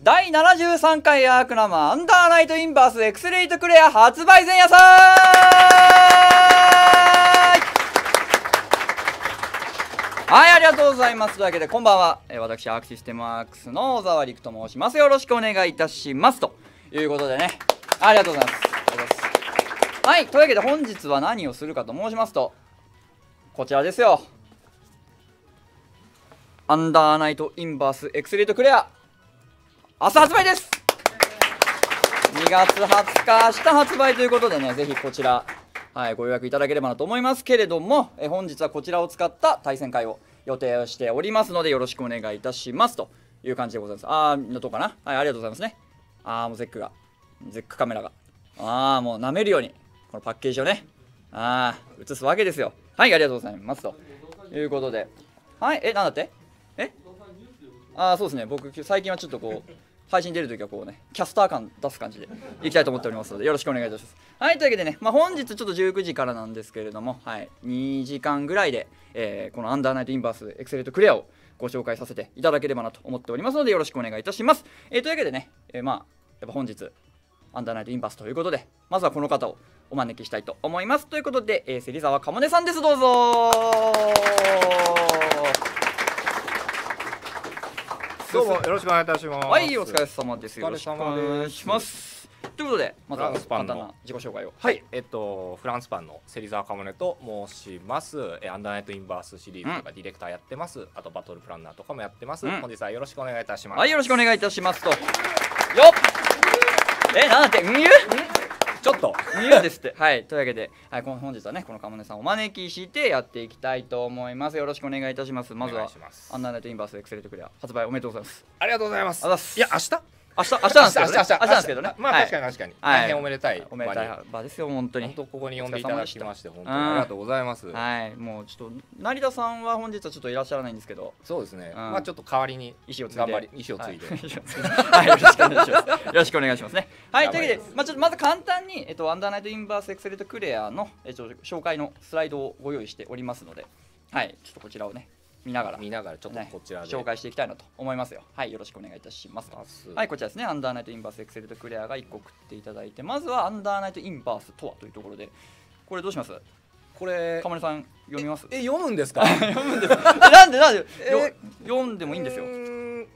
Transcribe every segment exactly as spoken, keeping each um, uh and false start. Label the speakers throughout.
Speaker 1: だいななじゅうさんかいアークナマアンダーナイトインバースエクセレイトクレア発売前夜祭。はい、ありがとうございます。というわけでこんばんは、えー、私アークシステムアークスの小沢陸と申します。よろしくお願いいたしますということでね、ありがとうございます。はい、というわけで本日は何をするかと申しますと、こちらですよ。アンダーナイトインバースエクセレイトクレア明日発売です。にがつはつか、明日発売ということでね、ぜひこちら、はい、ご予約いただければなと思いますけれども、え本日はこちらを使った対戦会を予定をしておりますので、よろしくお願いいたしますという感じでございます。あー、のとかな。はい、ありがとうございますね。あー、もうゼックが、ゼックカメラが、あー、もう舐めるように、このパッケージをね、あー、映すわけですよ。はい、ありがとうございますということで、はい、え、なんだってえあー、そうですね、僕、最近はちょっとこう、配信出るときはこうね、キャスター感出す感じでいきたいと思っておりますので、よろしくお願いいたします。はい、というわけでね、まあ、本日ちょっとじゅうくじからなんですけれども、はい、にじかんぐらいで、えー、このアンダーナイトインバースエクセレイトクレアをご紹介させていただければなと思っておりますので、よろしくお願いいたします。えー、というわけでね、えー、まあ、やっぱ本日、アンダーナイトインバースということで、まずはこの方をお招きしたいと思います。ということで、えー、芹沢かもねさんです。どうぞ
Speaker 2: どうもよろしくお願いいたします。
Speaker 1: はい、お疲れ様です。よろしくお
Speaker 2: お疲れ様
Speaker 1: 願いします。ということで、まずは簡単な自己紹介を。
Speaker 2: はい、えっとフランスパンの芹沢かもねと申します。えアンダーナイトインバースシリーズとかディレクターやってます。あとバトルプランナーとかもやってます。
Speaker 1: うん、
Speaker 2: 本日はよろしくお願いいたします。
Speaker 1: はい、よろしくお願いいたしますと。よっ。え、なんだって、うんゆ？
Speaker 2: ちょっと
Speaker 1: うんゆですって。はい、というわけで、はい、本日はね、このかもねさんをお招きしてやっていきたいと思います。よろしくお願いいたします。まずはアンダーナイトインバースエクセレイトクレア発売おめでとうございます。
Speaker 2: ありがとうございます。
Speaker 1: あざっす。
Speaker 2: いや、明日
Speaker 1: 明日、明日なんですけどね。
Speaker 2: 明日、明日、
Speaker 1: 明日なんですけどね。
Speaker 2: まあ確かに確かに。大変おめでたい。
Speaker 1: おめでたい場ですよ、本当に。
Speaker 2: 本当ここに呼んでいただきまして、本当にありがとうございます。
Speaker 1: はい、もうちょっと成田さんは本日はちょっといらっしゃらないんですけど。
Speaker 2: そうですね。まあちょっと代わりに
Speaker 1: 意思をついて、
Speaker 2: 意思をついて。
Speaker 1: はい、よろしくお願いします。よろしくお願いしますね。はい、というわけで、まあちょっとまず簡単にえっとアンダーナイトインバースエクセレイトクレアのえっと紹介のスライドをご用意しておりますので、はい、ちょっとこちらをね。見ながら
Speaker 2: 見ながらちょっとこちらで、
Speaker 1: ね、紹介していきたいなと思いますよ。はい、よろしくお願いいたします。はい、こちらですね、アンダーナイトインバースエクセレイトクレアがいっこ送っていただいて、まずはアンダーナイトインバースとはというところで、これどうします？
Speaker 2: これ
Speaker 1: かもねさん読みます？
Speaker 2: え、読むんですか？
Speaker 1: 読むんです。なんでなんで、え読んでもいいんですよ。
Speaker 2: うん、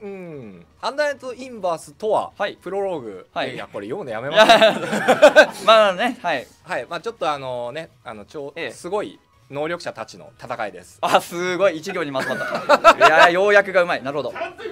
Speaker 2: アンダーナイトインバースとは、はい、プロローグ、はい、いやこれ読むのやめます。
Speaker 1: まあね、はい
Speaker 2: はい、まあちょっとあのね、あの超、ええ、すごい能力者たちの戦いです。
Speaker 1: あ、すごい一行にまとまった。いや、要約がうまい。なるほど。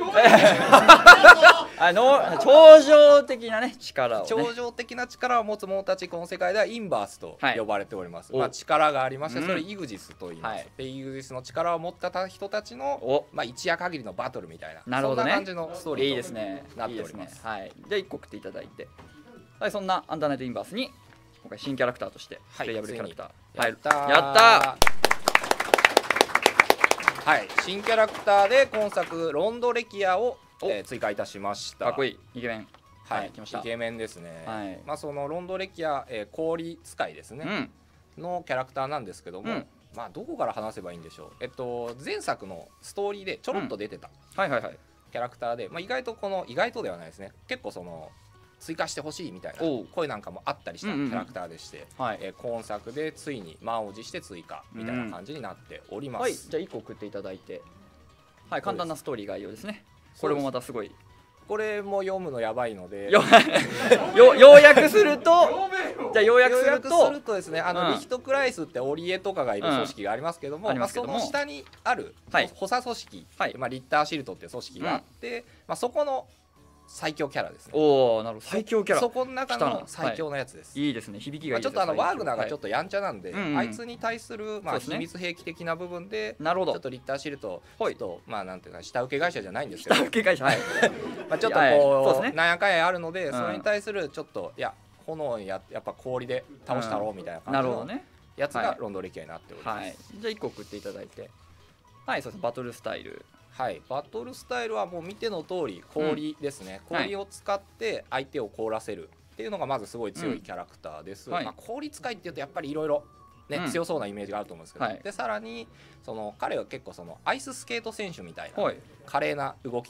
Speaker 1: あの超常的なね力を、ね、
Speaker 2: 超常的な力を持つ者たち、この世界ではインバースと呼ばれております。はい、まあ力がありまして、それイグジスと言います。うん、でイグジスの力を持った人たちのまあ一夜限りのバトルみたいな、
Speaker 1: なるほどね、
Speaker 2: そんな感じのストーリー
Speaker 1: いいですね。
Speaker 2: なっております。
Speaker 1: はい。じゃあいっこ送っていただいて、はい、そんなアンダーナイトインバースに今回新キャラクターとしてプレイヤブルキャラクター、
Speaker 2: はい、やったー。
Speaker 1: やったー。
Speaker 2: はい、新キャラクターで今作ロンドレキアを、えー、追加いたしました。
Speaker 1: かっこいいイケメン。
Speaker 2: はい、来ました。イケメンですね。はい、まあそのロンドレキア、えー、氷使いですね、うん、のキャラクターなんですけども、うん、まあどこから話せばいいんでしょう。えっと前作のストーリーでちょろっと出てたキャラクターで、まあ意外とこの意外とではないですね。結構その追加してほしいみたいな声なんかもあったりしたキャラクターでして、今作でついに満を持して追加みたいな感じになっております。
Speaker 1: はい、じゃあいっこ送っていただいて、はい、簡単なストーリー概要ですね。これもまたすごい、
Speaker 2: これも読むのやばいので、
Speaker 1: よ要約すると、じゃあ要約すると
Speaker 2: するとですね、あのリヒトクライスってオリエとかがいる組織がありますけども、その下にある補佐組織、まあリッターシルトっていう組織があって、まあそこの最強キャラですね。
Speaker 1: おお、なるほど。最強キャラ。
Speaker 2: そこの中の最強のやつです。
Speaker 1: いいですね。響きがいい
Speaker 2: です。ちょっとあのワーグナーがちょっとやんちゃなんで、あいつに対するまあ秘密兵器的な部分で、なるほど。ちょっとリッターシルト、ちょっとまあなんていうか下請け会社じゃないんですけど、
Speaker 1: 下請け会社、はい。
Speaker 2: まあちょっとこうなんやかんやあるので、それに対するちょっといや炎ややっぱ氷で倒したろうみたいな感じのやつがロンドレキアになっております。
Speaker 1: じゃあいっこ送っていただいて、はい、そうです。バトルスタイル。
Speaker 2: はい、バトルスタイルはもう見ての通り氷ですね、うん、氷を使って相手を凍らせるっていうのがまずすごい強いキャラクターです、うん、まあ、氷使いっていうとやっぱりいろいろね、うん、強そうなイメージがあると思うんですけど、はい、でさらにその彼は結構そのアイススケート選手みたいな華麗な動き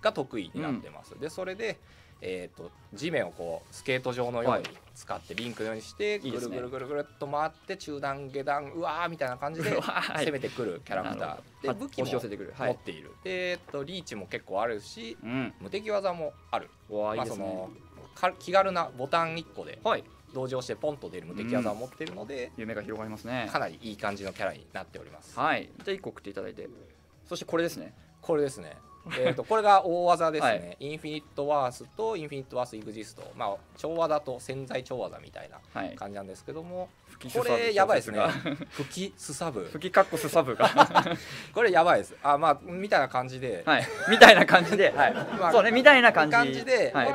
Speaker 2: が得意になってます、うん、でそれで、えー、と地面をこうスケート場のように使ってリンクのようにしてぐるぐるぐるぐるっと回って中段下段うわーみたいな感じで攻めてくるキャラクターで武器も持っている、で、えー、とリーチも結構あるし、うん、無敵技もある、まあその気軽なボタンいっこで同乗してポンと出る無敵技を持っているので、
Speaker 1: うん、夢が広がりますね。
Speaker 2: かなりいい感じのキャラになっております。
Speaker 1: はい、じゃあいっこ送っていただいて、そしてこれですね。
Speaker 2: これですねえとこれが大技ですね、はい、インフィニットワースとインフィニットワースエグジスト、まあ超技と潜在超技みたいな感じなんですけども、はい、これやばいですね。吹きすさぶ
Speaker 1: 吹きかっこすさぶが
Speaker 2: これやばいです。あ、まあみたいな感じで、
Speaker 1: はい、みたいな感じで、はい、まあ、そうね、みたいな感じ
Speaker 2: 感じで、
Speaker 1: はい、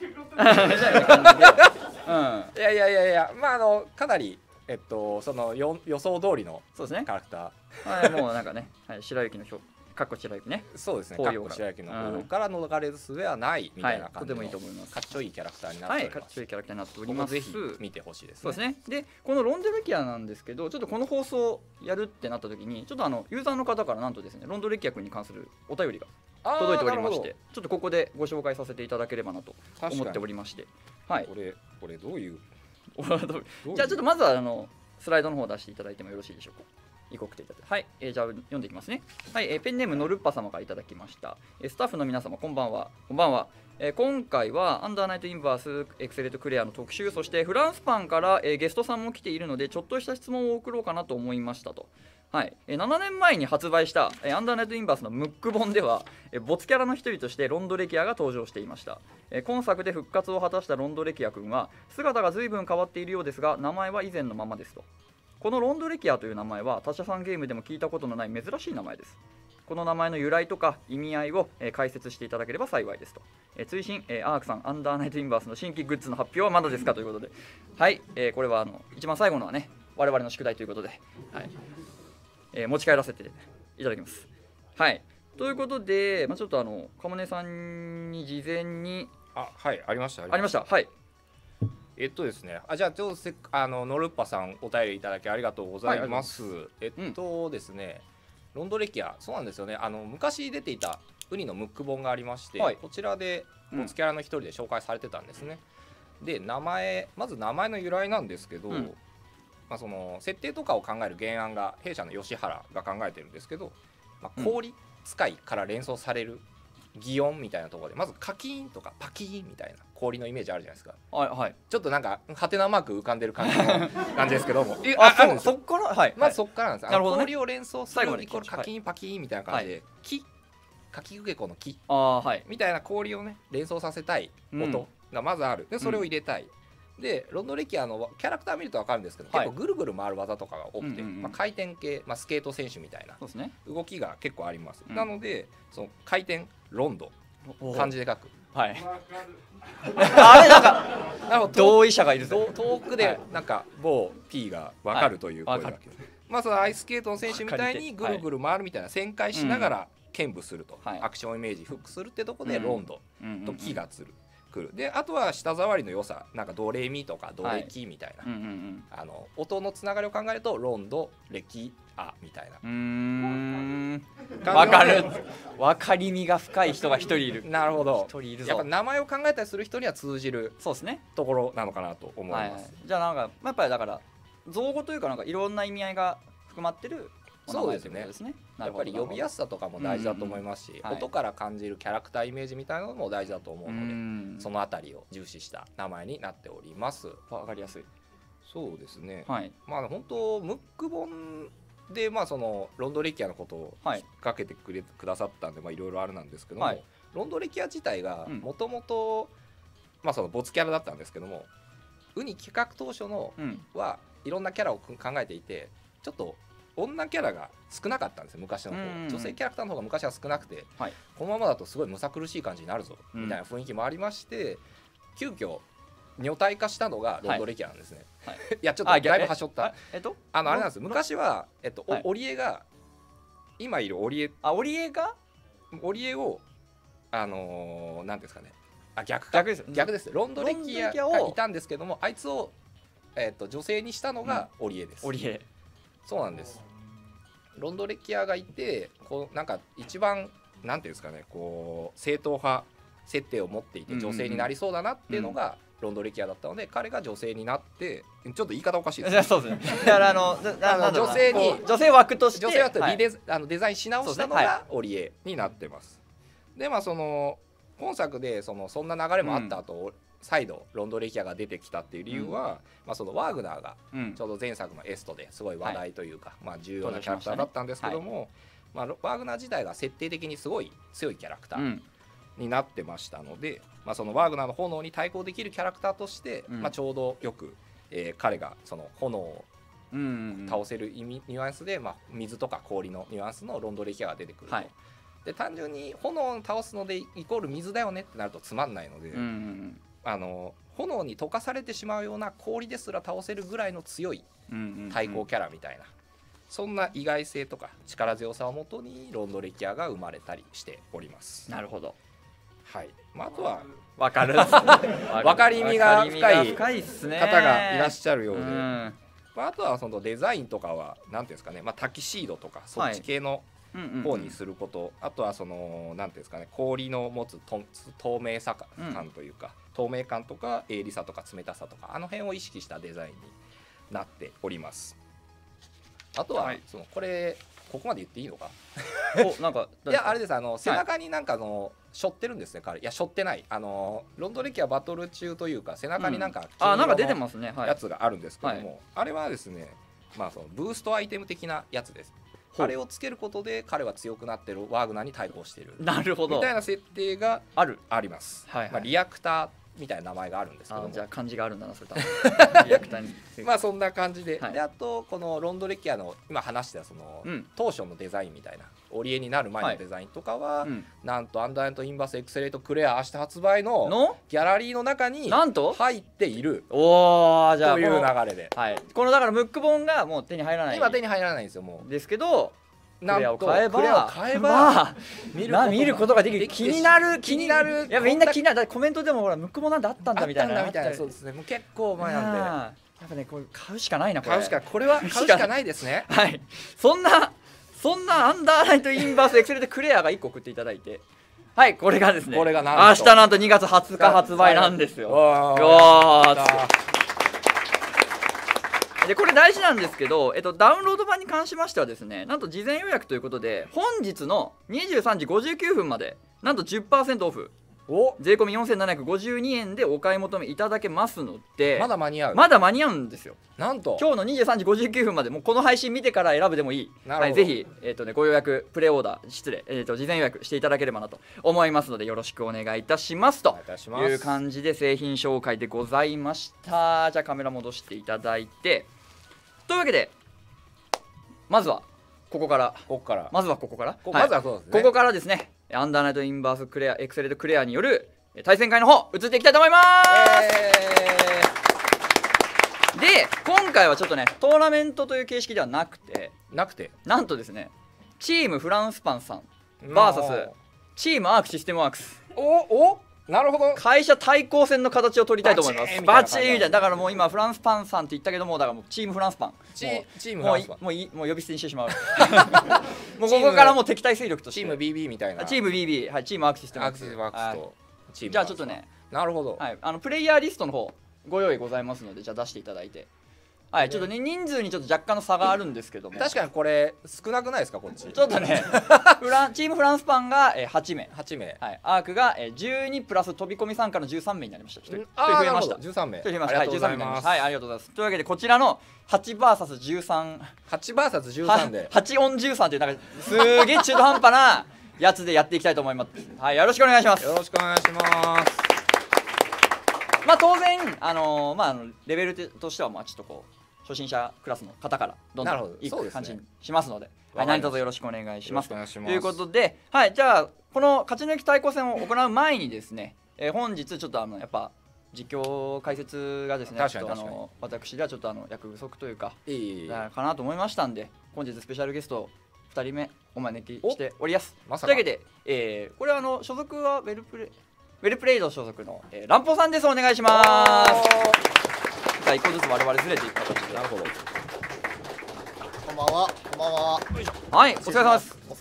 Speaker 2: いやいやいやいや、まああのかなりえっとその予想通りのキャラクタ
Speaker 1: ー、はい、もうなんかね、はい、白雪の表かっこ白雪ね。
Speaker 2: そうですね。かっこ白雪の方から逃れる術はないみたいな感じの、
Speaker 1: とてもいいと思います。
Speaker 2: かっちょいいキャラクターになっております。
Speaker 1: はい、かっちょいいキャラクターになっております。
Speaker 2: ぜひ見てほしいですね。
Speaker 1: そうですね。で、このロンドレキアなんですけど、ちょっとこの放送やるってなった時に、ちょっとあのユーザーの方からなんとですね、ロンドレキア君に関するお便りが届いておりまして、ちょっとここでご紹介させていただければなと思っておりまして、はい。
Speaker 2: これこれどういう？
Speaker 1: じゃあちょっとまずはあのスライドの方を出していただいてもよろしいでしょうか。いこくていただいて、はい、えー、じゃあ読んでいきますね。はい、えー、ペンネームのるっぱ様からいただきました。えー、スタッフの皆様こんばんは。こんばんは。えー、今回はアンダーナイトインバースエクセレートクレアの特集、そしてフランスパンから、えー、ゲストさんも来ているのでちょっとした質問を送ろうかなと思いましたと。はい、えー、ななねんまえに発売した、えー、アンダーナイトインバースのムック本では、えー、没キャラの一人としてロンドレキアが登場していました。えー、今作で復活を果たしたロンドレキア君は姿が随分変わっているようですが名前は以前のままですと。このロンドレキアという名前は他社さんゲームでも聞いたことのない珍しい名前です。この名前の由来とか意味合いを、えー、解説していただければ幸いですと。えー、追伸、えー、アークさんアンダーナイトインバースの新規グッズの発表はまだですかということで、はい、えー、これはあの一番最後のはね我々の宿題ということで、はい、えー、持ち帰らせていただきます。はい、ということで、まあ、ちょっとあのかもねさんに事前に
Speaker 2: あはいありました
Speaker 1: ありましたはい。
Speaker 2: えっとですね、あじゃあちょっとせあのノルッパさんお便りいただきありがとうございます。はい、えっとですね、うん、ロンドレキアそうなんですよね。あの昔出ていたウニのムック本がありまして、はい、こちらでボツキャラの一人で紹介されてたんですね。うん、で名前まず名前の由来なんですけど、うん、まあその設定とかを考える原案が弊社の吉原が考えてるんですけど、まあ、氷使いから連想される擬音みたいなところでまずカキーンとかパキーンみたいな氷のイメージあるじゃないですか。
Speaker 1: はいはい。
Speaker 2: ちょっとなんかハテナマーク浮かんでる感じの感じですけども。
Speaker 1: えああそっからはい
Speaker 2: まずそっからなんです。
Speaker 1: なるほどね。
Speaker 2: 氷を連想するイコールカキーンパキーンみたいな感じで木かきくけこの木
Speaker 1: あはい
Speaker 2: みたいな氷をね連想させたい音がまずある。でそれを入れたい。でロンドレキアのキャラクター見ると分かるんですけど、結構ぐるぐる回る技とかが多くて、まあ、回転系、まあ、スケート選手みたいな動きが結構あります。なのでその回転ロンド漢字で書く。
Speaker 1: はい。あれなんかなるほど同意者がいるぞ。
Speaker 2: 遠くでなんか某 P が分かるという声だけど、まあそのアイススケートの選手みたいにぐるぐる回るみたいな旋回しながら剣舞すると、アクションイメージフックするってとこでロンドと木がつる。くるであとは舌触りの良さなんかドレミとかドレキみたいな、はい、あの音のつながりを考えるとロンドレキアみたいなうー
Speaker 1: ん分かる分かりみが深い人が一人いる。
Speaker 2: なるほど。
Speaker 1: 一人いるぞ。
Speaker 2: やっぱ名前を考えたりする人には通じる
Speaker 1: そうですね
Speaker 2: ところなのかなと思います。はいはい、
Speaker 1: じゃあなんかやっぱりだから造語というかなんかいろんな意味合いが含まってる
Speaker 2: そうですね。やっぱり呼びやすさとかも大事だと思いますし、音から感じるキャラクターイメージみたいなのも大事だと思うので、そのあたりを重視した名前になっております。
Speaker 1: わかりやすい。
Speaker 2: そうですね。
Speaker 1: はい、
Speaker 2: まあ本当ムック本でまあそのロンドレキアのことを引っ掛けてくれくださったんで、まあいろいろあるなんですけども、はい、ロンドレキア自体がもともとまあそのボツキャラだったんですけども、ウニ企画当初のはいろんなキャラを考えていて、ちょっと女キャラが少なかったんですよ昔の方。女性キャラクターの方が昔は少なくて、はい、このままだとすごいむさ苦しい感じになるぞみたいな雰囲気もありまして、うん、急遽女体化したのがロンドレキアなんですね。はい、いやちょっとだいぶはしょった。えっとあのあれなんです。昔はえっと、はい、オリエが今いるオリエ
Speaker 1: あオリエが
Speaker 2: オリエをあのー、なんですかねあ逆か逆です逆ですロンドレキアがいたんですけども、あいつをえっと女性にしたのがオリエです。
Speaker 1: うん、オリエ
Speaker 2: そうなんです。ロンドレキアがいてこうなんか一番なんていうんですかね、こう正統派設定を持っていて女性になりそうだなっていうのがロンドレキアだったので、彼が女性になってちょっと言い方おかしいですね。
Speaker 1: そうですね。だからあの
Speaker 2: 女性に
Speaker 1: 女性枠として
Speaker 2: 女性枠とデあのデザインし直したのがオリエになってます。でまあその本作でそのそんな流れもあった後、うん、再度ロンドレキアが出てきたっていう理由は、うん、まあそのワーグナーがちょうど前作のエストですごい話題というか、はい、まあ重要なキャラクターだったんですけども、まあワーグナー自体が設定的にすごい強いキャラクター。うんになってましたので、まあ、そのワーグナーの炎に対抗できるキャラクターとして、うんまあ、ちょうどよく、えー、彼がその炎を倒せる意味、ニュアンスで、まあ、水とか氷のニュアンスのロンドレキアが出てくると、はい、で単純に炎を倒すのでイコール水だよねってなるとつまんないので、うんうん、あの炎に溶かされてしまうような氷ですら倒せるぐらいの強い対抗キャラみたいな、そんな意外性とか力強さをもとにロンドレキアが生まれたりしております。
Speaker 1: なるほど。
Speaker 2: はいまあ、あとは
Speaker 1: 分かる
Speaker 2: 分かりみが深い方
Speaker 1: が
Speaker 2: いらっしゃるようで、まあ、あとはそのデザインとかは何ていうんですかね、まあ、タキシードとかそっち系の方にすること、あとはその何ていうんですかね、氷の持つと透明さ感というか、うん、透明感とか鋭利さとか冷たさとかあの辺を意識したデザインになっております。あとは、はい、そのこれここまで言っていいのかおなんかいやあれです、あの背中になんかの、はい、背負ってるんですね彼。いや背負ってない、あのロンドレキアバトル中というか背中になんか
Speaker 1: 金色の
Speaker 2: やつがあるんですけども、はい、あれはですね、まあそのブーストアイテム的なやつです。あれをつけることで彼は強くなってるワーグナーに対抗している
Speaker 1: なるほど
Speaker 2: みたいな設定があるあります、
Speaker 1: はいはい、
Speaker 2: まあ、リアクターみたいな名前があるんですけども、
Speaker 1: じゃあ漢字があるんだなそれ多分
Speaker 2: リアクターにまあそんな感じで、はい、であとこのロンドレキアの今話したその、うん、当初のデザインみたいなオリエになる前のデザインとかは、はいうん、なんとアンダーエントインバースエクセレートクレア明日発売のギャラリーの中に入っている
Speaker 1: おじゃあ
Speaker 2: という流れで、
Speaker 1: はい、このだからムック本がもう手に入らない
Speaker 2: 今手に入らないんですよもう
Speaker 1: ですけど
Speaker 2: なんと
Speaker 1: クレアを買えば、
Speaker 2: クレアを買えば、まあ、
Speaker 1: 見ること見ることができる。気になる気になる。いやみんな気になる。だってコメントでもほらムックもなんであったんだみたいな。
Speaker 2: みたいなそうですね。もう結構前なんで。や
Speaker 1: っぱねこれ買うしかないなこれ。
Speaker 2: 買うしかこれは買うしかないですね。
Speaker 1: はい。そんなそんなアンダーライトインバースエクセルでクレアがいっこ送っていただいて。はい、これがですね。
Speaker 2: これがなん
Speaker 1: と明日なんとにがつはつか発売なんですよ。おー。でこれ大事なんですけど、えっと、ダウンロード版に関しましてはですね、なんと事前予約ということで本日のにじゅうさんじごじゅうきゅうふんまでなんと じゅっパーセント オフお税込みよんせんななひゃくごじゅうにえんでお買い求めいただけますので、
Speaker 2: まだ間に合う
Speaker 1: まだ間に合うんですよ。
Speaker 2: なんと
Speaker 1: 今日のにじゅうさんじごじゅうきゅうふんまでもうこの配信見てから選ぶでもいい、はい、ぜひ、えーとね、ご予約プレオーダー失礼、えーと、事前予約していただければなと思いますのでよろしくお願いいたしますという感じで製品紹介でございました。じゃあカメラ戻していただいて、というわけでまずはここから
Speaker 2: ここから
Speaker 1: まずはここから
Speaker 2: こ、はい、まずはそうですね、
Speaker 1: ここからですねアンダーナイトインバースクレアエクセレートクレアによる対戦会の方移っていきたいと思います、えー、で今回はちょっとねトーナメントという形式ではなくて
Speaker 2: なくて
Speaker 1: なんとですねチームフランスパンさん ブイエス チームアークシステムワークス
Speaker 2: おおなるほど
Speaker 1: 会社対抗戦の形を取りたいと思います。バチーみたいな。だからもう今フランスパンさんって言ったけどもだからもうチームフランスパン
Speaker 2: チームフランスパン
Speaker 1: もういもう呼び捨てにしてしまうもうここからもう敵対勢力として
Speaker 2: チーム ビービー みたいな
Speaker 1: チーム ビービー はいチームアークシステムワークス
Speaker 2: とチーム
Speaker 1: じゃあちょっとね
Speaker 2: なるほど、
Speaker 1: はい、あのプレイヤーリストの方ご用意ございますのでじゃあ出していただいて、はい、ちょっとね人数にちょっと若干の差があるんですけども
Speaker 2: 確かにこれ少なくないですかこっち
Speaker 1: ちょっとねフランチームフランスパンがはちめい
Speaker 2: はちめい、
Speaker 1: はい、アークがじゅうにプラス飛び込み参加のじゅうさんめいになりました。ひとり増えました
Speaker 2: じゅうさんめい
Speaker 1: ひとり増えましたはいじゅうさんめいになりましたはいありがとうございます。というわけでこちらのはちブイエスじゅうさん
Speaker 2: はちブイエスじゅうさんで
Speaker 1: はちオンじゅうさんというなんかすげえ中途半端なやつでやっていきたいと思います。はいよろしくお願いします。
Speaker 2: よろしくお願いします。
Speaker 1: まあ当然あのー、まあレベルとしてはまあちょっとこう初心者クラスの方からどんどんいく感じにしますので、はい、何卒よろしくお願いします。ということで、はい、じゃあこの勝ち抜き対抗戦を行う前にですね、えー、本日ちょっとあのやっぱ実況解説がですね、ちょっとあの私ではちょっとあの役不足というかいいかなと思いましたんで、本日スペシャルゲストふたりめお招きしております。ま、というわけで、えー、これはあの所属はウェルプレウェルプレイド所属の、えー、ランポさんです。お願いします。じゃあ一個ずつ我々ずれていく形で。
Speaker 2: なるほど。
Speaker 3: こんばんは。こんばんは。
Speaker 1: はい、お疲れ様です。
Speaker 3: お疲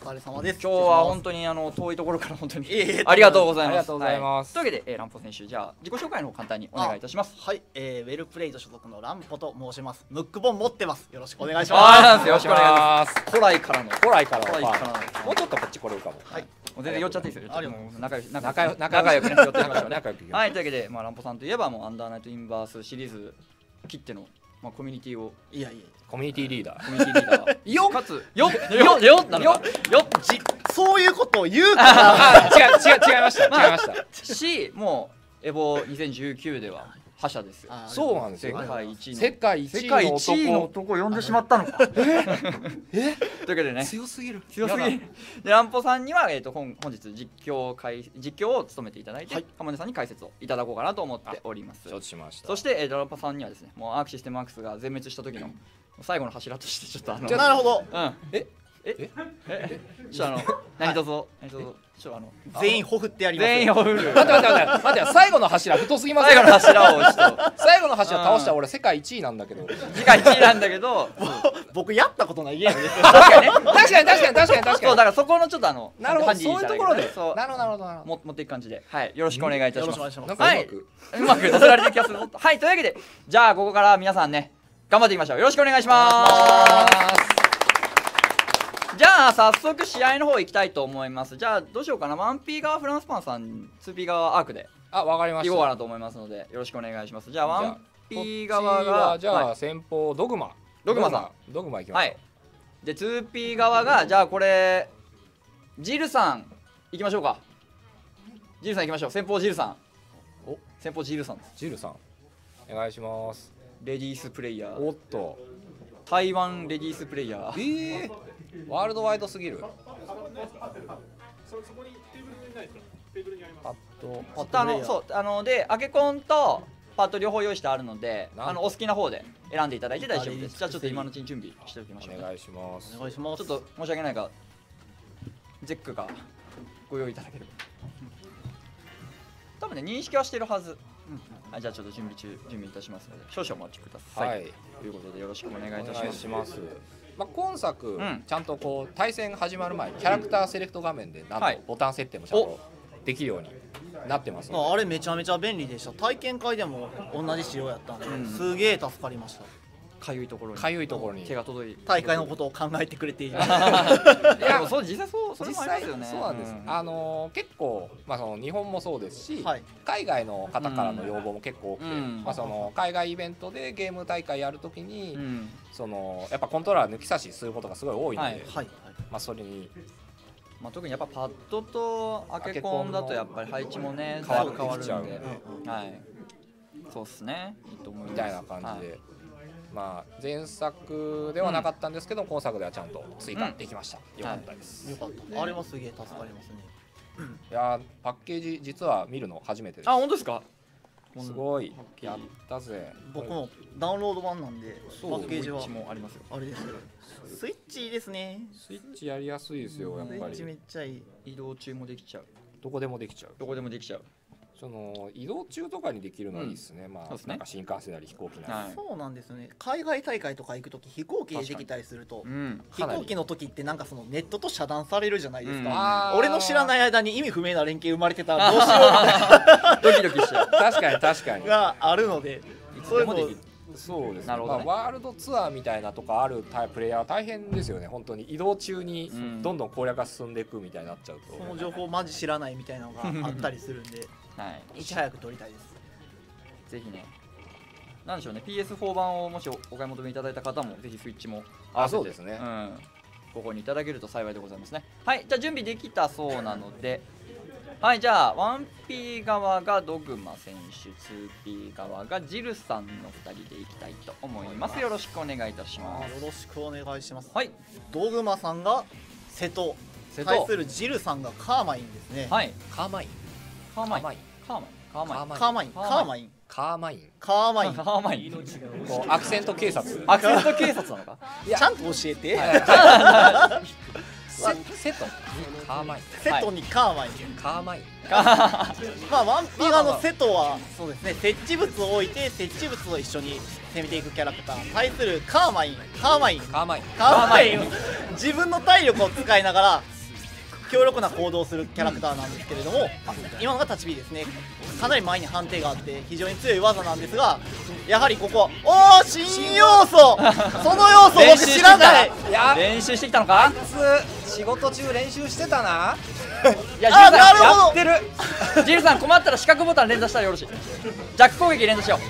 Speaker 3: 疲れ様です。
Speaker 1: 今日は本当にあの遠いところから本当にありがとうございます。
Speaker 2: ありがとうございます。
Speaker 1: というわけで、えー、ランポ選手、じゃあ自己紹介の方簡単にお願いいたします。
Speaker 3: はい、えー、ウェルプレイド所属のランポと申します。ムック本持ってます。よろしくお願いします。
Speaker 1: よろしくお願いします。古来からの
Speaker 2: 古来から
Speaker 1: 古来からの
Speaker 2: もうちょっとこっち来れるかも。
Speaker 1: はい。もう全然寄っちゃっていいですよ。
Speaker 3: ありがとうございます。
Speaker 1: 仲良く
Speaker 2: 仲良く
Speaker 1: 仲良くね寄っていきましょうね。
Speaker 2: 仲良く。
Speaker 1: はい、というわけで、まあランポさんといえばもうアンダーナイトインバースシリーズ切ってのまあコミュニティを
Speaker 3: いやいや
Speaker 2: コミュニティリーダー
Speaker 1: コミュニティリーダー
Speaker 3: よ
Speaker 1: かつよよよなのかよ
Speaker 3: じそういうことを言うから
Speaker 2: 違う違う違いました違いました
Speaker 1: しもうエボにせんじゅうきゅうでは覇者ですよ。
Speaker 2: そうなんですよ。
Speaker 1: 世界一位の
Speaker 2: 世界一位の
Speaker 1: 男を呼んでしまったのか。えというわけでね
Speaker 2: 強すぎる
Speaker 1: 強すぎる。でランポさんにはえっと本本日実況解実況を務めていただいて、鎌根さんに解説をいただこうかなと思っております。
Speaker 2: 承知しました。
Speaker 1: そしてランポさんにはですね、もうアークシステムアークスが全滅した時の最後の柱としてちょっとあの
Speaker 3: なるほど。
Speaker 1: うんえええちょっとあの何卒何卒ちょっとあの
Speaker 3: 全員ほふってやります。
Speaker 1: 全員ほふる。
Speaker 2: 待って待って待って待って最後の柱太すぎます。
Speaker 1: 最後の柱をちょっと
Speaker 2: 最後の柱倒したら俺世界一位なんだけど。
Speaker 1: 世界一位なんだけど
Speaker 3: 僕やったことないゲームです。
Speaker 1: 確かにね
Speaker 2: 確かに確かに確かに確かに。
Speaker 1: そうだからそこのちょっとあの
Speaker 2: なるほどそういうところで
Speaker 1: そう
Speaker 2: なるほどなるほどなるほど
Speaker 1: 持っていく感じではいよろしくお願いいたします。
Speaker 3: よろしくお願いします。
Speaker 1: はいうまく乗せられてる気がするぞ。はいというわけでじゃあここから皆さんね頑張っていきましょう。よろしくお願いします。じゃあ早速試合の方行きたいと思います。じゃあどうしようかな。ワンピー側フランスパンさん、ツーピー側アークで
Speaker 2: あわかりました。
Speaker 1: 行こうかなと思いますのでよろしくお願いします。じゃあワンピー側が
Speaker 2: じゃあ先方ドグマ
Speaker 1: ドグマさん
Speaker 2: ドグマ行きましょう。はい
Speaker 1: で ツーピー 側がじゃあこれジルさん行きましょうか。ジルさん行きましょう。先方ジルさんお先方ジルさんです。
Speaker 2: ジルさんお願いします。
Speaker 1: レディースプレイヤー
Speaker 2: おっと
Speaker 1: 台湾レディースプレイヤー
Speaker 2: えーワールドワイドすぎる。
Speaker 1: パッとパッとあのそうあのでアケコンとパッド両方用意してあるのであのお好きな方で選んでいただいて大丈夫です。じゃあちょっと今のうちに準備しておきましょう。
Speaker 2: お願いします。
Speaker 3: お願いします。
Speaker 1: ちょっと申し訳ないがゼックがご用意いただければ多分ね認識はしてるはず。はいじゃあちょっと準備中準備いたしますので少々お待ちください。はい、ということでよろしくお願いいたします。
Speaker 2: しますまあ、今作、うん、ちゃんとこう対戦始まる前にキャラクターセレクト画面でなんとボタン設定もちゃんとできるようになってますので、
Speaker 3: あれめちゃめちゃ便利でした。体験会でも同じ仕様やったんで、うん、すげえ助かりました。
Speaker 1: かゆいところに
Speaker 2: かゆいところに
Speaker 1: 手が届い
Speaker 3: 大会のことを考えてくれている。い
Speaker 1: やそう実際そうそれもありますよね。
Speaker 2: そうなんです。うん、あのー、結構まあその日本もそうですし、はい、海外の方からの要望も結構多くて、うん、まあその海外イベントでゲーム大会やるときに、うん、そのやっぱコントローラー抜き差しすることがすごい多いので、はいはい、まあそれに。
Speaker 1: まあ、特にやっぱパッドとアケコンだとやっぱり配置もねだいぶ変わるんで、はい、そうっすねいいと思います
Speaker 2: みたいな感じで、はい、まあ前作ではなかったんですけど、うん、今作ではちゃんと追加できました、うん、よかったです、
Speaker 3: はい、よかった。あれはすげえ助かりますね。
Speaker 2: いやパッケージ実は見るの初めてです。
Speaker 1: あ本当ですか。
Speaker 2: すごいやったぜ。
Speaker 3: 僕もダウンロード版なんでパッケージは
Speaker 1: もありますよ。
Speaker 3: あれですよ。スイッチいいですね。
Speaker 2: スイッチやりやすいですよやっぱり。
Speaker 3: スイッチめっちゃいい。
Speaker 1: 移動中もできちゃう。
Speaker 2: どこでもできちゃう。
Speaker 1: どこでもできちゃう。
Speaker 2: その移動中とかにできるのはいいですね。うん、まあなんか新幹線なり飛行機なり、
Speaker 3: はい。そうなんですね。海外大会とか行くとき飛行機でできたりすると、うん、飛行機の時ってなんかそのネットと遮断されるじゃないですか。うん、俺の知らない間に意味不明な連携生まれてたらどうしようみたいな
Speaker 1: ドキドキしちゃう。
Speaker 2: 確かに確かに
Speaker 3: があるので、
Speaker 2: そういうのそうですね。なるほどね。まあ、ワールドツアーみたいなとかあるプレイヤーは大変ですよね。本当に移動中にどんどん攻略が進んでいくみたいになっちゃうと、
Speaker 3: その情報マジ知らないみたいなのがあったりするんで、はい、いち早く取りたいです。
Speaker 1: ぜひね。なんでしょうね。ピーエスフォー 版をもしお買い求めいただいた方もぜひスイッチも合わせて、
Speaker 2: あ、そうですね。うん、
Speaker 1: ここにいただけると幸いでございますね。はい、じゃあ準備できたそうなので。はい、じゃあ ワンピー 側がドグマ選手、ツーピー 側がジルさんのふたりでいきたいと思います。よろしくお願いいたします。
Speaker 3: よろしくお願いします。
Speaker 1: はい、
Speaker 3: ドグマさんが瀬戸、対するジルさんがカーマインですね。
Speaker 1: はい、
Speaker 2: カーマイン、
Speaker 1: カーマイン、カーマイン、
Speaker 3: カーマイン、カーマイン、カーマイン、
Speaker 2: カーマイン、
Speaker 3: カーマイン、
Speaker 1: カーマイン、
Speaker 2: こうアクセント警察、
Speaker 1: アクセント警察なのか。
Speaker 3: ちゃんと教えて。
Speaker 2: セトカーマイン、
Speaker 3: セトにカーマイン、
Speaker 2: カーマイン。
Speaker 3: まあワンピー側のセトはそうですね、設置物を置いて設置物を一緒に攻めていくキャラクター。対するカーマイン、カーマイン、
Speaker 2: カーマイン、
Speaker 3: カーマイン自分の体力を使いながら強力な行動をするキャラクターなんですけれども、今のが立ち火ですね。かなり前に判定があって非常に強い技なんですが、やはりここおお新要素その要素僕知らない。
Speaker 1: 練習してきたのか。
Speaker 2: あいつ仕事中練習してたな。
Speaker 1: いや、
Speaker 3: あ、なるほど。
Speaker 2: やってる。
Speaker 1: ジルさん困ったら四角ボタン連打したらよろしい。ジャック攻撃連打しよう。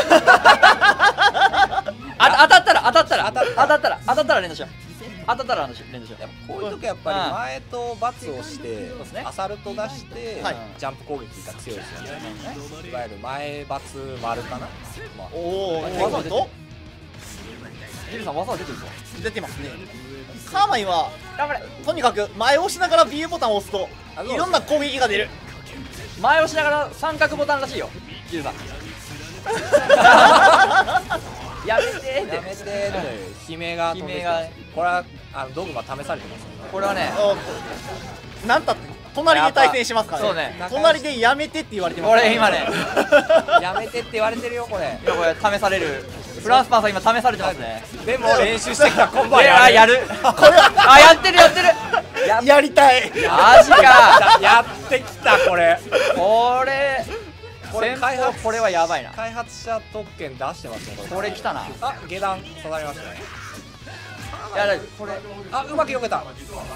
Speaker 1: あ、当たったら当たったら当たったら当たったら連打しよう。当たったら連打しよう。
Speaker 2: こういう時やっぱり前と罰をしてアサルト出してジャンプ攻撃が強いですよね。いわゆる前罰丸かな。
Speaker 3: おお、技と
Speaker 1: ジルさん技出てるぞ。
Speaker 3: 出てますね。カーマインはとにかく前を押しながら ビー ボタンを押すといろんな攻撃が出る。
Speaker 1: 前押しながら三角ボタンらしいよ、ジルさん。やめてーって。
Speaker 2: やめてーって悲鳴が飛んできて、これはあのドグマ試されてますね。
Speaker 1: これはね、
Speaker 3: なんたって隣で対戦しますからね。
Speaker 1: そうね、
Speaker 3: 隣でやめてって言われてます。
Speaker 1: これ今ね
Speaker 2: やめてって言われてるよ。これ
Speaker 1: 今これ試される。フランスパンさん今試されてますね。
Speaker 2: でも練習してきたコンボは
Speaker 1: やる。これあ、やってるやってる。
Speaker 3: やりたい。
Speaker 1: マジか。
Speaker 2: やってきたこれ。
Speaker 1: これ
Speaker 2: これ開発
Speaker 1: これはやばいな。
Speaker 2: 開発者特権出してますね。
Speaker 1: これ来たな。
Speaker 2: あ、下段刺さりましたね。
Speaker 1: いやこれ
Speaker 2: あ、うまく避けた。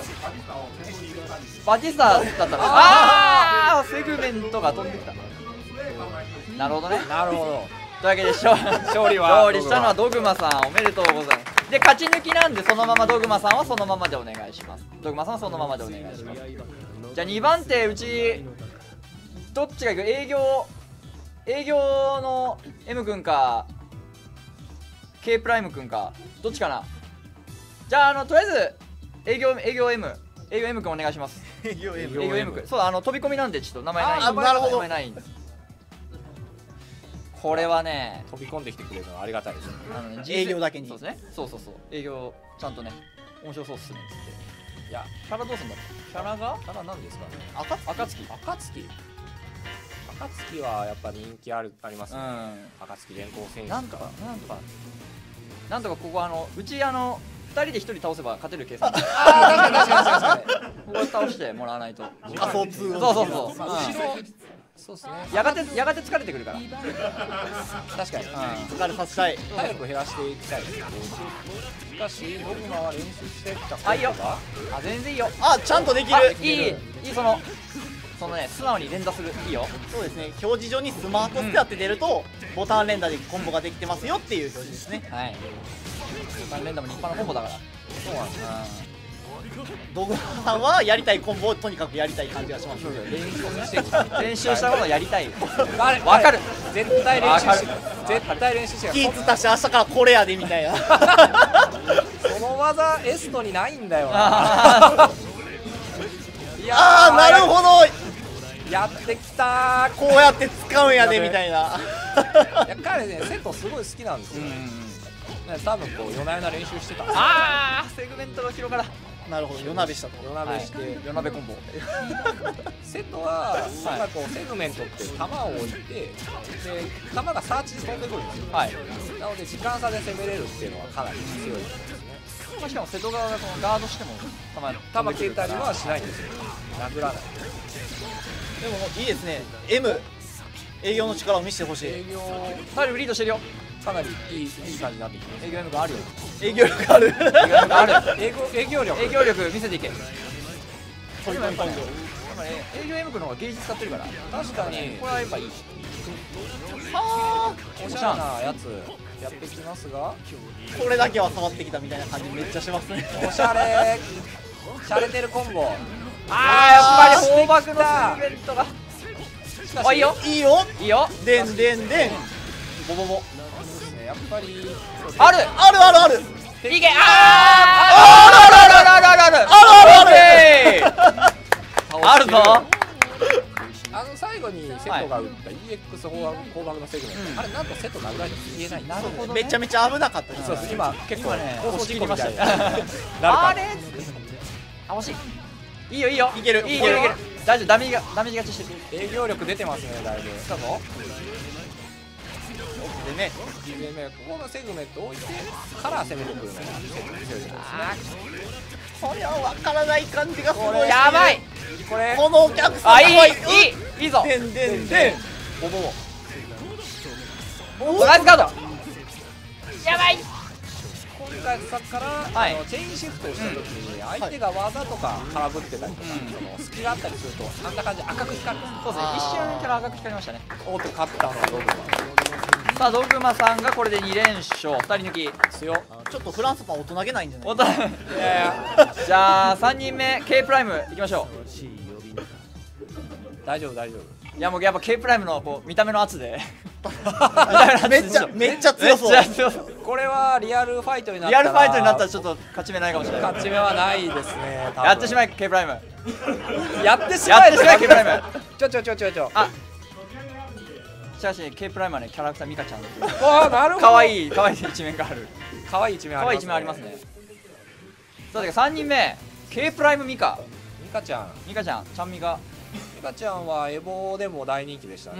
Speaker 1: バティスタだったら、ああセグメントが飛んできた。なるほどね。
Speaker 2: なるほど。
Speaker 1: というわけで勝利は勝利したのはドグマさん、おめでとうございます。で勝ち抜きなんでそのままドグマさんはそのままでお願いします。ドグマさんはそのままでお願いします。じゃあにばん手うちどっちがいく？営業営業の M 君か K プライム君かどっちかな。じゃああのとりあえず営業営業 M 営業 M 君お願いします。
Speaker 3: 営業 M
Speaker 1: 営業 M 君、そうあの飛び込みなんでちょっと名前ない。
Speaker 3: あ、なるほど。
Speaker 1: 名前ないんです。これはね、
Speaker 2: 飛び込んできてくれるのはありがたいですね。
Speaker 1: あのね、
Speaker 3: 営業だけに。
Speaker 1: そうですね。そうそうそう。営業ちゃんとね、面白そうっすねっつって。いや、キャラどうすんだろう。キャラが？
Speaker 2: キャラなんですかね。
Speaker 1: 赤暁。
Speaker 2: 暁。暁はやっぱ人気あるありますね。暁連行選手。
Speaker 1: なんとかなんとかなんとかここあのうちあのふたりでひとり倒せば勝てる計算。
Speaker 2: ああ、確かに確かに確かに。
Speaker 1: ここ倒してもらわないと。
Speaker 3: 仮想通。
Speaker 1: そうそうそう。
Speaker 2: 後ろ。そうですね。
Speaker 1: やがてやがて疲れてくるから。
Speaker 2: 確かに。
Speaker 3: 疲れさせたい。
Speaker 2: 体力減らしていきたいですけど。しかしドグマは練習してきた。
Speaker 1: あ、いいよ。あ、全然いいよ。
Speaker 3: あ、ちゃんとできる。
Speaker 1: いいいいそのそのね素直に連打する。いいよ。
Speaker 3: そうですね。表示上にスマートステアって出るとボタン連打でコンボができてますよっていう表示ですね。
Speaker 1: はい。ボタン連打も立派なコンボだから。
Speaker 2: そうなんです。
Speaker 3: ドグマさんはやりたいコンボをとにかくやりたい感じがします。
Speaker 1: 練習して練習したことやりたい。
Speaker 2: わかる。絶対練習して。絶対練習して。
Speaker 3: 気ぃつったし明日からこれやでみたいな。
Speaker 2: その技エストにないんだよな。
Speaker 3: いやー、なるほど。
Speaker 2: やってきたー。
Speaker 3: こうやって使うんやでみたいな。いや
Speaker 2: 彼ねセットすごい好きなんですよ。多分こう夜な夜な練習してた。
Speaker 1: ああセグメントの広がら。
Speaker 3: なるほど、夜鍋したと。
Speaker 2: 夜鍋して、
Speaker 1: 夜鍋コンボ。
Speaker 2: セットはなんかこうセグメントって弾を置いて、で弾がサーチで飛んでくるんですよ。はい。なので時間差で攻めれるっていうのはかなり強いですね。
Speaker 1: しかも瀬戸側がこのガードしても弾
Speaker 2: 弾消えたりはしないんですよ。殴らない。
Speaker 3: でもいいですね。M 営業の力を見せてほしい。
Speaker 2: 営業
Speaker 1: タイルリードしてるよ。
Speaker 2: かなりいいいい感じになってきます。
Speaker 1: 営業力あるよ。
Speaker 3: 営業力ある。
Speaker 1: 営業力ある。
Speaker 2: 営業営業力
Speaker 1: 営業力見せていけ。
Speaker 3: そういう感じ。
Speaker 1: 営業 M 君の方が芸術使ってるから。
Speaker 2: 確かに
Speaker 1: これはやっぱいい。
Speaker 2: はあ、おしゃれなやつやってきますが、
Speaker 3: これだけは触ってきたみたいな感じめっちゃしますね。
Speaker 2: おしゃれしゃれてるコンボ。
Speaker 1: あー、やっぱり放爆のセグメントが。あ、いいよ
Speaker 3: いいよ
Speaker 1: いいよ。
Speaker 3: でんでんでんボボボ。
Speaker 2: やっぱり
Speaker 1: ある
Speaker 3: あるあるある。
Speaker 1: いけ。あああるあるあるあるあるあるあるあるぞ。
Speaker 2: あの最後にセットが打った イーエックス 砲爆のセグメント、あれなんとセット殴られても言えない。
Speaker 1: なるほど。
Speaker 3: めちゃめちゃ危なかったです。
Speaker 2: そうです。今結構ね
Speaker 1: 放送事故みたいな。
Speaker 2: あ
Speaker 1: れあ、惜しい。いいよいいよ。
Speaker 3: いける
Speaker 1: いいけるいける。大丈夫。ダメージがダメージ勝ちしてる。
Speaker 2: 営業力出てますね。だいぶ。
Speaker 1: 来たぞ。
Speaker 3: でね、
Speaker 2: でね、ここのセグメント置いてから攻めてくるのが強いですね。
Speaker 3: これは分からない感じがすごい。
Speaker 1: やばい。
Speaker 3: これこのお客さん
Speaker 1: あ、いいいいいいぞ。
Speaker 3: でんでんでん。
Speaker 2: ボボ
Speaker 1: ボ。ナイスカード。やばい。
Speaker 2: 今回さっきから、はい、あのチェインシフトをした時に相手が技とか空振ってたりとか、うん、その隙があったりするとあんな感じで赤く光る。
Speaker 1: そうですね、一瞬キャラ赤く光りましたね。
Speaker 2: おっと勝ったのはドグマ。
Speaker 1: さあドグマさんがこれでに連勝、ふたり抜き
Speaker 2: 強。
Speaker 3: ちょっとフランスパン大人げないんじゃない。
Speaker 1: 大人。いやいやじゃあさんにんめ K プライムいきましょう。
Speaker 2: 大丈夫大丈夫。
Speaker 1: いやもうやっぱ K プライムのこう見た目の圧で
Speaker 3: めっちゃめっちゃ強そう。
Speaker 2: これはリアルファイトになったら
Speaker 1: リアルファイトになったらちょっと勝ち目ないかもしれない。
Speaker 2: 勝ち目はないですね。
Speaker 1: やってしまえ K プライム。
Speaker 2: やってしまえ
Speaker 1: K プライム。
Speaker 2: ちょちょちょちょちょ。あ、
Speaker 1: しかし K プライムはねキャラクターミカちゃん。
Speaker 2: ああなるほど。
Speaker 1: 可愛い可愛い一面がある。
Speaker 2: 可愛い一面ありますね。
Speaker 1: 可愛い一面ありますね。さてさんにんめ K プライムミカ。
Speaker 2: ミカちゃん。
Speaker 3: ミ
Speaker 1: カちゃんちゃんミカ。
Speaker 2: ミカちゃんはエボでも大人気でしたね。
Speaker 1: うん、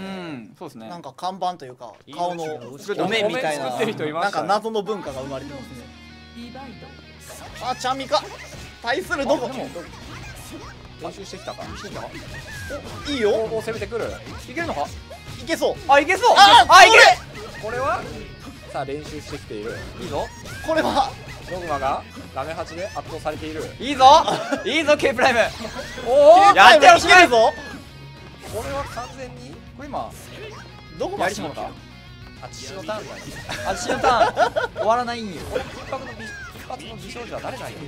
Speaker 1: そうですね。
Speaker 3: なんか看板というか顔のお面みたいななんか謎の文化が生まれてますね。あ、ちゃんみか対するどこ。
Speaker 2: 練習してきたか。
Speaker 3: いいよ。
Speaker 2: 攻めてくる。
Speaker 1: いけるのか。
Speaker 3: いけそう。
Speaker 1: あ、いけそう。
Speaker 3: あ、
Speaker 1: あ、いける。
Speaker 2: これはさあ練習してきている。
Speaker 1: いいぞ。
Speaker 3: これは
Speaker 2: ドグマがダメはちで圧倒されている。
Speaker 1: いいぞいいぞ K プライム。おお、やってほしいぞ。
Speaker 2: これは完全に
Speaker 1: これ今
Speaker 3: どこ
Speaker 1: やりしものか。
Speaker 2: あちしのターンじゃない。
Speaker 1: あちしのターン終わらないんよ。
Speaker 2: これ一発の美一発の美少女は誰なんや。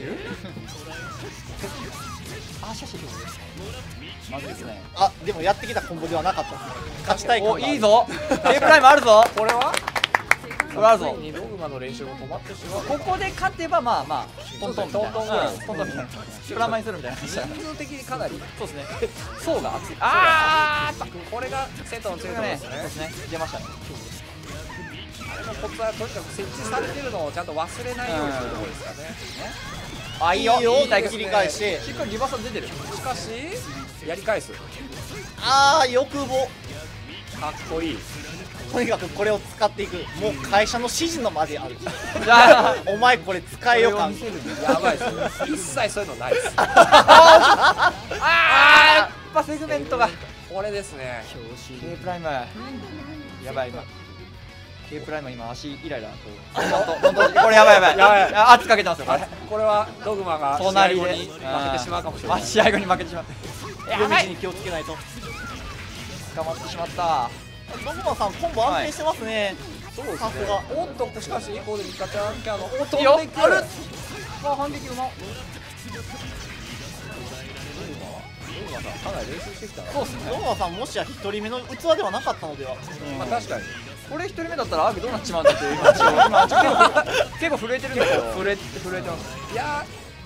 Speaker 1: あ、しかしまずいですね。
Speaker 3: あ、でもやってきたコンボではなかったですね。勝ちたい感が。
Speaker 1: お、いいぞ K プライムあるぞ。
Speaker 2: これは
Speaker 1: これあるぞ。
Speaker 2: ドグマの練習も止まってしまう。
Speaker 1: ここで勝てばまあまあトントンみたいな、
Speaker 2: トントンぐらい
Speaker 1: トントンみたいなプラマイするみたいな。
Speaker 2: 人数的にかなり
Speaker 1: そうですね。層が厚い。ああ、
Speaker 2: これがセットの強いところですね。
Speaker 1: そうですね。出ましたね。
Speaker 2: あれのコツはとにかく設置されてるのをちゃんと忘れないようにするところですかね。
Speaker 1: あ、いいよ。
Speaker 3: いい体切り返し。し
Speaker 1: っかりリバーサル出てる。
Speaker 2: しかしやり返す。
Speaker 3: ああ、欲望。
Speaker 2: かっこいい。
Speaker 3: とにかくこれを使っていく。もう会社の指示のまである。
Speaker 1: じゃあ
Speaker 3: お前これ使えよ感。
Speaker 2: やばいですね。一切そういうのないです。
Speaker 1: ああ、やっぱセグメントが
Speaker 2: これですね。
Speaker 1: K プライムやばい今。K プライム今足イライラこれやばいやばいやばい。圧かけてますよこれ。
Speaker 2: これはドグマが試合後に負けてしまうかもしれない。
Speaker 1: 試合後に負けてしまって。
Speaker 3: やばい。に気をつけないと。
Speaker 1: 捕まってしまった。
Speaker 3: ドグマさんコンボ安定してますね。
Speaker 2: そうですね。
Speaker 3: さすが。
Speaker 2: おっとしかしここでミカちゃんキャノおっと
Speaker 1: いいよ。ある。
Speaker 2: わ
Speaker 1: 反撃うま。
Speaker 2: かなり練習してきたな。
Speaker 3: そうですね。ドグマさんもしや一人目の器ではなかったのでは。
Speaker 2: まあ確かに。
Speaker 1: これ一人目だったらアークどうなっちまうんだって今ちょ今ちょ結構結構震えてるんだけど。震えて震えてます。
Speaker 2: いや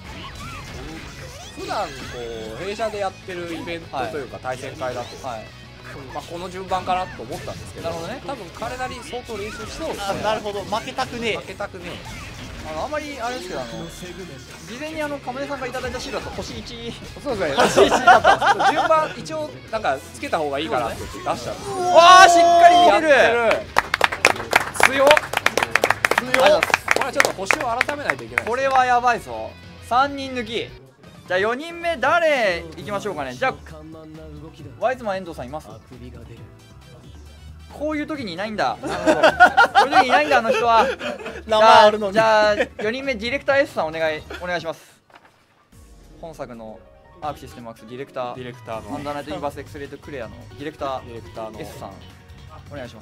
Speaker 2: 普段こう弊社でやってるイベントというか対戦会だと、はい、まあこの順番かなと思ったんですけど、なるほどね。多分彼なり相当練習してそうですね。
Speaker 3: なるほど。負けたくねえ。
Speaker 2: 負けたくねえ。
Speaker 1: あのあんまりあれですけど、あの事前にあの亀根さんからいただいた資料だと星いち、
Speaker 2: そうですね。星いちだったんです。順番一応なんかつけた方がいいかなって出したんです。
Speaker 1: わあしっかり見てる。強っ強っ。
Speaker 2: これはちょっと星を改めないといけない。
Speaker 1: これはやばいぞ。さんにん抜き。じゃあよにんめ誰いきましょうかね。じゃあワイズマン遠藤さんいます？こういう時にいないんだ。なるほど。こういう時にいないんだあの人は。
Speaker 3: 名前あるのに。
Speaker 1: じゃあよにんめディレクター S さんお願いお願いします。本作のアークシステムワークスディレクター、
Speaker 2: ディレクターの
Speaker 1: アンダーナイトユニバースエクスレートクレアのディレクター、
Speaker 2: ディレクターの
Speaker 1: S さんお願いします。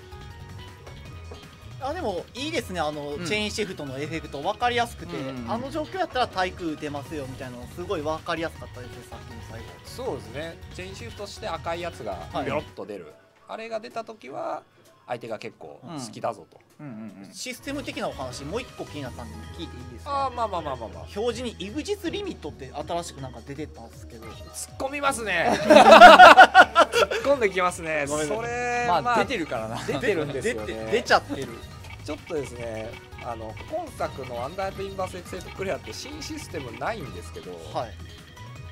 Speaker 3: あ、でもいいですね。あの、うん、チェインシフトのエフェクト分かりやすくて、うんうん、あの状況やったら対空打てますよみたいなのすごい分かりやすかったですね。さっきの最後。
Speaker 2: そうですね。チェインシフトして赤いやつがビロッと出る、はい、あれが出た時は相手が結構好きだぞと。
Speaker 3: システム的なお話もう一個気になったんで聞いていいですか？
Speaker 2: あ、まあまあまあまあまあ。
Speaker 3: 表示にイグジスリミットって新しくなんか出てたんですけど、
Speaker 2: 突っ込みますね。突っ込んできますね。それ
Speaker 1: まあ、まあ、出てるからな。
Speaker 2: 出てるんですよね。
Speaker 3: 出ちゃってる。
Speaker 2: ちょっとですね、あの今作のアンダーナイトインバースエクセルトクレアって新システムないんですけど、はい、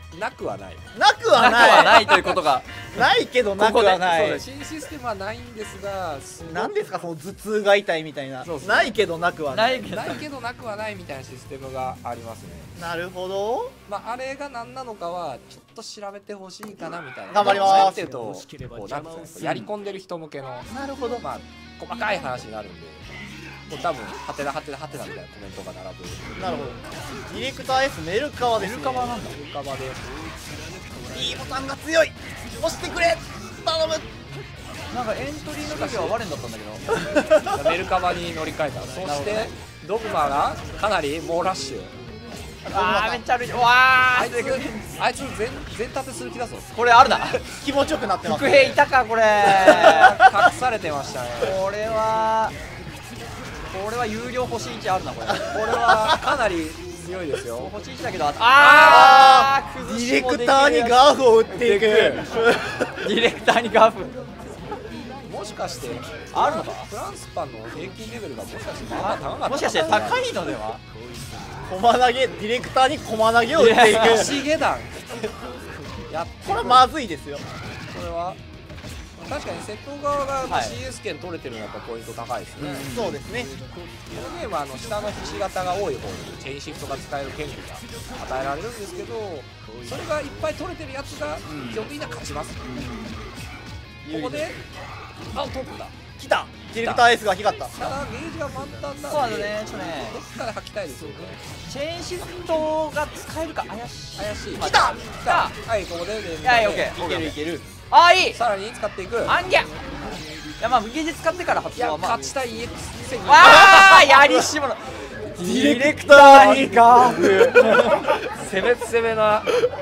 Speaker 2: なくはない。
Speaker 3: なくはない。
Speaker 1: なくはないということが
Speaker 3: ないけどなくはない。
Speaker 2: 新システムはないんですが、
Speaker 3: 何ですかその頭痛が痛いみたいな。ないけどなくはない。
Speaker 2: ないけどなくはないみたいなシステムがありますね。
Speaker 3: なるほど。
Speaker 2: まああれが何なのかはちょっと調べてほしいかなみたいな。
Speaker 3: 頑張ります。
Speaker 2: っていうとこうなんですかやり込んでる人向けの。
Speaker 3: なるほど。
Speaker 2: まあ細かい話になるんで。もう多分ハテナハテナハテナみたいなコメントが並ぶ。
Speaker 3: なるほど。ディレクター S メルカバですね。
Speaker 2: メルカバなんだ。メルカバで。
Speaker 3: いいボタンが強い。押してくれ。頼む。
Speaker 1: なんかエントリーの時はワレンだったんだけ
Speaker 2: ど。メルカバに乗り換えた。そしてドグマがかなり猛ラッシュ。
Speaker 1: ああめっちゃ歩いてる。わあ
Speaker 2: あいつあいつ全全立てする気だぞ。
Speaker 1: これあるな。
Speaker 3: 気持ちよくなってます。
Speaker 1: 伏兵いたかこれ。
Speaker 2: 隠されてましたね。
Speaker 1: これは。これは有料星いちあるなこれ。これ
Speaker 2: はかなり強いですよ。
Speaker 1: 星いちだけどああ
Speaker 3: ディレクターにガーフを打っていく。デ
Speaker 1: ィレクターにガーフ。
Speaker 2: もしかして
Speaker 1: あるのか。
Speaker 2: フランスパンの平均レベルがもしかして高かった。
Speaker 1: もしかして高いのでは。
Speaker 3: 駒投げディレクターに駒投げを打っていく。
Speaker 2: 足下段。
Speaker 3: やっこれはまずいですよ。
Speaker 2: これは。確かに瀬戸側が シーエス 権取れてるのはやっぱポイント高いですね。
Speaker 3: そうですね。
Speaker 2: このゲームはあの下のひし形が多い方にチェーンシフトが使える権利が与えられるんですけど、それがいっぱい取れてるやつが基本的には勝ちます。ここであ取った。
Speaker 3: 来た。ディレクター S が光った。
Speaker 2: ただゲージが満タンなんで、
Speaker 1: そうだね。ちょっとね。
Speaker 2: どっかで吐きたいですよね。
Speaker 1: チェーンシフトが使えるか怪しい。
Speaker 2: 怪しい。
Speaker 3: 来た。
Speaker 2: 来た。はいここで。
Speaker 1: いやオッケー。
Speaker 3: いけるいける。
Speaker 1: ああいい。
Speaker 2: さらに使っていく。
Speaker 1: あんぎゃ。いやまあゲージ使ってから発動はまあ
Speaker 2: 勝ちたい イーエックス 戦
Speaker 1: ああやりしもの。
Speaker 3: ディレクターにガーフ。
Speaker 2: 攻め攻めな。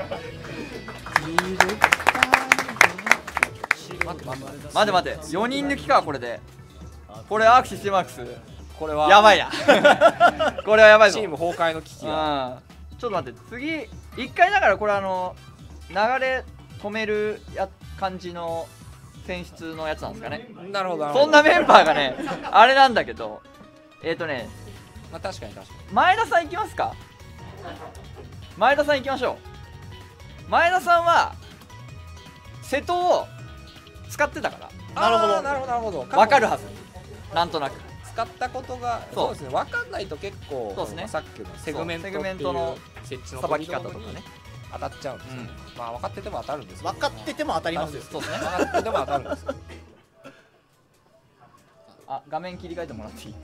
Speaker 1: 待って待って待って待ってよにん抜きかこれで。これアークシステムマックス。
Speaker 2: これは
Speaker 1: やばいな。これはやばいぞ。
Speaker 2: チーム崩壊の危機が。
Speaker 1: ちょっと待って次一回だからこれあの流れ止めるや感じの選出のやつなんですかね。
Speaker 2: なるほど。
Speaker 1: そんなメンバーがねあれなんだけどえっとね
Speaker 2: まあ確かに確かに
Speaker 1: 前田さんいきますか。前田さんいきましょう。前田さんは瀬戸を使ってたから。
Speaker 3: なるほど
Speaker 2: なるほどなるほど。
Speaker 1: わかるはず。なんとなく
Speaker 2: 使ったことがそうですね。分かんないと結構
Speaker 1: そうですね。
Speaker 2: さっきのセグメント
Speaker 1: セグメントの
Speaker 2: 設置の
Speaker 1: さばき方とかね
Speaker 2: 当たっちゃうんですよ。まあ分かってても当たるんです。
Speaker 3: 分かってても当たりますよ。
Speaker 1: そうですね。
Speaker 2: 分かってても当たるんです。
Speaker 1: あ画面切り替えてもらっていい。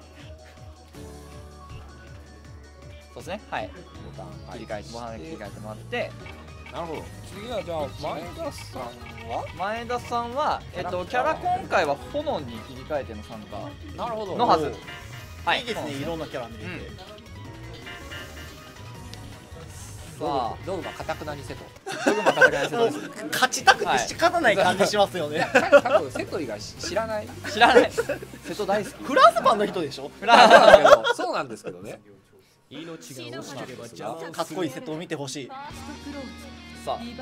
Speaker 1: そうですね。はい。ボタン切り替えてボタン切り替えてもらって。
Speaker 2: なるほど。次はじゃあ前田さんは
Speaker 1: 前田さんはえっとキャラ今回は炎に切り替えての参加
Speaker 2: なるほど
Speaker 1: のはず。
Speaker 3: はい。いいですね。いろんなキャラ見れて。
Speaker 2: さあドグマかたくなに瀬戸。
Speaker 1: ドグマかたくなに瀬戸です。
Speaker 3: 勝ちたくて仕方ない感じしますよね。
Speaker 2: 多分瀬戸以外知らない。
Speaker 1: 知らない。瀬戸大好き。
Speaker 3: フランスパンの人でしょ。
Speaker 2: フランスパンだけどそうなんですけどね。
Speaker 3: 命が惜しければじゃあかっこいい瀬戸を見てほしい。
Speaker 1: さあ
Speaker 2: 前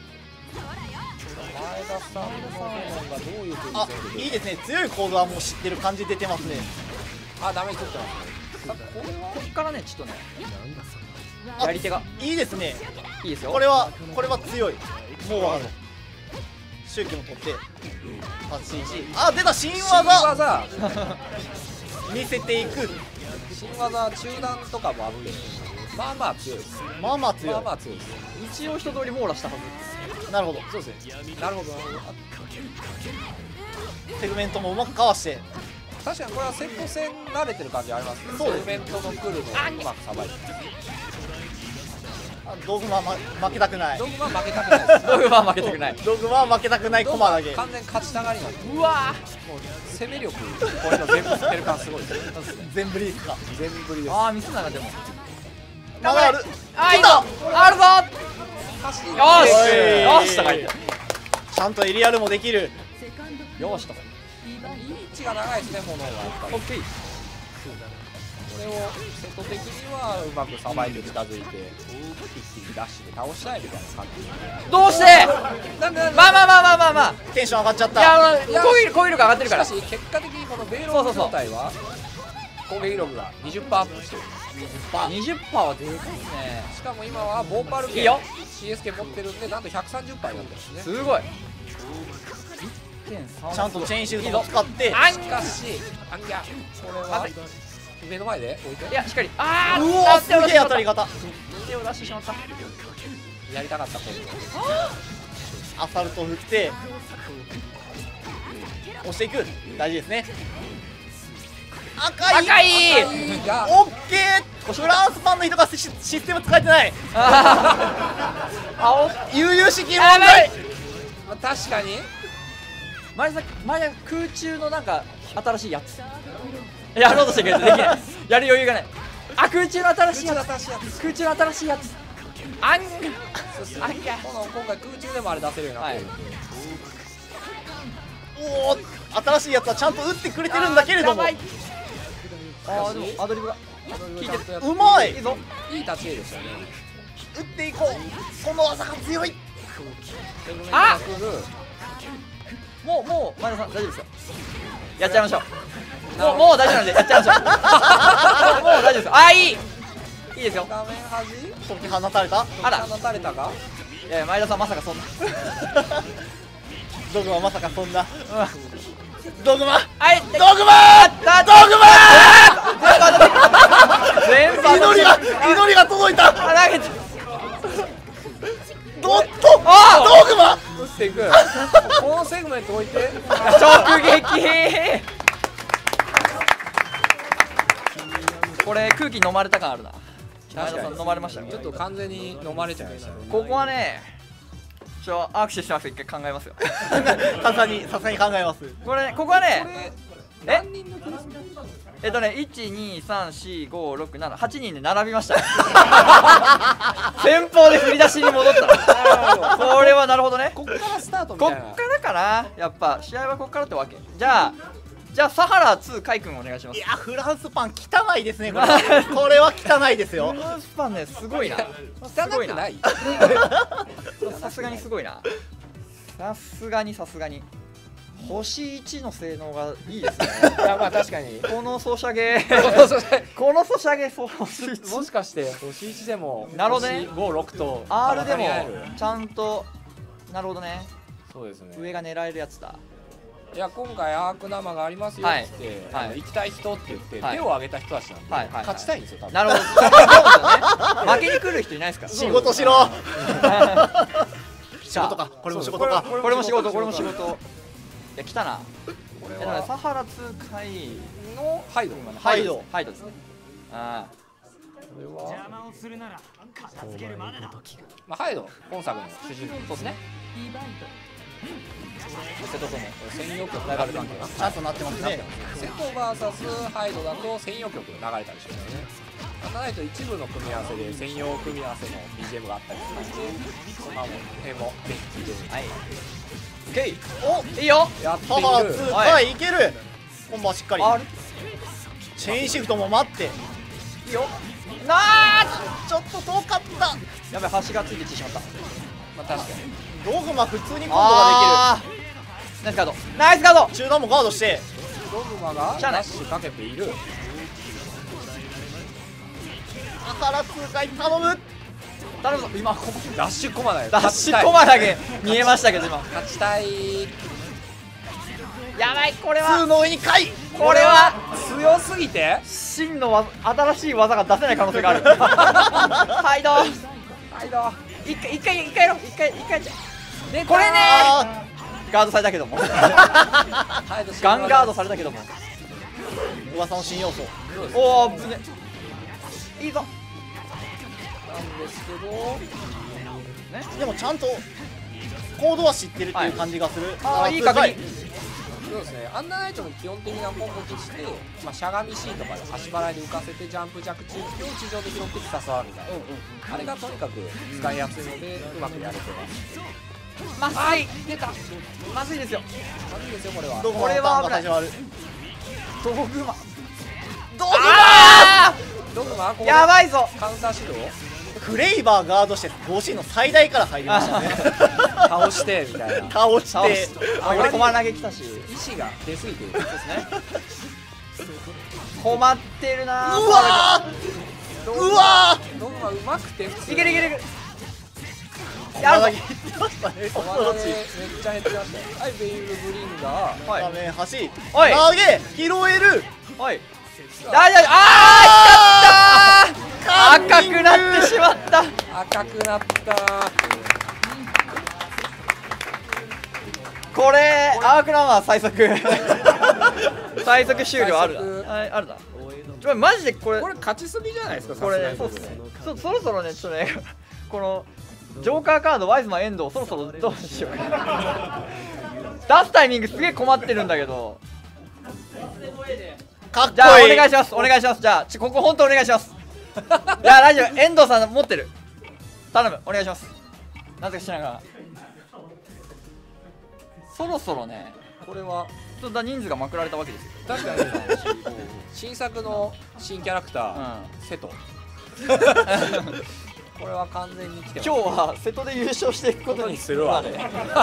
Speaker 2: 田さんの炎がどういう風に
Speaker 3: あいいですね。強いコードはもう知ってる感じ出てますね。
Speaker 2: あダメに取ってますね。
Speaker 1: これはこっからねちょっとねやり手が
Speaker 3: いいですね。
Speaker 1: いいですよ。
Speaker 3: これはこれは強い。もうあの周期も取って発信しあ出た新技見せていく。
Speaker 2: 新技中段とかもあってまあまあ強いです。
Speaker 3: まあまあ強い。
Speaker 2: まあまあ強いです。
Speaker 1: 一応一通り網羅したは
Speaker 3: ず。なるほど。
Speaker 2: そうですね。なるほど。
Speaker 3: セグメントもうまくかわして。
Speaker 2: 確かにこれはセット戦慣れてる感じありますね。セグメントの来るのをうまくさばいて。
Speaker 3: ドグマ負けたくない。
Speaker 2: ドグマ負けたくないです。
Speaker 1: ドグマ負けたくない。
Speaker 3: ドグマ負けたくないコマだけ。
Speaker 2: 完全勝ちたがりなんで。
Speaker 1: うわ
Speaker 2: もう攻め力これの全部捨てる感すごいですね。
Speaker 3: 全振りですか。
Speaker 2: 全振りです。
Speaker 1: ああミスながでも。
Speaker 3: まだある。
Speaker 1: あいた。あるぞ。よしよしとか言って。
Speaker 3: ちゃんとエリアルもできる。
Speaker 1: よしとか。
Speaker 2: リーチが長いですね炎が。
Speaker 1: オッケー。
Speaker 2: これをセット的にはうまくさばいて近づいて一気にダッシュで倒したいみたいな感じ。
Speaker 1: どうしてなんでまあまあまあまあまあまあ
Speaker 3: テンション上がっちゃった。
Speaker 1: いや攻撃攻撃力上がってるから。
Speaker 2: しかし結果的にこのベイログ状態は攻撃力が にじゅっパーセント アップしてる。
Speaker 1: にじゅっパーセント はでかいね。
Speaker 2: しかも今はボーパル系 シーエス 系持ってるんでなんと ひゃくさんじゅっパーセント になってますね。
Speaker 1: すごい。
Speaker 3: ちゃんとチェーンシフトも使って
Speaker 2: あしかしあんぎゃこれは目の前で置いて
Speaker 1: いやしっかりあー
Speaker 3: うおすげえ当たり方
Speaker 1: 手を出してしまった。
Speaker 2: やりたかったこ
Speaker 3: アサルト振って押していく大事ですね。赤い
Speaker 1: 赤い
Speaker 2: が
Speaker 3: オッケーフランスパンの人がシシステム使えてない
Speaker 1: 青
Speaker 3: 悠々しき問題
Speaker 2: まあ確かに
Speaker 1: 前さ前空中のなんか新しいやつやろうとしてくれてできないやる余裕がない。あ空中の新しいやつ空中の新しいやつあん
Speaker 2: あんぎゃこの今回空中でもあれ出せるようになってる。
Speaker 3: おお新しいやつはちゃんと打ってくれてるんだけれども、
Speaker 1: あーでもアドリブが
Speaker 2: 効いてる
Speaker 3: うまい
Speaker 1: いいぞ。
Speaker 2: いい立ち絵でしたね。
Speaker 3: 打っていこうこの技が強い。
Speaker 1: あもうもう前田さん大丈夫ですよ。やっちゃいましょう。もうもう大丈夫なんでやっちゃいましょう。もうもう大丈夫ですよ。あーいいいいですよ。
Speaker 2: 画面端
Speaker 3: 解き放たれた。
Speaker 1: あら
Speaker 2: 放たれたか。
Speaker 1: いや前田さんまさかそんな
Speaker 3: ドグマまさかそんなドグマ
Speaker 1: はい
Speaker 3: ドグマドグマ
Speaker 1: 全部
Speaker 3: 祈りが祈りが届いた。
Speaker 1: あ投げて
Speaker 3: どっと
Speaker 1: あ
Speaker 3: ドグマ
Speaker 2: 打っていくこのセグメント置いて
Speaker 1: 直撃これ空気飲まれた感あるな。前田さん飲まれましたね。
Speaker 2: ちょっと完全に飲まれちゃいましたね。
Speaker 1: ここはねちょ握手してます。一回考えますよ
Speaker 3: さすがにさすがに考えます。
Speaker 1: これねここはねえ
Speaker 2: 何人抜きですか。
Speaker 1: えっとねいちにさんしごろくななはちにんで並びました先方で振り出しに戻ったこれはなるほどね。
Speaker 2: こっからスタートみ
Speaker 1: こ
Speaker 2: たいな。
Speaker 1: っからかなやっぱ試合はこっからってわけ。じゃあじゃあサハラツーカイ君お願いします。
Speaker 3: いやフランスパン汚いですねこれこれは汚いですよ。
Speaker 1: フランスパンねすごいな
Speaker 2: 汚くない
Speaker 1: さすがにすごいなさすがにさすがに星いちの性能がいいですね
Speaker 2: いやまあ確かに
Speaker 1: このソシャゲ
Speaker 2: このソシャゲ
Speaker 1: このソシャゲ星いち
Speaker 2: もしかして星いちでも
Speaker 1: なるほどね
Speaker 2: 星ご、ろくと
Speaker 1: R でも
Speaker 2: 張り合える
Speaker 1: ちゃんとなるほどね
Speaker 2: そうですね。
Speaker 1: 上が狙えるやつだ。
Speaker 2: いや今回アーク生がありますよって言って、
Speaker 1: はい
Speaker 2: あの行きたい人って言って、
Speaker 1: はい
Speaker 2: 手を挙げた人たちなんで、
Speaker 1: はいはいはい
Speaker 2: 勝ちたいんですよ多分。
Speaker 1: なるほどそうですね負けに来る人いないですから
Speaker 3: 仕事しろ仕
Speaker 1: さあ
Speaker 3: 事かこれも仕
Speaker 1: これ
Speaker 3: 事か
Speaker 1: これも仕事これも仕事いや来たな。
Speaker 2: これ
Speaker 1: えだから
Speaker 2: は
Speaker 1: サハラツーカイ
Speaker 2: のハイド。
Speaker 3: ハイド
Speaker 1: ハイドですね。あ
Speaker 2: これは
Speaker 4: 邪魔をするなら片付けるまでだ。
Speaker 2: まあハイド本作の主人公
Speaker 1: あそうですね。瀬戸とも
Speaker 2: 専用曲
Speaker 1: ライバル関係が
Speaker 3: ちゃんとなってますね。
Speaker 2: 瀬戸 ブイエス ハイドだと専用曲流れたりしますよね。じゃないと一部の組み合わせで専用組み合わせの ビージーエム があったりするんで、そんなもんでもデッキで
Speaker 1: はいオッケーおいいよ
Speaker 2: やってい
Speaker 3: パワー
Speaker 2: る。
Speaker 3: ツー
Speaker 1: は
Speaker 3: はいいける。コンボはしっかり
Speaker 1: ある
Speaker 3: チェーンシフトも待って
Speaker 1: いいよなあ
Speaker 3: ちょっと遠かった
Speaker 1: やべ橋がついてきてしまった。
Speaker 2: まあ確かに
Speaker 3: ドグマ普通にコンボが
Speaker 1: あーナイスガードナイスガード
Speaker 3: できる中段もガードして
Speaker 2: ドグマが
Speaker 1: しゃあない
Speaker 2: ダッシュかけている。
Speaker 3: アハラツー回頼む。
Speaker 1: 頼むぞ今ここ
Speaker 2: ダッシュコマだよ。
Speaker 1: ダッシュコマだけ見えましたけど今
Speaker 2: 勝ちたい。
Speaker 1: やばいこれ
Speaker 3: ツー
Speaker 1: は
Speaker 3: の上に回
Speaker 1: これは
Speaker 2: 強すぎて
Speaker 1: 真の技新しい技が出せない可能性があるはいどう
Speaker 2: ハイド。
Speaker 1: 一回一回一回やろう一回一回やっちゃうでこれね
Speaker 3: あ
Speaker 1: ガードされたけども
Speaker 2: ハイド
Speaker 1: ガンガードされたけども
Speaker 3: ー噂の新要素
Speaker 1: おおぶねいいぞ
Speaker 2: なんですけど、
Speaker 3: でもちゃんとコードは知ってるっていう感じがする。
Speaker 1: あーいい確認
Speaker 2: そうですね。アンダーナイトの基本的なコンボとして、まあしゃがみ C とかで足払いで浮かせてジャンプ弱中期を地上で拾ってきたさみたいな。あれがとにかく使いやすいのでうまくやれてます。
Speaker 1: まずい出たまずいですよ
Speaker 2: まずいですよこれは。
Speaker 3: ドグマのターンが始まる。
Speaker 1: ドグマ
Speaker 3: ドグマ
Speaker 1: あ
Speaker 2: ドグマここで
Speaker 1: ーやばいぞ
Speaker 2: カウンター指導
Speaker 3: フレイバーガードして ごシー の最大から入りましたね。
Speaker 2: 倒してみたいな。
Speaker 3: 倒して
Speaker 1: 倒すあ俺駒投げきたし
Speaker 2: 意志が出すぎてる。
Speaker 1: ですね困ってるな
Speaker 3: うわ
Speaker 2: 甘くて普通
Speaker 1: いけるいけるいける。
Speaker 3: やるぞ。ましたね。
Speaker 2: おまだめっちゃ減ってましたよ。はい、ベイルブリンガー。
Speaker 3: 画面端。
Speaker 1: おい
Speaker 3: 投げ拾える。
Speaker 1: おい。あいやあー、光ったー。赤くなってしまった。
Speaker 2: 赤くなった
Speaker 1: これアークラマー最速最速終了あるな。はい、あるな。ちょマジでこれ
Speaker 2: これ勝ちすぎじゃないですか。
Speaker 1: これね、そうっすね。そそろそろね、ちょっとねこのジョーカーカードワイズマン遠藤そろそろどうしようか出すタイミングすげえ困ってるんだけど。
Speaker 3: かっこいい。
Speaker 1: じゃあお願いします、お願いします。じゃあちここ本当お願いしますいや大丈夫、遠藤さん持ってる。頼む、お願いします。なぜかしながらそろそろね、
Speaker 2: これは
Speaker 1: ちょっと人数がまくられたわけですよ。
Speaker 2: 確かに新作の新キャラクター、うん、瀬戸これは完全に来てます。
Speaker 1: 今日は瀬戸で優勝していくことにするわね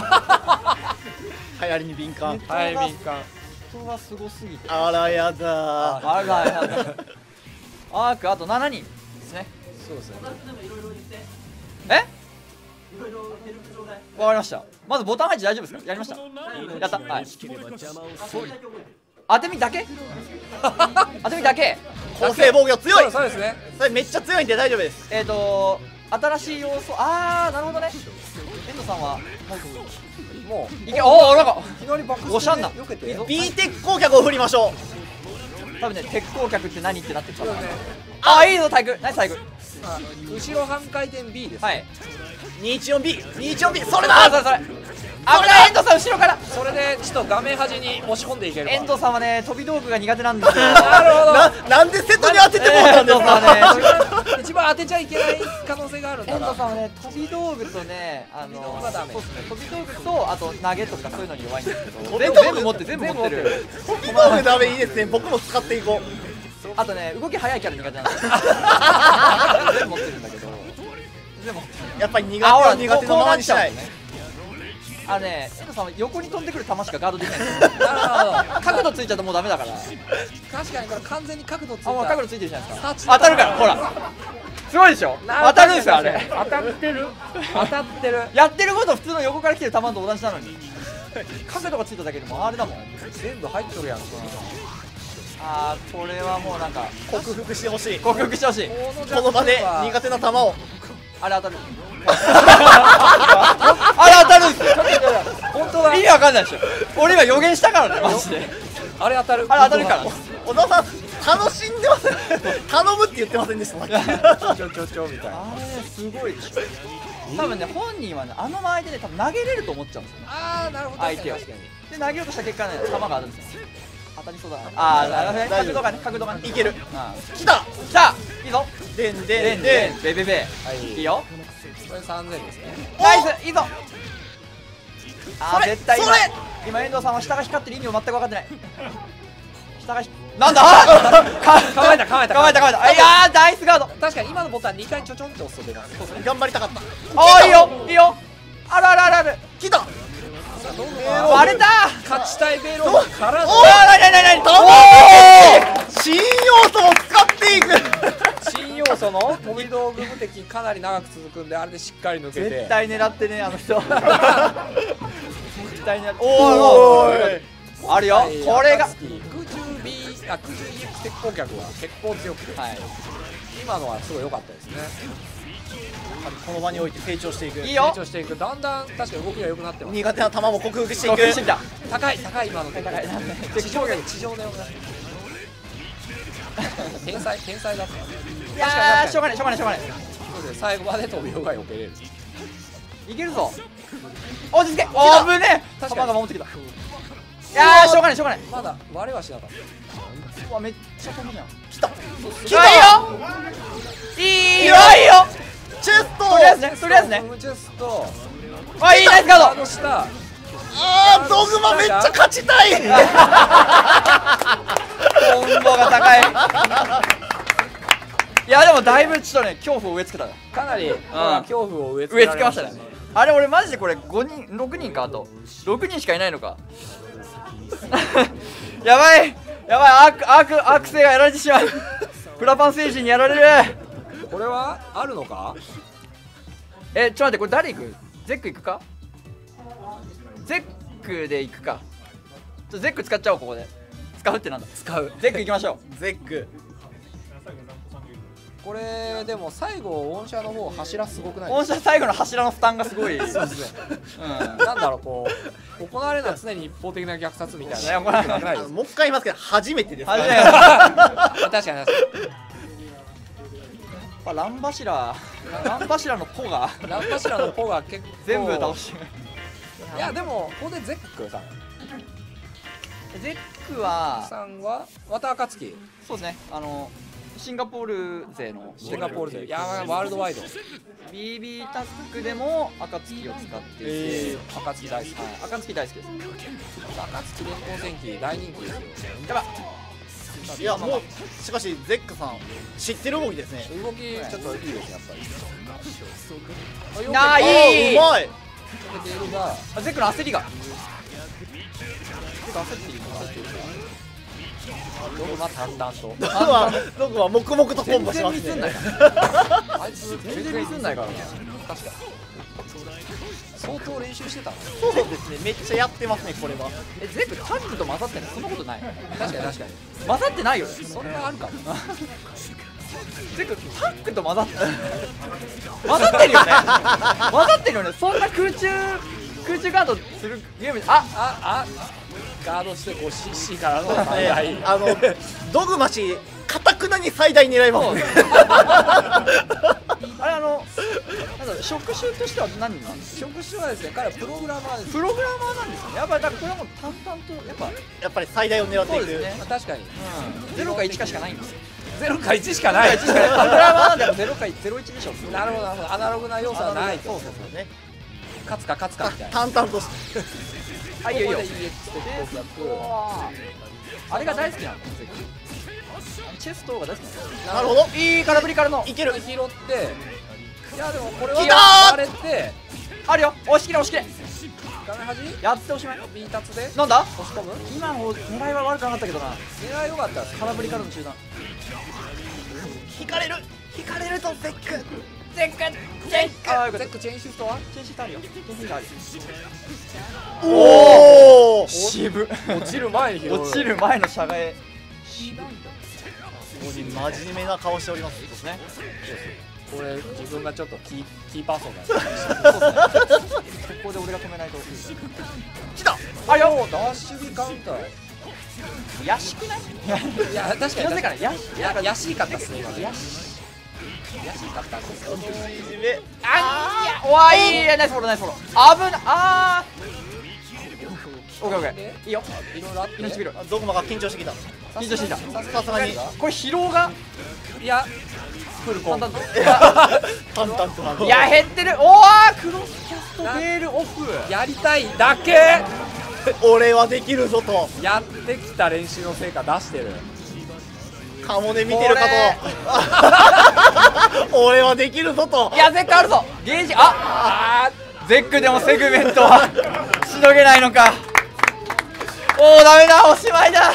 Speaker 3: 流行りに敏感。
Speaker 2: 流行りに敏感。
Speaker 1: 人がすごすぎて。
Speaker 3: あらやだ。
Speaker 1: あらやだ。アークあとしちにんですね。
Speaker 2: そうですね。
Speaker 1: え？わかりました。まずボタン配置大丈夫ですか？やりました。やった。はい。当て身だけ？当て身だけ。
Speaker 3: 構成防御強い。
Speaker 2: そうですね。
Speaker 3: それめっちゃ強いんで大丈夫です。
Speaker 1: えっと新しい要素。ああなるほどね。遠藤さんはもういけ。おおなんか
Speaker 2: いきなり爆発。
Speaker 1: おしゃんな。
Speaker 3: B 鉄鋼脚を振りましょ
Speaker 1: う。多分ね鉄鋼脚って何ってなってきた。ああいいぞ体育。ナイス体育。
Speaker 2: 後ろ半回転 B です。
Speaker 1: はい。
Speaker 3: にいちよんビー、にいちよんビー、それだ。
Speaker 1: あそれそれ。危ない遠藤さん後ろから。
Speaker 2: それでちょっと画面端に押し込んでいける。
Speaker 1: 遠藤さんはね飛び道具が苦手なんですよ。
Speaker 2: なるほど。
Speaker 3: ななんで瀬戸に当ててもらったんですか。
Speaker 2: 一番当てちゃいけない可能性があるんだ。
Speaker 1: 遠藤さんはね飛び道具とねあのそうですね飛び道具とあと投げとかそういうのに弱いんですけど全部全部持って全部持ってる。
Speaker 3: 飛び道具ダメいいですね。僕も使っていこう。
Speaker 1: あとね動き速いキャラ苦手なんですよ。全部持ってるんだけど全部
Speaker 3: やっぱり苦手は苦手のままにしたい。
Speaker 1: あのね遠藤さんは横に飛んでくる球しかガードできないんですよ。角度ついちゃうともうダメだから。
Speaker 2: 確かにこれ完全に角度ついた。
Speaker 1: あもう角度ついてるじゃないですか。当たるからほらすごいでしょ。当たるんですよあれ。
Speaker 2: 当たってる当たってる。
Speaker 1: やってること普通の横から来てる球と同じなのに角度がついただけでもあれだもん。
Speaker 2: 全部入っとるやん。
Speaker 1: あーこれはもうなんか
Speaker 3: 克服してほしい。
Speaker 1: 克服してほしい。
Speaker 3: この場で苦手な球を。
Speaker 1: あれ当たる。あれ当たるんですよ。
Speaker 2: 本当だ。
Speaker 1: 意味わかんないでしょ。俺今予言したからねマジで。
Speaker 2: あれ当たる。
Speaker 1: あれ当たるから。
Speaker 3: 小田さん楽しんでます。頼むって言ってませんでした。
Speaker 2: ちょちょちょみたいな。
Speaker 1: あれすごいでしょ。多分ね本人はねあの間合いでね多分投げれると思っちゃうんですよね。
Speaker 2: ああなるほど。
Speaker 1: 相手を。で投げようとした結果ね球があるんですよ。当たりそうだな。ああ角度がね角度がね
Speaker 3: いける。
Speaker 1: 来
Speaker 3: た
Speaker 1: 来たいいぞ。
Speaker 3: でんでん
Speaker 1: でんでんベベベ。いいよ。
Speaker 2: これさんぜんですね。
Speaker 1: ナイスいいぞ。あ
Speaker 3: それ
Speaker 1: 絶対今
Speaker 3: それ
Speaker 1: 今遠藤さんは下が光ってる意味を全く分かってない。下がなんだ構
Speaker 2: えた構えた
Speaker 1: 構えた構えた。いやーナイスガード。
Speaker 2: 確かに今のボタンにかいちょちょんって押すと出ます。
Speaker 3: 頑張りたかった。
Speaker 1: ああいいよいいよ。あるあるあるある。
Speaker 3: 来た。
Speaker 1: 割れた。
Speaker 2: 勝ちたいベロからの。
Speaker 1: おおなになになに。
Speaker 3: 新要素を使っていく。
Speaker 2: 新要素の飛び道具無敵かなり長く続くんであれでしっかり抜けて。
Speaker 1: 絶対狙ってねあの人。絶対狙って。おおあるよこれが。
Speaker 2: 空中 B あ空中 イーエックス 鉄鋼脚は結構強くて、はい、今のはすごい良かったですね。
Speaker 3: この場において成長していく。
Speaker 1: いいよ。
Speaker 2: 成長していく。だんだん確かに動きが良くなってます。
Speaker 3: 苦手な球も克服していく。
Speaker 1: 克服してきた。
Speaker 2: 高い高い今の高い。地上で地上で天才天才だった。
Speaker 1: いやーしょうがないしょうがないしょうがない。
Speaker 2: そうで最後まで飛びようが避けれる。
Speaker 1: いけるぞ。落ち着け。おぶねえ。球が守ってきた。いやーしょうがないしょうがない。
Speaker 2: まだ割れはしなかった。
Speaker 1: うわめっちゃ飛ぶじゃん。
Speaker 3: 来た
Speaker 1: 来たよ。いいよいいよ。
Speaker 3: チェスト
Speaker 1: とりあえずねとりあえずね。
Speaker 2: チェスト。
Speaker 1: あいいナイスガード。
Speaker 2: 下。
Speaker 3: あードグマめっちゃ勝ちたい。
Speaker 1: コンボが高い。いやでもだいぶちょっとね恐怖を植え付けた。
Speaker 2: かなり恐怖を植え
Speaker 1: 付けましたね。あれ俺マジでこれごにんろくにんか。あとろくにんしかいないのか。やばいやばいアークアークアーク星がやられてしまう。フラパン星人にやられる。
Speaker 2: これはあるのか。
Speaker 1: え、ちょっと待って、これ誰行く？ゼック行くか？ゼックで行くか。ちょゼック使っちゃおう。ここで使うってなんだ。
Speaker 2: 使う。
Speaker 1: ゼック行きましょ
Speaker 3: ゼック。
Speaker 2: これでも最後御社の方柱すごくない？
Speaker 1: 御社最後の柱の負担がすごい。
Speaker 2: そうですね。うん。なんだろう、こう行われるのは常に一方的な虐殺みたいな。
Speaker 3: もう一回言いますけど初めてです。
Speaker 1: 初めて。
Speaker 2: 確かに確かに。
Speaker 1: ラン柱、ラン柱のポが
Speaker 2: ラン柱のポが結構
Speaker 1: 全部倒してる。
Speaker 2: いやでもここでゼックさん。
Speaker 1: ゼックは
Speaker 2: さんはまた暁。
Speaker 1: そうですね。あのシンガポール勢の
Speaker 2: シンガポール勢。いやワールドワイド。
Speaker 1: ビービー タスクでも暁を使っていて、
Speaker 2: えー、暁大好き。
Speaker 1: はい、暁大好きです。
Speaker 2: 暁連行戦記大人気ですよ。
Speaker 1: やば。
Speaker 3: いやもうしかしゼックさん知ってる動きですね。
Speaker 2: 動きちょっといいですねやっぱり。
Speaker 1: ああいい。
Speaker 3: うまい。
Speaker 2: デールが
Speaker 1: ゼックの焦りが。焦っている。
Speaker 2: ドグマ淡々と。
Speaker 3: ドグマドグマ黙々とコンボしますね。
Speaker 2: あいつ
Speaker 1: 全然ミスんないからな。
Speaker 2: 確かに。相当練習してたの。
Speaker 3: そうですね。めっちゃやってますねこれは。
Speaker 1: えゼックタッグと混ざってんの？そんなことない。
Speaker 2: 確かに確かに。
Speaker 1: 混ざってないよね。
Speaker 2: それはあるかも。
Speaker 1: ゼックタッグと混ざって混ざってるよね。混ざってるよね。そんな空中空中ガードするゲーム。あ
Speaker 2: ああガードしてこう シーシー からの最大。
Speaker 3: あのドグマシかたくなに最大狙います。
Speaker 1: あれあのなんだろう職種としては何なんですか？
Speaker 2: 職種はですね、彼はプログラマーです。
Speaker 1: プログラマーなんですよね。やっぱりだからこれはもう淡々とやっぱ
Speaker 3: やっぱり最大を狙っていく。
Speaker 1: そうですね。
Speaker 2: 確かに。
Speaker 1: ゼロかいちかしかないんですよ。
Speaker 2: ゼロかいちしかない。
Speaker 1: プログラマーなんでもゼロかゼロいちでしょ。
Speaker 2: なるほどなるほど。アナログな要素はないと。
Speaker 3: そうそうそうね。
Speaker 2: 勝つか勝つかみたいな。
Speaker 3: 淡々として。
Speaker 1: あいいよいいよ。
Speaker 2: ここで イーエックス で攻略。
Speaker 1: あれが大好きなの。チェストが大好きなの。
Speaker 3: なるほど。
Speaker 1: いい空振りからの
Speaker 3: いける。
Speaker 2: 拾って。いやでもこれは
Speaker 3: 来たー。
Speaker 2: あれって
Speaker 1: あるよ。押し切れ押し切れ。
Speaker 2: 画面端
Speaker 1: やっておしまい。
Speaker 2: B タツで
Speaker 1: なんだ
Speaker 2: 押し込む。
Speaker 1: 今の狙いは悪くなかったけどな。
Speaker 2: 狙い良かったです。
Speaker 1: 空振りからの中断。
Speaker 3: 引かれる引かれるとゼック
Speaker 1: ゼックゼック。ああよかった。
Speaker 2: ゼックチェーンシフトは
Speaker 1: チェンシートあるよ。チェンシートある。
Speaker 3: おお
Speaker 1: 渋。
Speaker 2: 落ちる前に拾う。
Speaker 1: 落ちる前のしゃがえ。
Speaker 3: 真面目な顔しております。
Speaker 1: ですね。
Speaker 2: これ自分がちょっとキーキーパーソンなんで。
Speaker 1: ここで俺が止めないと。
Speaker 3: 来た。
Speaker 1: あよ。
Speaker 2: ダッシュビカウンター。
Speaker 1: やしくない？
Speaker 2: いや確かに
Speaker 1: 気のせいかな。やし。
Speaker 2: なんか安いかったっすね今ね。
Speaker 1: やし。
Speaker 2: 安いかったんですよ。
Speaker 1: あー、わいいナイスフォローナイスフォロー。危ない。あー。オッケーオッケー。いいよ。
Speaker 2: いろいろあって。
Speaker 1: 命見る。
Speaker 3: ドグマが緊張してきた。
Speaker 1: 緊張してきた。
Speaker 3: さすがに
Speaker 1: これ疲労が。
Speaker 2: いやフルコン。
Speaker 1: 淡々
Speaker 3: 淡々となる。
Speaker 1: と。いや減ってる。おークロスキャストベールオフ。
Speaker 2: やりたいだけ。
Speaker 3: 俺はできるぞと
Speaker 2: やってきた練習の成果出してる。
Speaker 3: カモネ見てるかと。俺はできるぞと。
Speaker 1: いやゼックあるぞ。ゲージあ。ゼックでもセグメントはしのげないのか。おおダメだおしまいだ。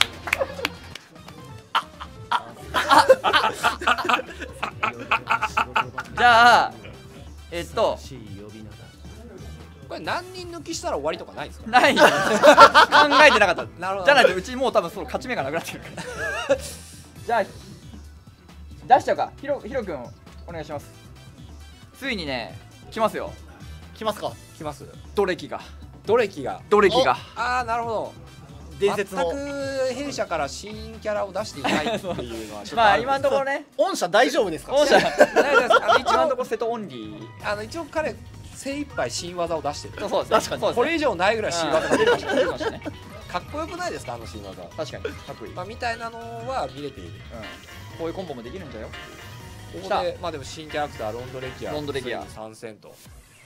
Speaker 1: じゃあえっと
Speaker 2: これ何人抜きしたら終わりとかないんですか。
Speaker 1: ない考えてなかった。
Speaker 2: なるほど。
Speaker 1: じゃないとうちもう多分その勝ち目がなくなってるからじゃあ出しちゃうか。ヒロヒロ君お願いします。ついにね来ますよ。
Speaker 3: 来ますか。
Speaker 2: 来ます。
Speaker 1: ドレキが
Speaker 2: ドレキが
Speaker 1: ドレキが
Speaker 2: ああなるほど。
Speaker 3: 伝説の
Speaker 2: 全く弊社から新キャラを出していないっていうのはちょっと
Speaker 1: まあ
Speaker 2: るんです
Speaker 1: 今のところね
Speaker 3: 御社大丈夫ですか。
Speaker 1: 御社
Speaker 2: 大丈夫です。あの一
Speaker 1: 今のと
Speaker 2: 応
Speaker 1: ころ瀬戸オンリー。
Speaker 2: あの一応彼精一杯新技を出してる。
Speaker 1: そうそうですね。
Speaker 3: 確かに
Speaker 2: これ以上ないぐらい新技が出てました。
Speaker 1: 出てましたね。
Speaker 2: かっこよくないですかあの新技。
Speaker 1: 確かにかっこいい。
Speaker 2: まあみたいなのは見れている。
Speaker 1: こういうコンボもできるんだよ。
Speaker 2: ここでまあでも新キャラクターロンドレキア
Speaker 1: ロンドレキア
Speaker 2: ついに参戦と。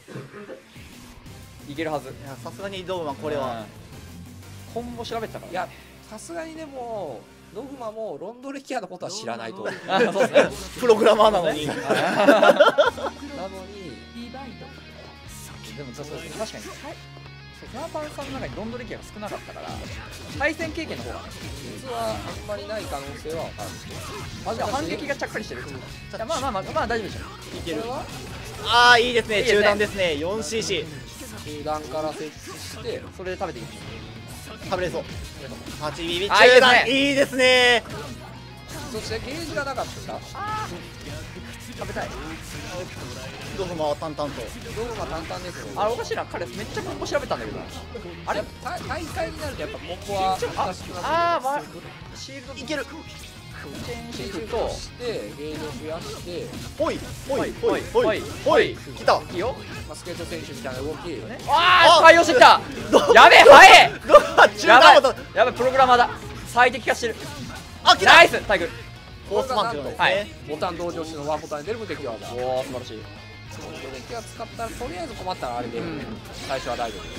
Speaker 1: いけるはず。
Speaker 3: いやさすがにドグマこれは
Speaker 1: コンボ調べてたから。
Speaker 2: いやさすがにでもドグマもロンドレキアのことは知らないと思う。
Speaker 1: あそうですね。
Speaker 3: プログラマーなのに。
Speaker 2: なのに
Speaker 1: でもそうそう確かにスナーパンさんの中にロンドレキアが少なかったから対戦経験の方が
Speaker 2: 実はあんまりない可能性は分かる。
Speaker 1: あ、じゃあ反撃がちゃっかりしてる。いやまあまあまあまあ大丈夫でしょ。いける。
Speaker 3: ああいいですね、
Speaker 1: いいですね
Speaker 3: 中段ですね。 よんシーシー
Speaker 2: 中段から設置して
Speaker 1: それで食べていい。
Speaker 3: 食べれそう。はちビビ
Speaker 1: あいいです
Speaker 3: 中段
Speaker 1: ね
Speaker 3: いいですね。
Speaker 2: そしてゲージがなかったんだ。
Speaker 1: 食べたい。
Speaker 3: ドグマは淡々と。
Speaker 2: どうが簡単ですよね。
Speaker 1: あれおかしいな、彼めっちゃコンボ調べたんだけど。あれ
Speaker 2: 大大会になるとやっぱコンボは難しくなって
Speaker 1: ああ、まあ、シールド
Speaker 3: いける。
Speaker 1: チェーンシ
Speaker 2: シ
Speaker 1: ールと
Speaker 2: フトしてゲージを増やして、
Speaker 3: ほいほいほいほ
Speaker 1: ほい
Speaker 3: いほい来た。
Speaker 1: いいよ。
Speaker 2: まあ、スケート選手みたいな動き、ね、
Speaker 1: ああ、対応してきた。やべえ、早え。
Speaker 3: ドグマ中
Speaker 1: やばい
Speaker 3: 段ボタン。
Speaker 1: やばい、プログラマーだ。最適化してる。
Speaker 3: あ来た。
Speaker 1: ナイスタイグル。
Speaker 3: フォースマンっていうのです
Speaker 1: はい
Speaker 3: ね。
Speaker 2: ボタン同乗してのワンボタンに出る無敵技。こ
Speaker 1: おお、素晴らしい。
Speaker 2: の無敵技使ったらとりあえず困ったらあれで、
Speaker 1: うん、
Speaker 2: 最初は大丈夫です。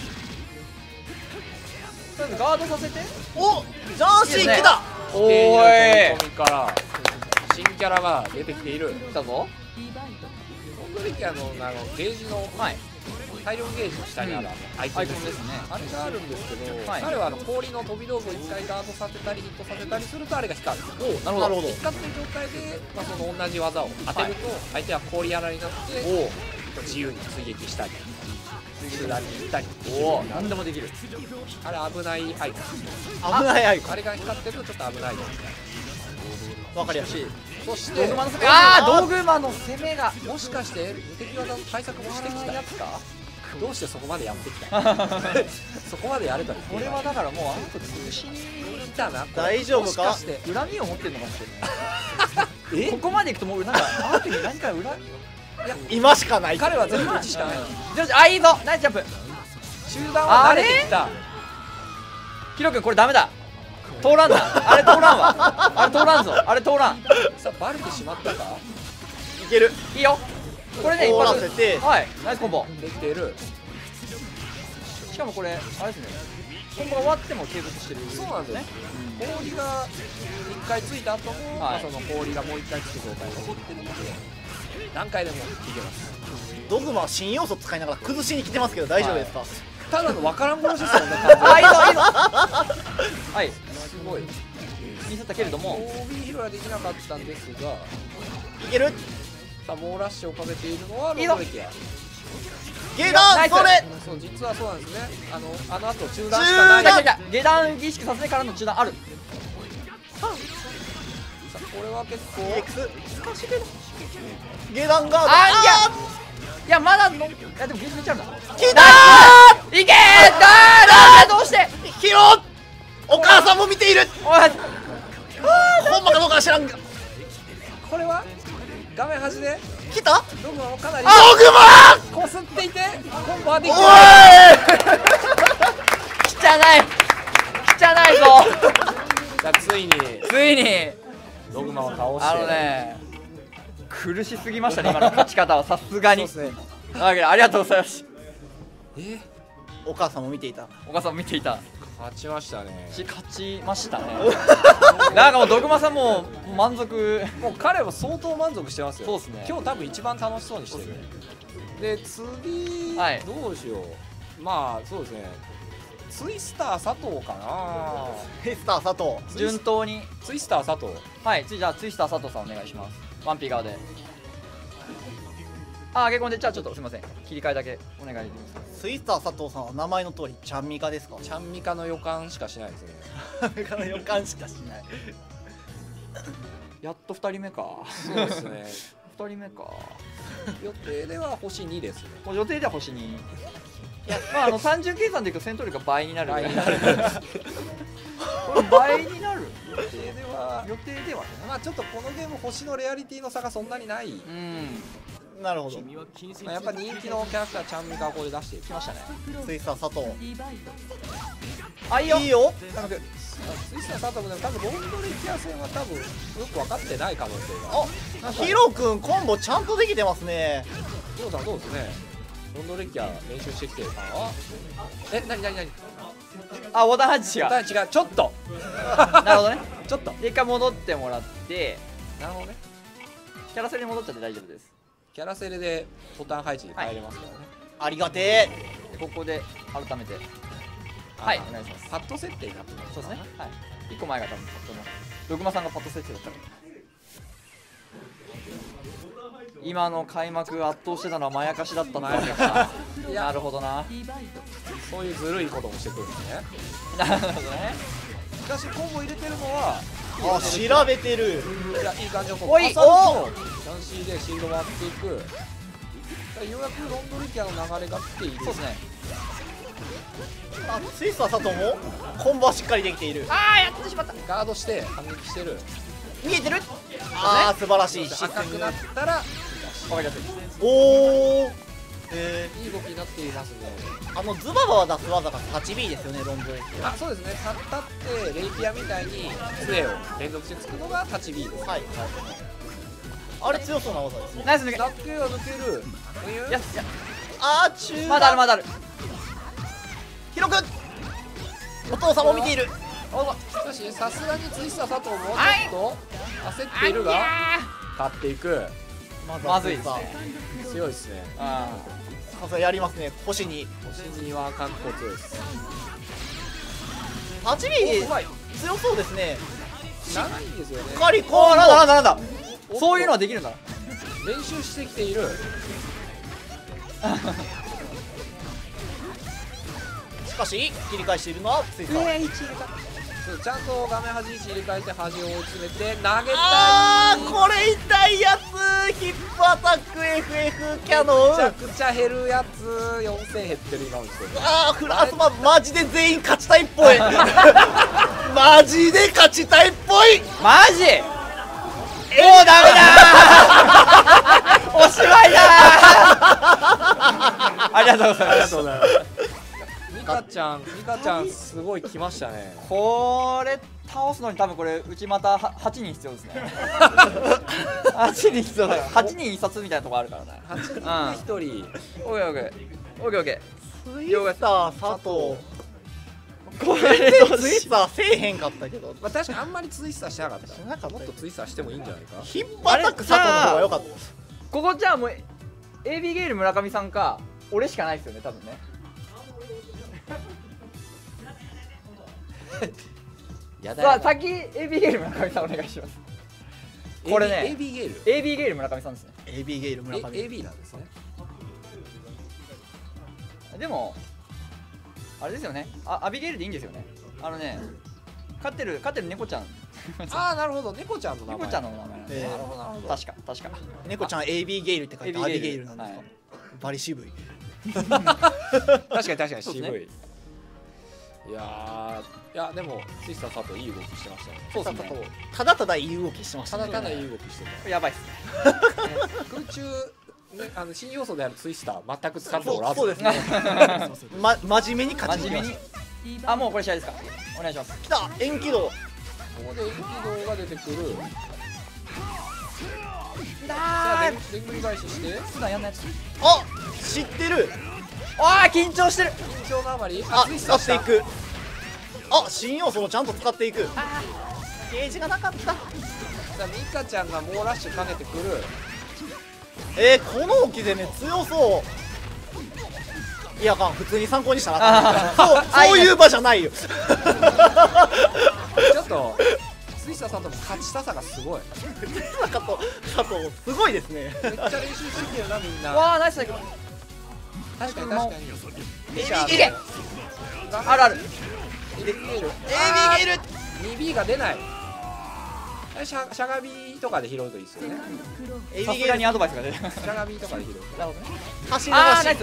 Speaker 1: とりあえずガードさせて。
Speaker 3: おジャーシー来た。
Speaker 1: お
Speaker 2: ゲー
Speaker 1: ーい。
Speaker 2: ジの飛び込みから新キャラが出てきている。
Speaker 1: 来たぞ。
Speaker 2: ロンドレキアのあのゲージの
Speaker 1: はい。
Speaker 2: 大量ゲージの下にあるあのアイ
Speaker 1: アイ
Speaker 2: コンですす
Speaker 1: コンでね。
Speaker 2: あれがあるんですけど、
Speaker 1: はい
Speaker 2: 彼はあの氷の飛び道具をいっかいガードさせたりヒットさせたりするとあれが光る。
Speaker 1: おお、なるほど。
Speaker 3: なるほど。
Speaker 2: 光ってる状態で、まあ、その同じ技を当てると、相手は氷穴になって
Speaker 1: お
Speaker 2: 自由に追撃したり中段に行ったり
Speaker 1: お、おお、なんでもできる。
Speaker 2: あれ危ないアイコン。
Speaker 3: 危ないアイコ
Speaker 2: あれが光ってるとちょっと危ないです。
Speaker 3: ン。わかりやすい。
Speaker 2: そして
Speaker 1: 道具マの攻め。ああ、道具マの攻めが。
Speaker 2: もしかして無敵技の対策もしてきた
Speaker 1: やつか。
Speaker 2: どうしてそこまでやってきたそこまでやれたら
Speaker 1: これはだからもうあの子潰しに
Speaker 2: 来たな。
Speaker 3: 大丈夫か
Speaker 2: もしかして
Speaker 1: 恨みを持ってるのかもしれない。
Speaker 2: え
Speaker 1: ここまでいくともうなんかあの時に何か恨み。
Speaker 3: 今しかない。
Speaker 2: 彼は全部いちしかない。
Speaker 1: よし、あ、いいぞ、ナイスジャンプ。
Speaker 2: 中段は慣れてきた。
Speaker 1: ヒロ君これダメだ。通らんな。あれ通らんわ。あれ通らんぞ。あれ通らん。
Speaker 2: さあバレてしまったか。
Speaker 3: いける。
Speaker 1: いいよ。これね、一
Speaker 3: 通ら
Speaker 1: 発
Speaker 3: せて
Speaker 1: はい、ナイスコンボ。
Speaker 2: できている。
Speaker 1: しかもこれあれですね、コンボが終わっても継続してる。
Speaker 2: そうなんですね。氷がいっかいついた後も、
Speaker 1: はい
Speaker 2: まあ、その氷がもういっかいつく状態が残ってるので何回でもいけます。
Speaker 3: ドグマは新要素使いながら崩しに来てますけど大丈夫ですか。
Speaker 2: ただのわからん殺しですよね。
Speaker 1: あ、いいぞいいぞ。はい、
Speaker 2: すごい。
Speaker 1: 見せたけれども、
Speaker 2: オービー ヒロはできなかったんですが、
Speaker 3: いける。
Speaker 2: さあ猛ラッシュをかけているのはロンドレキア。
Speaker 3: ゲダ
Speaker 1: ナイス
Speaker 3: ンそれ。
Speaker 2: そう実はそうなんですね。あのあの後中
Speaker 3: 中
Speaker 2: 断しかない。
Speaker 3: 断
Speaker 1: 来た来た。下段儀式させてからの中断ある。
Speaker 2: さあこれは結構
Speaker 3: X 難しいけど。ゲダンガード。
Speaker 1: あ、いやいや、まだの、いやでもゲージめっちゃあるな。
Speaker 3: 来た
Speaker 1: いけー。だーどうして。
Speaker 3: ー。ヒロ。お母さんも見ている。
Speaker 1: おい、
Speaker 3: ほんまかどうかは知らんが。
Speaker 2: これは画面端で
Speaker 3: 来た。
Speaker 2: ドグマもかなり
Speaker 3: ドグマ。
Speaker 2: こすっていてコンボはでき
Speaker 3: お
Speaker 2: て
Speaker 1: 汚い汚いぞ。
Speaker 2: じゃあついに
Speaker 1: ついに
Speaker 2: ドグマを倒して
Speaker 1: あのね、苦しすぎましたね今の勝ち方は。さすがに。
Speaker 2: そうですね。
Speaker 1: というわけでありがとうございます。
Speaker 2: え
Speaker 3: お母さんも見ていた。
Speaker 1: お母さん見ていた
Speaker 2: 勝ちましたね。
Speaker 1: し、勝ちましたね。なんかもうドグマさんも満足。
Speaker 2: もう彼は相当満足してますよ。
Speaker 1: そうっすね
Speaker 2: 今日多分一番楽しそうにしてる。で次、
Speaker 1: はい
Speaker 2: どうしよう。まあそうですね。ツイスター佐藤かな。
Speaker 3: ヘスター佐藤。
Speaker 1: 順当に。
Speaker 2: ツイスター佐藤。
Speaker 1: はい、次じゃあツイスター佐藤さんお願いします。ワンピー側で。あ、結婚で、じゃあちょっとすみません、切り替えだけお願いできますか。
Speaker 3: ツイスター佐藤さんは名前の通りちゃんみかですか。
Speaker 2: ちゃんみかの予感しかしないですね。
Speaker 3: ちゃんみかの予感しかしない。
Speaker 1: やっとふたりめか。
Speaker 2: そうですね。
Speaker 1: ふたりめか。
Speaker 2: 予定では星にですね。
Speaker 1: もう予定では星に。いや、まあ、あの単純計算でいくと戦闘力が倍になる。
Speaker 2: 倍になる。
Speaker 1: これ倍になる。
Speaker 2: 予定では
Speaker 1: 予定ではね。
Speaker 2: まあちょっとこのゲーム星のレアリティの差がそんなにない。
Speaker 1: うん。
Speaker 3: なるほど。
Speaker 2: まあ、やっぱ人気のキャラクターちゃんみかをここで出していきましたね。
Speaker 3: ツイスター佐藤。
Speaker 1: あ、いいよ。
Speaker 3: いいよ。
Speaker 1: 頼む。
Speaker 2: ツイスター佐藤もでも多分ロンドレキア戦は多分よく分かってない可能性が。
Speaker 3: あ、ヒロくんコンボちゃんとできてますね。
Speaker 2: ヒロさんそうですね。ロンドレキア練習してきてるかな。え、なになになに。
Speaker 1: あ、ボタンハッチが。
Speaker 2: 違う、ちょっと。
Speaker 1: なるほどね。
Speaker 2: ちょっと。
Speaker 1: で、一回戻ってもらって、
Speaker 2: なるほどね。
Speaker 1: キャラセルに戻っちゃって大丈夫です。
Speaker 2: キャラセレでボタン配置で変えれますからね。
Speaker 3: ありがてえ。
Speaker 1: ここで改めてはいお願いします。
Speaker 2: パッド設定になってます。
Speaker 1: そうですね。はい。いっこまえが多分パッドのドグマさんがパッド設定だったから。今の開幕圧倒してたのはまやかしだったんだ。なるほどな。
Speaker 2: そういうずるいこともしてくるんですね。
Speaker 1: なるほどね。
Speaker 2: しかしコンボ入れてるのは
Speaker 3: あ調べてる。
Speaker 2: いやいい感じのコンボ。
Speaker 1: おいお
Speaker 2: キャンシーでシールド割っていく。ようやくロンドルキャの流れが来ている。
Speaker 1: そうですね。
Speaker 3: あスイスは佐藤もコンボはしっかりできている。
Speaker 1: ああやってしまった。
Speaker 2: ガードして反撃してる。
Speaker 1: 見えてる。
Speaker 3: ああ素晴らしい。
Speaker 2: 赤くなったら
Speaker 1: わかりやすい。
Speaker 3: おお。え
Speaker 2: いい動きになっていますね。
Speaker 3: あのズババは出す技が はちビー ですよねロンドレッキ
Speaker 2: あそうですね。立ったってレイピアみたいに杖を連続してつくのが はちビー です。
Speaker 3: はいはい。あれ強そうな技ですね。
Speaker 1: ナイス抜け。
Speaker 2: だけは抜ける。
Speaker 1: いや
Speaker 3: あー中盤
Speaker 1: まだあるまだある。
Speaker 3: ヒロ君お父さんも見ている。
Speaker 2: しかしさすがにツイスター佐藤もちょっと焦っているが勝っていく。
Speaker 1: まずいですね。
Speaker 2: 強いですね。
Speaker 1: あ
Speaker 3: さすがやりますね。星に
Speaker 2: 星にはかっこ強いです。
Speaker 3: はちビー 強そうですね。
Speaker 2: 長いんですよね。
Speaker 3: しっかり
Speaker 1: あ。
Speaker 3: コン
Speaker 1: おーなんだなん
Speaker 3: ボ。
Speaker 1: だなんだ。そういうのはできるんだ。
Speaker 2: 練習してきている。
Speaker 3: しかし切り返しているのはスイスさん。
Speaker 2: ちゃんと画面端位置入れ替えて端を追い詰めて投げたい。
Speaker 3: あーこれ痛いやつ。ヒップアタック エフエフ キャノン。
Speaker 2: めちゃくちゃ減るやつ。よんせん減ってる今の人。
Speaker 3: あーフランスマンマジで全員勝ちたいっぽい。マジで勝ちたいっぽい。
Speaker 1: マジ。もうダメだー。おしまいだー。ありがとうございます。ありがとうございます。
Speaker 2: ミカちゃん、ミカちゃんすごい来ましたね。
Speaker 1: これ倒すのに多分これ内股ははちにん必要ですね。はちにん必要だからはちにん一冊みたいなとこあるからね。
Speaker 2: はちにんでひとり。
Speaker 1: オッケーオッケーオッケーオッケ
Speaker 3: スイスター佐藤。
Speaker 1: ー。これどう
Speaker 3: ツイ
Speaker 1: し
Speaker 3: スターせえへんかったけど。
Speaker 2: まあ確かにあんまりツイスターしなかった。
Speaker 3: しなかったよ
Speaker 2: もっとツイスターしてもいいんじゃないか。
Speaker 3: ヒップアタック佐藤の方が良かった。
Speaker 1: ここじゃあもう エービー ゲイル村上さんか俺しかないですよね多分ね。
Speaker 2: やだ
Speaker 1: さあ先 エービー ゲイル村上さんお願いします。これね
Speaker 2: エービー ゲール
Speaker 1: エービー ゲイル村上さんですね。
Speaker 3: エービー ゲイル村上。
Speaker 2: エービー なんですね。
Speaker 1: でもあれですよね。あアビゲイルでいいんですよね。あのね飼ってる飼ってる猫ちゃん。
Speaker 2: ああなるほど。猫ちゃんの名前。
Speaker 1: 猫ちゃんの名前なんで。
Speaker 3: えー
Speaker 2: なるほどなるほど。
Speaker 1: 確か確か。
Speaker 3: 猫ちゃん エービー ゲイルって書いてアビゲイルなんですか。
Speaker 1: はい
Speaker 3: バリ渋い。
Speaker 2: 確かに確かに渋い。
Speaker 1: そうですね
Speaker 2: いやーいやでもツイスター佐藤いい動きしてましたね。
Speaker 1: そうですね。
Speaker 3: ただただいい動きしてました
Speaker 2: た
Speaker 3: ね。
Speaker 2: だただいい動きしてた。
Speaker 1: やばいっすね。
Speaker 2: 空中ねあの新要素であるツイスター全く使っておらず。
Speaker 3: そうですね。ま真面目に勝ち
Speaker 1: 真面目に。あもうこれ試合ですか。お願いします。
Speaker 3: 来た延期動。
Speaker 2: ここで延期動が出てくる。さあでんでんぐり返しして
Speaker 1: 普段やんないやつ。
Speaker 3: あ知ってる。
Speaker 1: あー緊張してる。
Speaker 2: 緊張のあまり
Speaker 3: あ
Speaker 2: ツイスター
Speaker 3: 使っていく。あ新要素もちゃんと使っていく。ゲージがなかった。
Speaker 2: さあミカちゃんが猛ラッシュかけてくる。
Speaker 3: えー、この置き攻め強そう。いやあかん普通に参考にしたらあかん。そうそういう場じゃないよ。
Speaker 2: ちょっとツイスターさんとも勝ちたさがすごい。
Speaker 3: 佐藤佐藤すごいですね。
Speaker 2: めっちゃ練習してきてるなみんな。
Speaker 1: わあナイスだけど。
Speaker 2: 確かに確かに。
Speaker 3: エービーゲイル。
Speaker 1: あるある。
Speaker 2: エービーゲール。
Speaker 3: エービーゲイル。
Speaker 2: にビー が出ない。しゃしゃがみとかで拾うといいですよね。
Speaker 1: さすがにアドバイスが出る。
Speaker 2: しゃがみとかで拾う。
Speaker 1: なるほどね。
Speaker 3: 走り
Speaker 1: あーナイ
Speaker 3: 流し。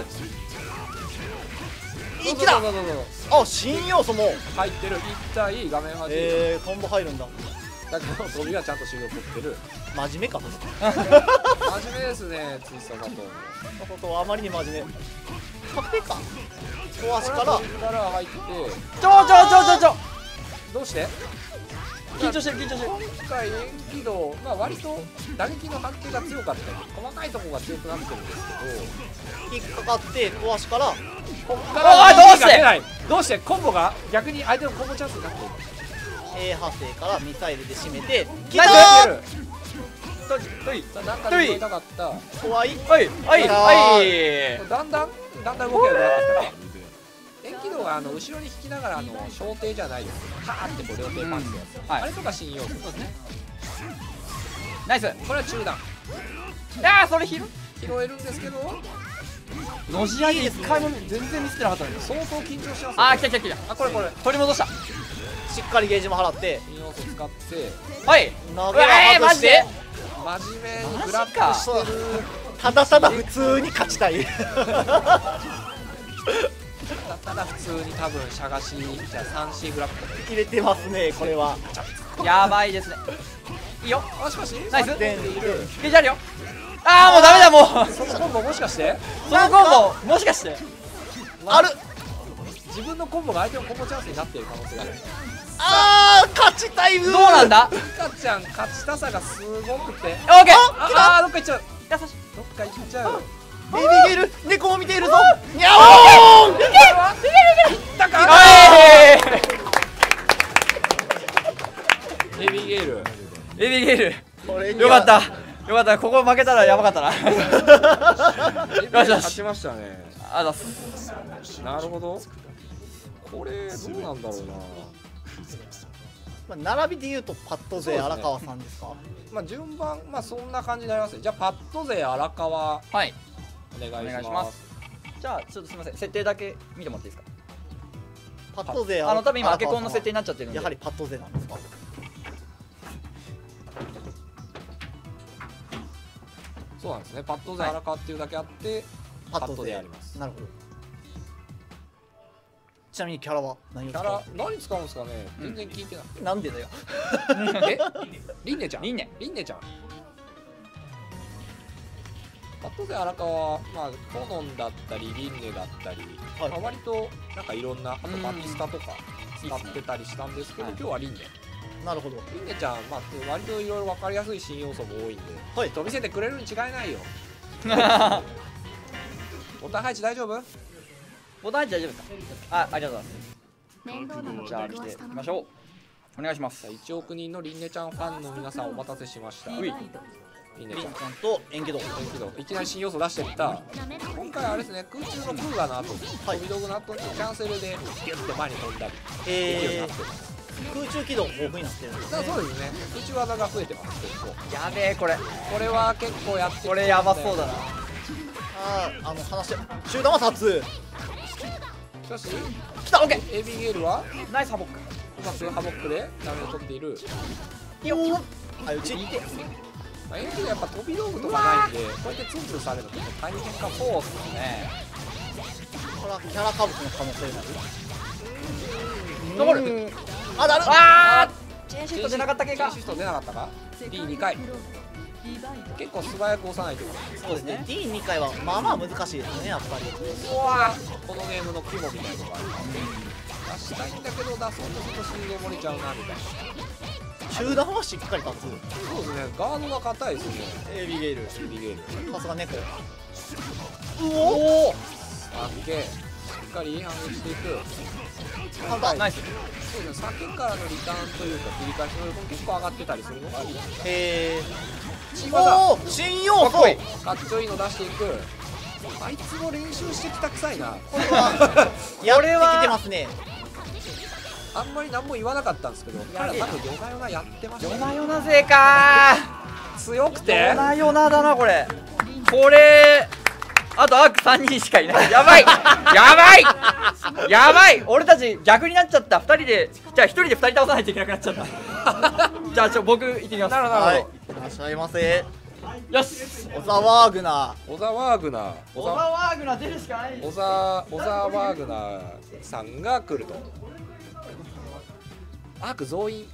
Speaker 1: ス。
Speaker 3: 一気だ。
Speaker 2: そうそうそうそう
Speaker 3: あ新要素も。
Speaker 2: 入ってる。一体画面端。
Speaker 3: えー、コンボ入るんだ。
Speaker 2: だけど飛びはちゃんと修行取ってる。
Speaker 3: 真面目か。
Speaker 2: 真面目ですねツイスター佐藤。
Speaker 3: 佐藤あまりに真面目。確定か。小足から。
Speaker 2: から入って。
Speaker 1: ちょちょちょちょちょ。
Speaker 2: どうして？
Speaker 1: 緊張してる緊張してる。
Speaker 2: 今回延期動、まあ割と打撃の判定が強かったり細かいところが強くなってるんですけど、
Speaker 3: 引っかかって小足から。
Speaker 2: ここか
Speaker 1: お
Speaker 2: ら
Speaker 1: いどうして
Speaker 2: が出ない。どうしてコンボが逆に相手のコンボチャンスになっている。
Speaker 3: A 派生からミサイルで締めて来
Speaker 1: ナイ
Speaker 3: た
Speaker 1: ストイ
Speaker 2: さあなんかで拾いたかった。
Speaker 3: ー怖い。
Speaker 1: はいはいはい。
Speaker 2: だんだんだんだん動きが出なかったか。 気道があの後ろに引きながらあの小艇じゃないですけどハーってこう両手パンチでやつ、うんはい、あれとか新要素ですね。
Speaker 1: ナイス。
Speaker 2: これは中段。
Speaker 1: ああそれ拾
Speaker 2: 拾えるんですけど
Speaker 1: のし上げ一回も全然見せてなかったんで
Speaker 2: 相当緊張してます、ね、
Speaker 1: ああ来た来た来た。
Speaker 2: あこれこれ
Speaker 1: 取り戻した。
Speaker 3: しっかりゲージも払って
Speaker 2: 新要素使って
Speaker 1: はい
Speaker 3: 投げは外して
Speaker 2: 真面目にグラップしてる。
Speaker 3: ただただ普通に勝ちたい
Speaker 2: ただ普通に多分しゃがしじゃあ スリーシー グラップ
Speaker 3: 入れてますねこれは。
Speaker 1: やばいですね。いいよ。
Speaker 2: もしもし
Speaker 1: ナイス。
Speaker 3: で
Speaker 1: ゲージあるよ。ああもうダメだもう。
Speaker 2: そのコンボもしかして
Speaker 1: そのコンボもしかして
Speaker 3: ある。
Speaker 2: 自分のコンボが相手のコンボチャンスになっている可能性がある。
Speaker 3: あー勝ちたい。
Speaker 1: どうなんだ。
Speaker 2: リカちゃん勝ちたさがすごくて。
Speaker 1: オッケー。
Speaker 2: ああどっか行っちゃう。
Speaker 1: 優しい。
Speaker 2: どっか行っちゃう。
Speaker 3: ベイビーゲール猫を見ているぞ。にゃおー。いけいけいけいけ。
Speaker 2: だか
Speaker 1: エ
Speaker 2: ビーゲール。
Speaker 1: エビゲールよかったよかった。ここ負けたらやばかったな。
Speaker 2: 勝ちましたね。
Speaker 1: あざす。
Speaker 2: なるほど。これどうなんだろうな。
Speaker 3: まあ、並びで言うとパッド勢荒川さんですか。
Speaker 2: まあ順番まあそんな感じになりますね。じゃあパッド勢荒川
Speaker 1: はい
Speaker 2: お願いします。
Speaker 1: ますじゃあちょっとすみません設定だけ見てもらっていいですか。
Speaker 3: パッド勢
Speaker 1: あの多分今アケコンの設定になっちゃってるんで
Speaker 3: やはりパッド勢なんですか。
Speaker 2: そうなんですね。パッド勢荒川っていうだけあって、はい、パッドであります。
Speaker 3: なるほど。ちなみにキャラは何を使う？
Speaker 2: キャラ何使うんですかね。全然聞いてない。
Speaker 3: うん、なんでだよ。
Speaker 2: え？リンネちゃん。
Speaker 1: リンネ。
Speaker 2: リンネちゃん。パッド勢荒川はまあコノンだったりリンネだったり、はい、まあ割となんかいろんなあとバティスタとか使ってたりしたんですけど、今日はリンネ。
Speaker 3: なるほど。
Speaker 2: リンネちゃん、まあ、割といろいろ分かりやすい新要素も多いんで、はい、と見せてくれるに違いないよ。ボタン配置大丈夫？
Speaker 1: ボタン配置大丈夫ですか？あ、ありがとうございます。じゃあ来ていきましょう。お願いします。
Speaker 2: いちおく人のリンネちゃんファンの皆さんお待たせしました。
Speaker 1: うい
Speaker 3: リンネちゃんと遠軌道。
Speaker 2: 遠軌道。いきなり新要素出してきた。今回あれですね、空中のプーガーの後に、はい、飛び道具の後にキャンセルでギュッて前に飛んだりできるようになってます。
Speaker 3: 空中軌道豊富になってるんですね。
Speaker 2: そうですね。空中技が増えてます結構。
Speaker 1: やべえこれ。
Speaker 2: これは結構やって
Speaker 1: これやばそうだな。
Speaker 3: あああの話集団は立つ。
Speaker 2: しかし
Speaker 1: 来たオッケー。
Speaker 2: エビゲールは
Speaker 1: ナイスハボック。
Speaker 2: うまくハボックでダメを取っている。
Speaker 1: よっ。
Speaker 3: はいうち。
Speaker 2: まあ、エンジンやっぱ飛び道具とかないんで、こうやってツンツンされるのって大変かも。
Speaker 1: そうっすね。
Speaker 3: これはキャラかぶとの可能性がある。
Speaker 1: 残る。
Speaker 3: あ、なる。
Speaker 1: ああ。チェーンシフト出なかった系か。
Speaker 2: チェーンシフト出なかったか。ディーに 回。結構素早く押さないと。
Speaker 3: そうですね。ディーに 回はまあまあ難しいですねやっぱり。
Speaker 2: うわこのゲームの肝みたいなのがあるから。出したいんだけど出そうとすると心臓漏れちゃうなみたいな。
Speaker 3: 集団はしっかり立つ。
Speaker 2: そうですね。ガードが硬いですね。
Speaker 3: エビゲール。
Speaker 2: エビゲール。
Speaker 3: さすが猫。う
Speaker 2: おお。さっけ。しっかり反撃していく。
Speaker 1: ナイス。
Speaker 2: そうですね。さっきからのリターンというか切り返しの力も結構上がってたりするのがいい。へ
Speaker 3: え。
Speaker 2: 新技。
Speaker 3: 新要素。
Speaker 2: かっちょいいの出していく。あいつも練習してきたくさいな。
Speaker 3: これはやってきてますね。
Speaker 2: あんまり何も言わなかったんですけど、彼は多分夜な夜なやってましたね。
Speaker 1: 夜な夜な勢か
Speaker 2: ー。強くて。
Speaker 1: 夜な夜なだなこれ。これ。あとアークさんにんしかいない。やばい。やばい。やばい。俺たち逆になっちゃった。ふたりで、じゃあひとりでふたり倒さないといけなくなっちゃった。じゃあちょ僕行ってみます。
Speaker 2: なるほど。はい。
Speaker 3: いらっしゃいませ。
Speaker 1: よし。
Speaker 3: 小沢ワーグナー。
Speaker 2: 小沢ワーグナー。
Speaker 1: 小沢ワーグナー出るしかない。
Speaker 2: 小沢小沢ワーグナーさんが来ると。アーク増員。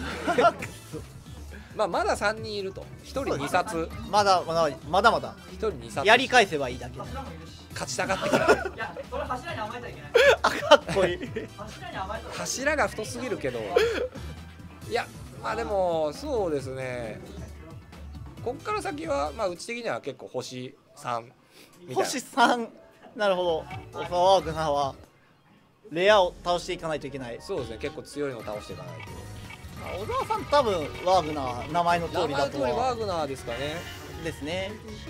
Speaker 2: まあまださんにんいると。ひとりにさつ。
Speaker 3: まだまだまだまだ。
Speaker 2: ひとりにさつ。
Speaker 3: やり返せばいいだけ。
Speaker 2: 勝ちたがってくる。
Speaker 1: いや、それ柱に甘えちゃいけない。
Speaker 3: あ、かっこいい。
Speaker 1: 柱に甘えた。
Speaker 2: 柱が太すぎるけど。いや、まあでもそうですね。こっから先はまあうち的には結構星さんみたいな。
Speaker 3: 星さん。なるほど。小沢ワーグナーはレアを倒していかないといけない。
Speaker 2: そうですね。結構強いのを倒していかないと。
Speaker 3: 小沢さん多分ワーグナー名前の通りだとは。
Speaker 2: 名前の通りワーグナーですかね。
Speaker 3: ですね。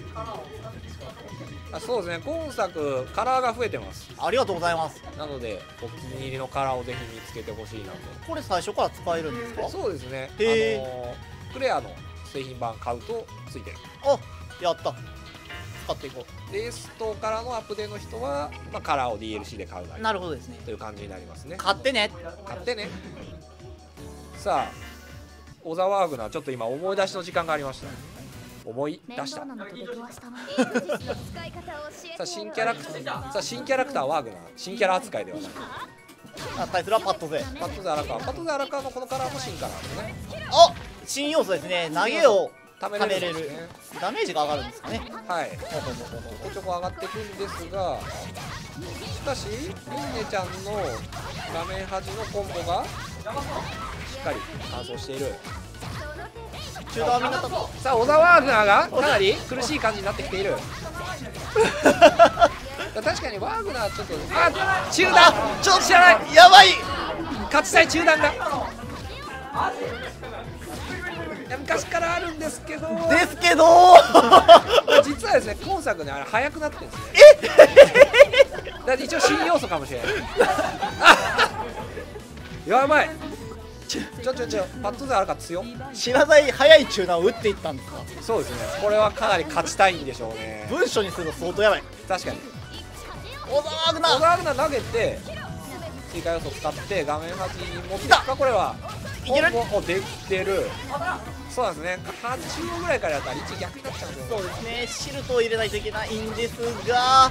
Speaker 2: あ、そうですね、今作カラーが増えてます。
Speaker 3: ありがとうございます。
Speaker 2: なのでお気に入りのカラーをぜひ見つけてほしいなと。
Speaker 3: これ最初から使えるんですか？
Speaker 2: そうですね、
Speaker 3: へー、
Speaker 2: あのクレアの製品版買うとついてる。
Speaker 3: あ、やった、使っていこ
Speaker 2: う。でエストからのアップデートの人は、まあ、カラーを ディーエルシー で買うなり、
Speaker 3: なるほどですね、
Speaker 2: という感じになりますね。
Speaker 3: 買ってね
Speaker 2: 買ってね。さあ小沢ワーグナー、ちょっと今思い出しの時間がありました。思い出した。さあ新キャラクター、さあ新キャラクターワーグナー、新キャラ扱いではなく、
Speaker 3: あ、対するはパッド勢、
Speaker 2: パッド勢荒川、パッド勢荒川のこのカラーも新カラーですね。
Speaker 3: あ、新要素ですね。投げを
Speaker 2: 貯めれる、ね、
Speaker 3: ダメージが上がるんですかね。
Speaker 2: はい、ちょこちょこ上がっていくんですが、しかしリンネちゃんの画面端のコンボがしっかり完走している。
Speaker 3: 中段みんなとこ。
Speaker 2: さあ小沢ワーグナーがかなり苦しい感じになってきている。確かにワーグナーちょっと、あ、中断、ちょっと知らない、
Speaker 3: やばい、
Speaker 2: 勝ちたい中断が昔からあるんですけど
Speaker 3: ですけど
Speaker 2: 実はですね、今作ね、あれ速くなってるんですね。えだって一応新要素かもしれない。やばい、ちょちょちょ、パッドであるか強っ、
Speaker 3: 知らない速い中断を打っていったんですか。
Speaker 2: そうですね、これはかなり勝ちたいんでしょうね。
Speaker 3: 文章にすると相当やばい。
Speaker 2: 確かに
Speaker 3: 小沢ワーグナー、
Speaker 2: 小沢ワーグナー投げて追加要素を使って画面端に持っていくか。これはいける、もうできてる。そうなんですね、はちじゅうぐらいからやったら位置逆になっちゃうんですよ。
Speaker 3: そうですね、シルトを入れないといけないんですが、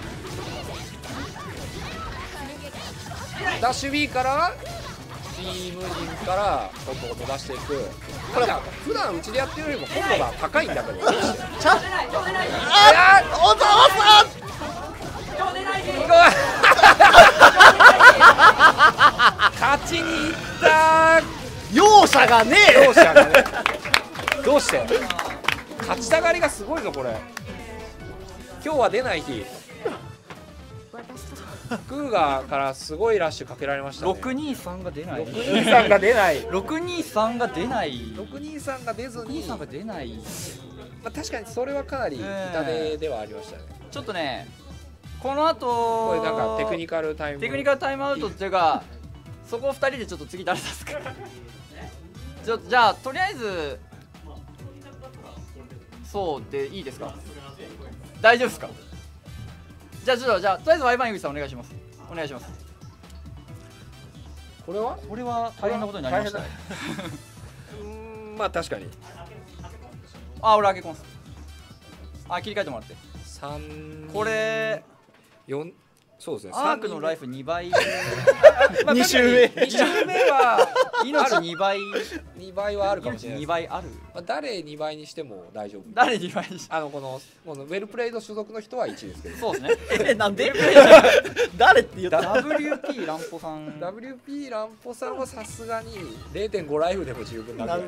Speaker 2: ダッシュ B からビーム陣からコンボを飛ばしていく。これ普段うちでやってるよりもコンボが高いんだけど、どうして
Speaker 3: ちゃあー、小沢さん
Speaker 2: 勝ちにいったー。
Speaker 3: 容赦がねえ、
Speaker 2: 容赦がね、どうして勝ちたがりがすごいぞこれ。今日は出ない日、クーガーからすごいラッシュかけられましたね。
Speaker 1: ろくにさんが出ない、
Speaker 2: ろくにさんが出ない、
Speaker 1: ろくにさんが出ない、
Speaker 2: ろくにさんが出ずに、
Speaker 1: ろくにさんが出ない、
Speaker 2: まあ、確かにそれはかなり痛手ではありましたね。
Speaker 1: ちょっとね、この後
Speaker 2: これなんかテクニカルタイム
Speaker 1: テクニカルタイムアウトっていうか、そこをふたりでちょっと次誰出すかちょじゃあとりあえずそうでいいですか、大丈夫ですか。じゃあちょっとじゃあとりあえずワイバン井口さんお願いします、お願いします。
Speaker 2: これは
Speaker 1: これは大変なことになりましたね。
Speaker 2: うーん、まあ確かに。
Speaker 1: あ、俺開け込ます。あ、切り替えてもらって。
Speaker 2: さん
Speaker 1: これ
Speaker 2: よん、そうですね、
Speaker 1: アークのライフにばい、
Speaker 3: に周目
Speaker 2: に周目は
Speaker 1: 命にばい、
Speaker 2: にばいはあるかもしれない。
Speaker 1: にばいある、
Speaker 2: まあ、誰にばいにしても大丈夫。
Speaker 1: 誰にばいにして
Speaker 2: あのこのこのウェルプレイド所属の人はいちですけど。
Speaker 1: そうですね。
Speaker 3: え、なんで誰って言った？
Speaker 1: ダブリューピー ランポさん、
Speaker 2: ダブリューピー ランポさんはさすがに れいてんご ライフでも十分なぐらい。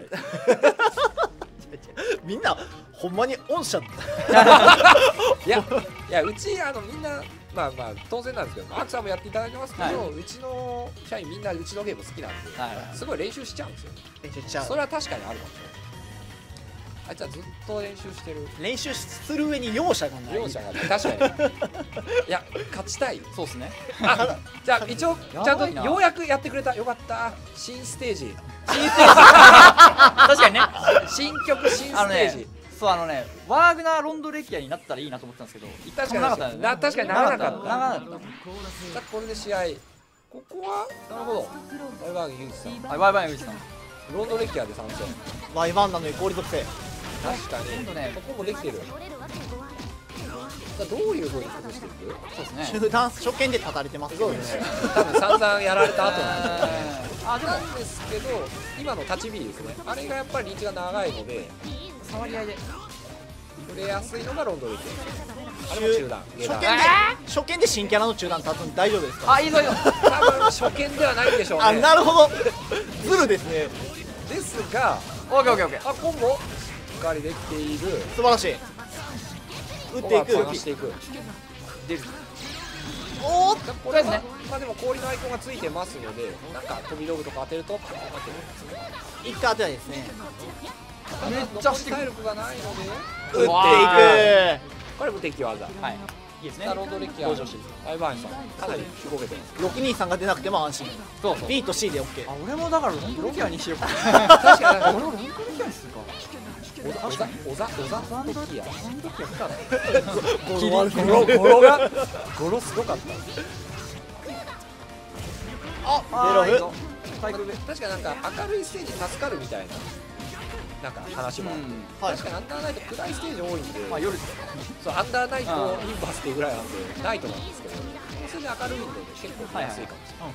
Speaker 3: みんなほんまに御社
Speaker 2: いやいや、うちあのみんなまあまあ当然なんですけど、マークさんもやっていただいてますけど、はい、うちの社員みんなうちのゲーム好きなんで、はい、すごい練習しちゃうんですよ。
Speaker 3: 練習しちゃう。
Speaker 2: それは確かにあるかもしれない。あいつはずっと練習してる。
Speaker 3: 練習する上に容赦がない。
Speaker 2: 容赦がない。確かに。いや、勝ちたい。
Speaker 1: そうですね。
Speaker 2: あ、じゃあ一応ちゃんとようやくやってくれた。よかった。新ステージ。
Speaker 1: 新ステージ。確かにね。
Speaker 2: 新曲新ステージ。
Speaker 1: そう、あのね、ワーグナーロンドレキアになったらいいなと思ってたんですけど、
Speaker 2: 確かになかったね。な確かにならなかった。ならなかった。じゃあこれで試合。ここはなるほど。ワイバーンユージさん。
Speaker 1: はい、ワイバーンユージさん。
Speaker 2: ロンドレキアで参戦。
Speaker 3: ワイバーンなのに氷属性。
Speaker 2: 確かに。ね、ここもできてる。どういう風に崩していく？
Speaker 1: そうですね。
Speaker 3: 中断初見で立たれてますよね。
Speaker 2: 多分散々やられた後なんで。あ、でもなんですけど、今の立ち火ですね。あれがやっぱりリーチが長いので、
Speaker 1: 触り合いで
Speaker 2: 触れやすいのがロンドレキア。あれも中断。
Speaker 3: 初見で初見で新キャラの中断立つんで大丈夫ですか？
Speaker 1: あ、いいぞいいぞ。
Speaker 2: 多分初見ではないんでしょうね。
Speaker 3: あ、なるほど。ズルですね。
Speaker 2: ですが、
Speaker 1: オッケーオッケーオッケー。
Speaker 2: あ、コンボしっかりできている。
Speaker 3: 素晴らしい。打っていく。
Speaker 2: 探していく。
Speaker 1: 出る。
Speaker 3: おお。
Speaker 2: これね。まあでも氷のアイコンがついてますので、なんか飛び道具とか当てるとパッと当てるんですね。
Speaker 3: 一回当てないですね。
Speaker 1: めっちゃしてくる
Speaker 2: 体力がないので
Speaker 3: 打っていく。
Speaker 2: これも敵技。
Speaker 1: はい、いいですね。
Speaker 2: ロードレキア
Speaker 1: 登場して
Speaker 2: アイバーンさんかなり動けてます。
Speaker 3: ろくにさんが出なくても安心。
Speaker 1: そうそう。
Speaker 3: B と C で OK。
Speaker 1: あ、俺もだからロンドレキアにしようか。
Speaker 2: 確かに
Speaker 1: 俺もロンドレキアにするか。
Speaker 2: 小田小田小田小田
Speaker 1: ロンドレキア。ロンドレキア来たね。
Speaker 2: ゴロゴロがゴロすごかった。
Speaker 1: あ、
Speaker 3: ゼロフ。
Speaker 2: 確かなんか明るいステージ助かるみたいななんか話も、確かにアンダーナイト暗いステージ多いんで、まあ夜ですよ。そうアンダーナイトインバースっていうぐらいなんでナイトなんですけど、それで明るいんで結構見やすいかもしれない。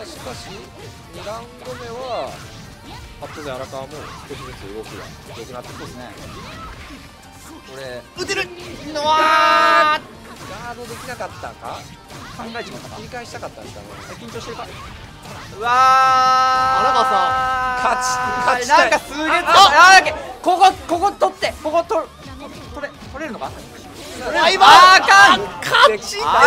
Speaker 2: さあしかしにラウンド目はパッとで荒川も少しずつ動きが良くなってくるですね。これ
Speaker 3: 打てるの
Speaker 2: わーガードできなかったか、
Speaker 1: 考えちまったか、
Speaker 2: 切り返したかったんですかね。
Speaker 1: 緊張してるか。うわー、荒
Speaker 3: 川さ
Speaker 2: ん勝ち勝ちたい。
Speaker 1: なんかすげえ、ああ、ここここ取って、ここ取る取れ取れるのか。
Speaker 3: ライバー
Speaker 1: あかん、
Speaker 3: 勝ち
Speaker 1: あ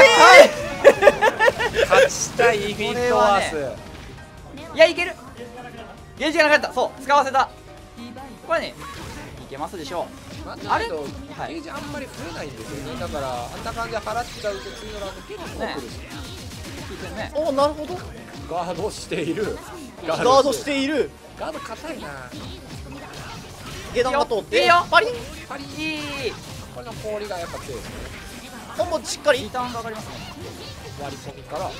Speaker 2: 勝ちたいイフィントワース。
Speaker 1: いや、いける。ゲージがなかった。そう、使わせた。これね、いけますでしょう。
Speaker 2: あれとゲージあんまり増えないんですよね。だからあんな感じで払っちゃうと次のラウンド結構来るし、
Speaker 3: ね、お、なるほど。
Speaker 2: ガードしている。
Speaker 3: ガードしている。
Speaker 2: ガード硬いな。
Speaker 3: 下段が通って
Speaker 1: いいよ、
Speaker 3: パリン
Speaker 2: パリ
Speaker 1: いい。
Speaker 2: これの氷がやっぱ強いですね。
Speaker 3: コンボしっかり
Speaker 1: リターンが上がりますね。
Speaker 2: 割り込みからこ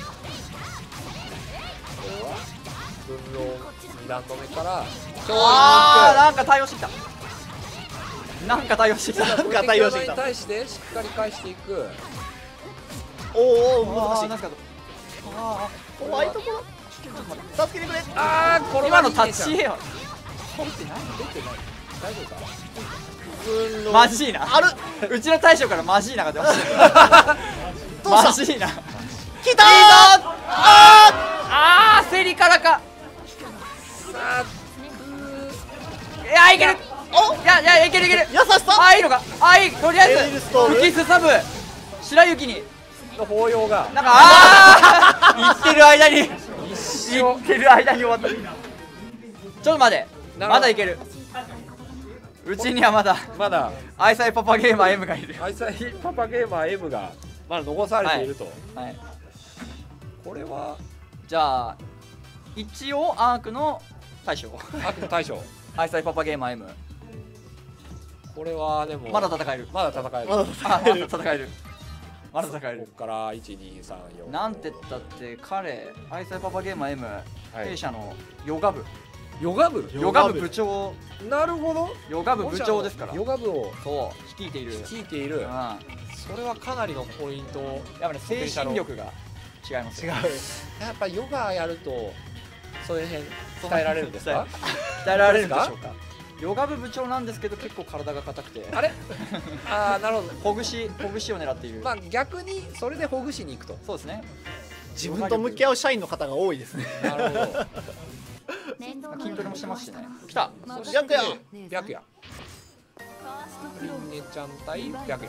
Speaker 2: れは分浪にラウンド目から
Speaker 1: あー、なんか対応してきた。なんか対応してきた。
Speaker 3: なんか対応してきた。
Speaker 2: に対してしっかり返していく。
Speaker 3: おお、難しい。
Speaker 1: なんか
Speaker 3: ああ、怖いところ。助けてくれ。
Speaker 2: ああ、これ
Speaker 1: 今のタッチエア
Speaker 2: 取ってない出てない大丈夫か。
Speaker 1: マジーナ
Speaker 3: ある。
Speaker 1: うちの大将からマジーナが出ましたマジーナ
Speaker 3: 来たー。
Speaker 1: ああー、セリからか。
Speaker 2: さあ
Speaker 1: いや、いける。
Speaker 3: お、
Speaker 1: いやいや、いけるいける。
Speaker 3: 優しさ。
Speaker 1: あー、いいのか。あー、いい。とりあえず
Speaker 3: エイルストーム
Speaker 1: 吹きすさぶ白雪に
Speaker 2: の抱擁が
Speaker 1: なんか、ああ言ってる間に言ってる間に終わった。ちょっと待て、まだいける。うちにはまだ
Speaker 2: まだ
Speaker 1: 愛妻パパゲーマー M がいる。
Speaker 2: 愛妻パパゲーマー M がまだ残されていると、
Speaker 1: はいはい、
Speaker 2: これは
Speaker 1: じゃあ一応アークの大将
Speaker 2: アークの大将
Speaker 1: 愛妻パパゲーマー M、
Speaker 2: これはでも
Speaker 1: まだ戦える。
Speaker 2: まだ戦える
Speaker 3: まだ
Speaker 1: あ、まだ戦える。まだ戦える。
Speaker 2: ここからいちにさんよん
Speaker 1: なんてったって彼愛妻パパゲーマー M、
Speaker 2: はい、
Speaker 1: 弊社のヨガ部
Speaker 2: ヨガ部
Speaker 1: ヨガ部部長、
Speaker 2: なるほど、
Speaker 1: ヨガ部部長ですから。
Speaker 2: ヨガ部を
Speaker 1: そう率いている。
Speaker 2: 率いている、うん、それはかなりのポイント。
Speaker 1: やっぱね、精神力が違いますよ。
Speaker 3: 違う。
Speaker 2: やっぱヨガやるとそういう辺鍛えられるんですか。
Speaker 1: 鍛えられるんでしょうか。ヨガ部部長なんですけど結構体が硬くて、
Speaker 2: あれああ、なるほど。
Speaker 1: ほぐしほぐしを狙っている。
Speaker 2: まあ逆にそれでほぐしに行くと。
Speaker 1: そうですね。
Speaker 3: 自分と向き合う社員の方が多いですね。
Speaker 2: なるほど。
Speaker 1: 筋トレもしてますしね。来た。
Speaker 2: 白夜白夜リンネちゃん対白夜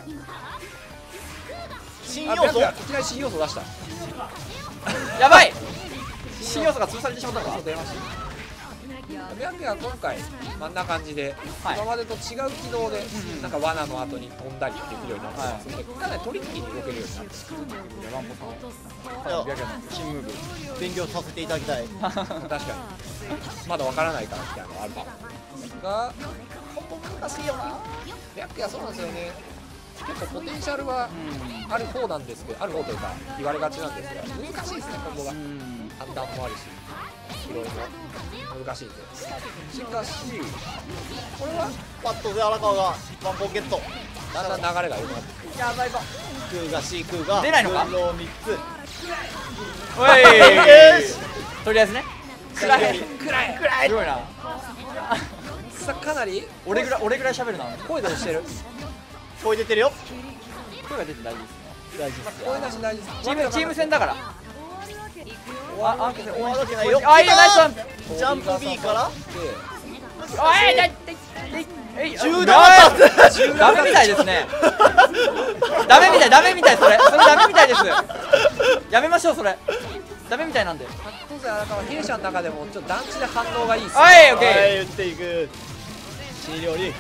Speaker 3: 新要素。
Speaker 2: いきなり新要素出した。
Speaker 1: やばい、新要素が潰されてしまったのか。
Speaker 2: 出ました。白夜は今回あんな感じで、はい、今までと違う軌道で、うん、なんか罠の後に飛んだりできるようになってますので、はい、かなりトリッキーに動けるようになってます。
Speaker 1: ヤバンポさん、白夜の新ムーブ
Speaker 3: 勉強させていただきたい。
Speaker 2: 確かにまだわからないからみたいなのがあるが、
Speaker 3: 難しいよな。
Speaker 2: 白夜そうなんですよね。結構ポテンシャルはある方なんですけど、ある方というか言われがちなんですが、難しいですね、コンボが。判断もあるし、いろいろ難しいんで。しかしこれは
Speaker 3: パッとで荒川がワンポケット。
Speaker 2: だんだん流れが良くなってきて、
Speaker 1: やばいぞ。
Speaker 3: クーが C クーが
Speaker 1: 出ないのか。
Speaker 3: 分浪みっつ。
Speaker 1: おいとりあえずね。
Speaker 3: 暗い
Speaker 2: 暗い
Speaker 3: 暗い。
Speaker 1: すごいな。
Speaker 2: さかなり
Speaker 1: 俺ぐらい俺ぐらい喋るな。
Speaker 2: 声出してる。
Speaker 3: 声出てるよ。
Speaker 1: 声が出て大事ですね。
Speaker 3: 大事です。
Speaker 2: 声出し大事です。
Speaker 1: チームチーム戦だから。あ、あ、
Speaker 3: 終わるわけないよ。
Speaker 1: あ、いいよ、ナイスワン。
Speaker 3: ジャンプ B から
Speaker 1: おい、だいえい、
Speaker 3: 中断
Speaker 1: ダメみたいですね。ダメみたい、ダメみたい、それ、それダメみたいです。やめましょう、それ。ダダメみたいなんで。
Speaker 2: 当然荒川弊社の中でもちょっと団地で反応がいいっすね。
Speaker 1: はい、オッケー。
Speaker 3: はい、打っていく。新料理。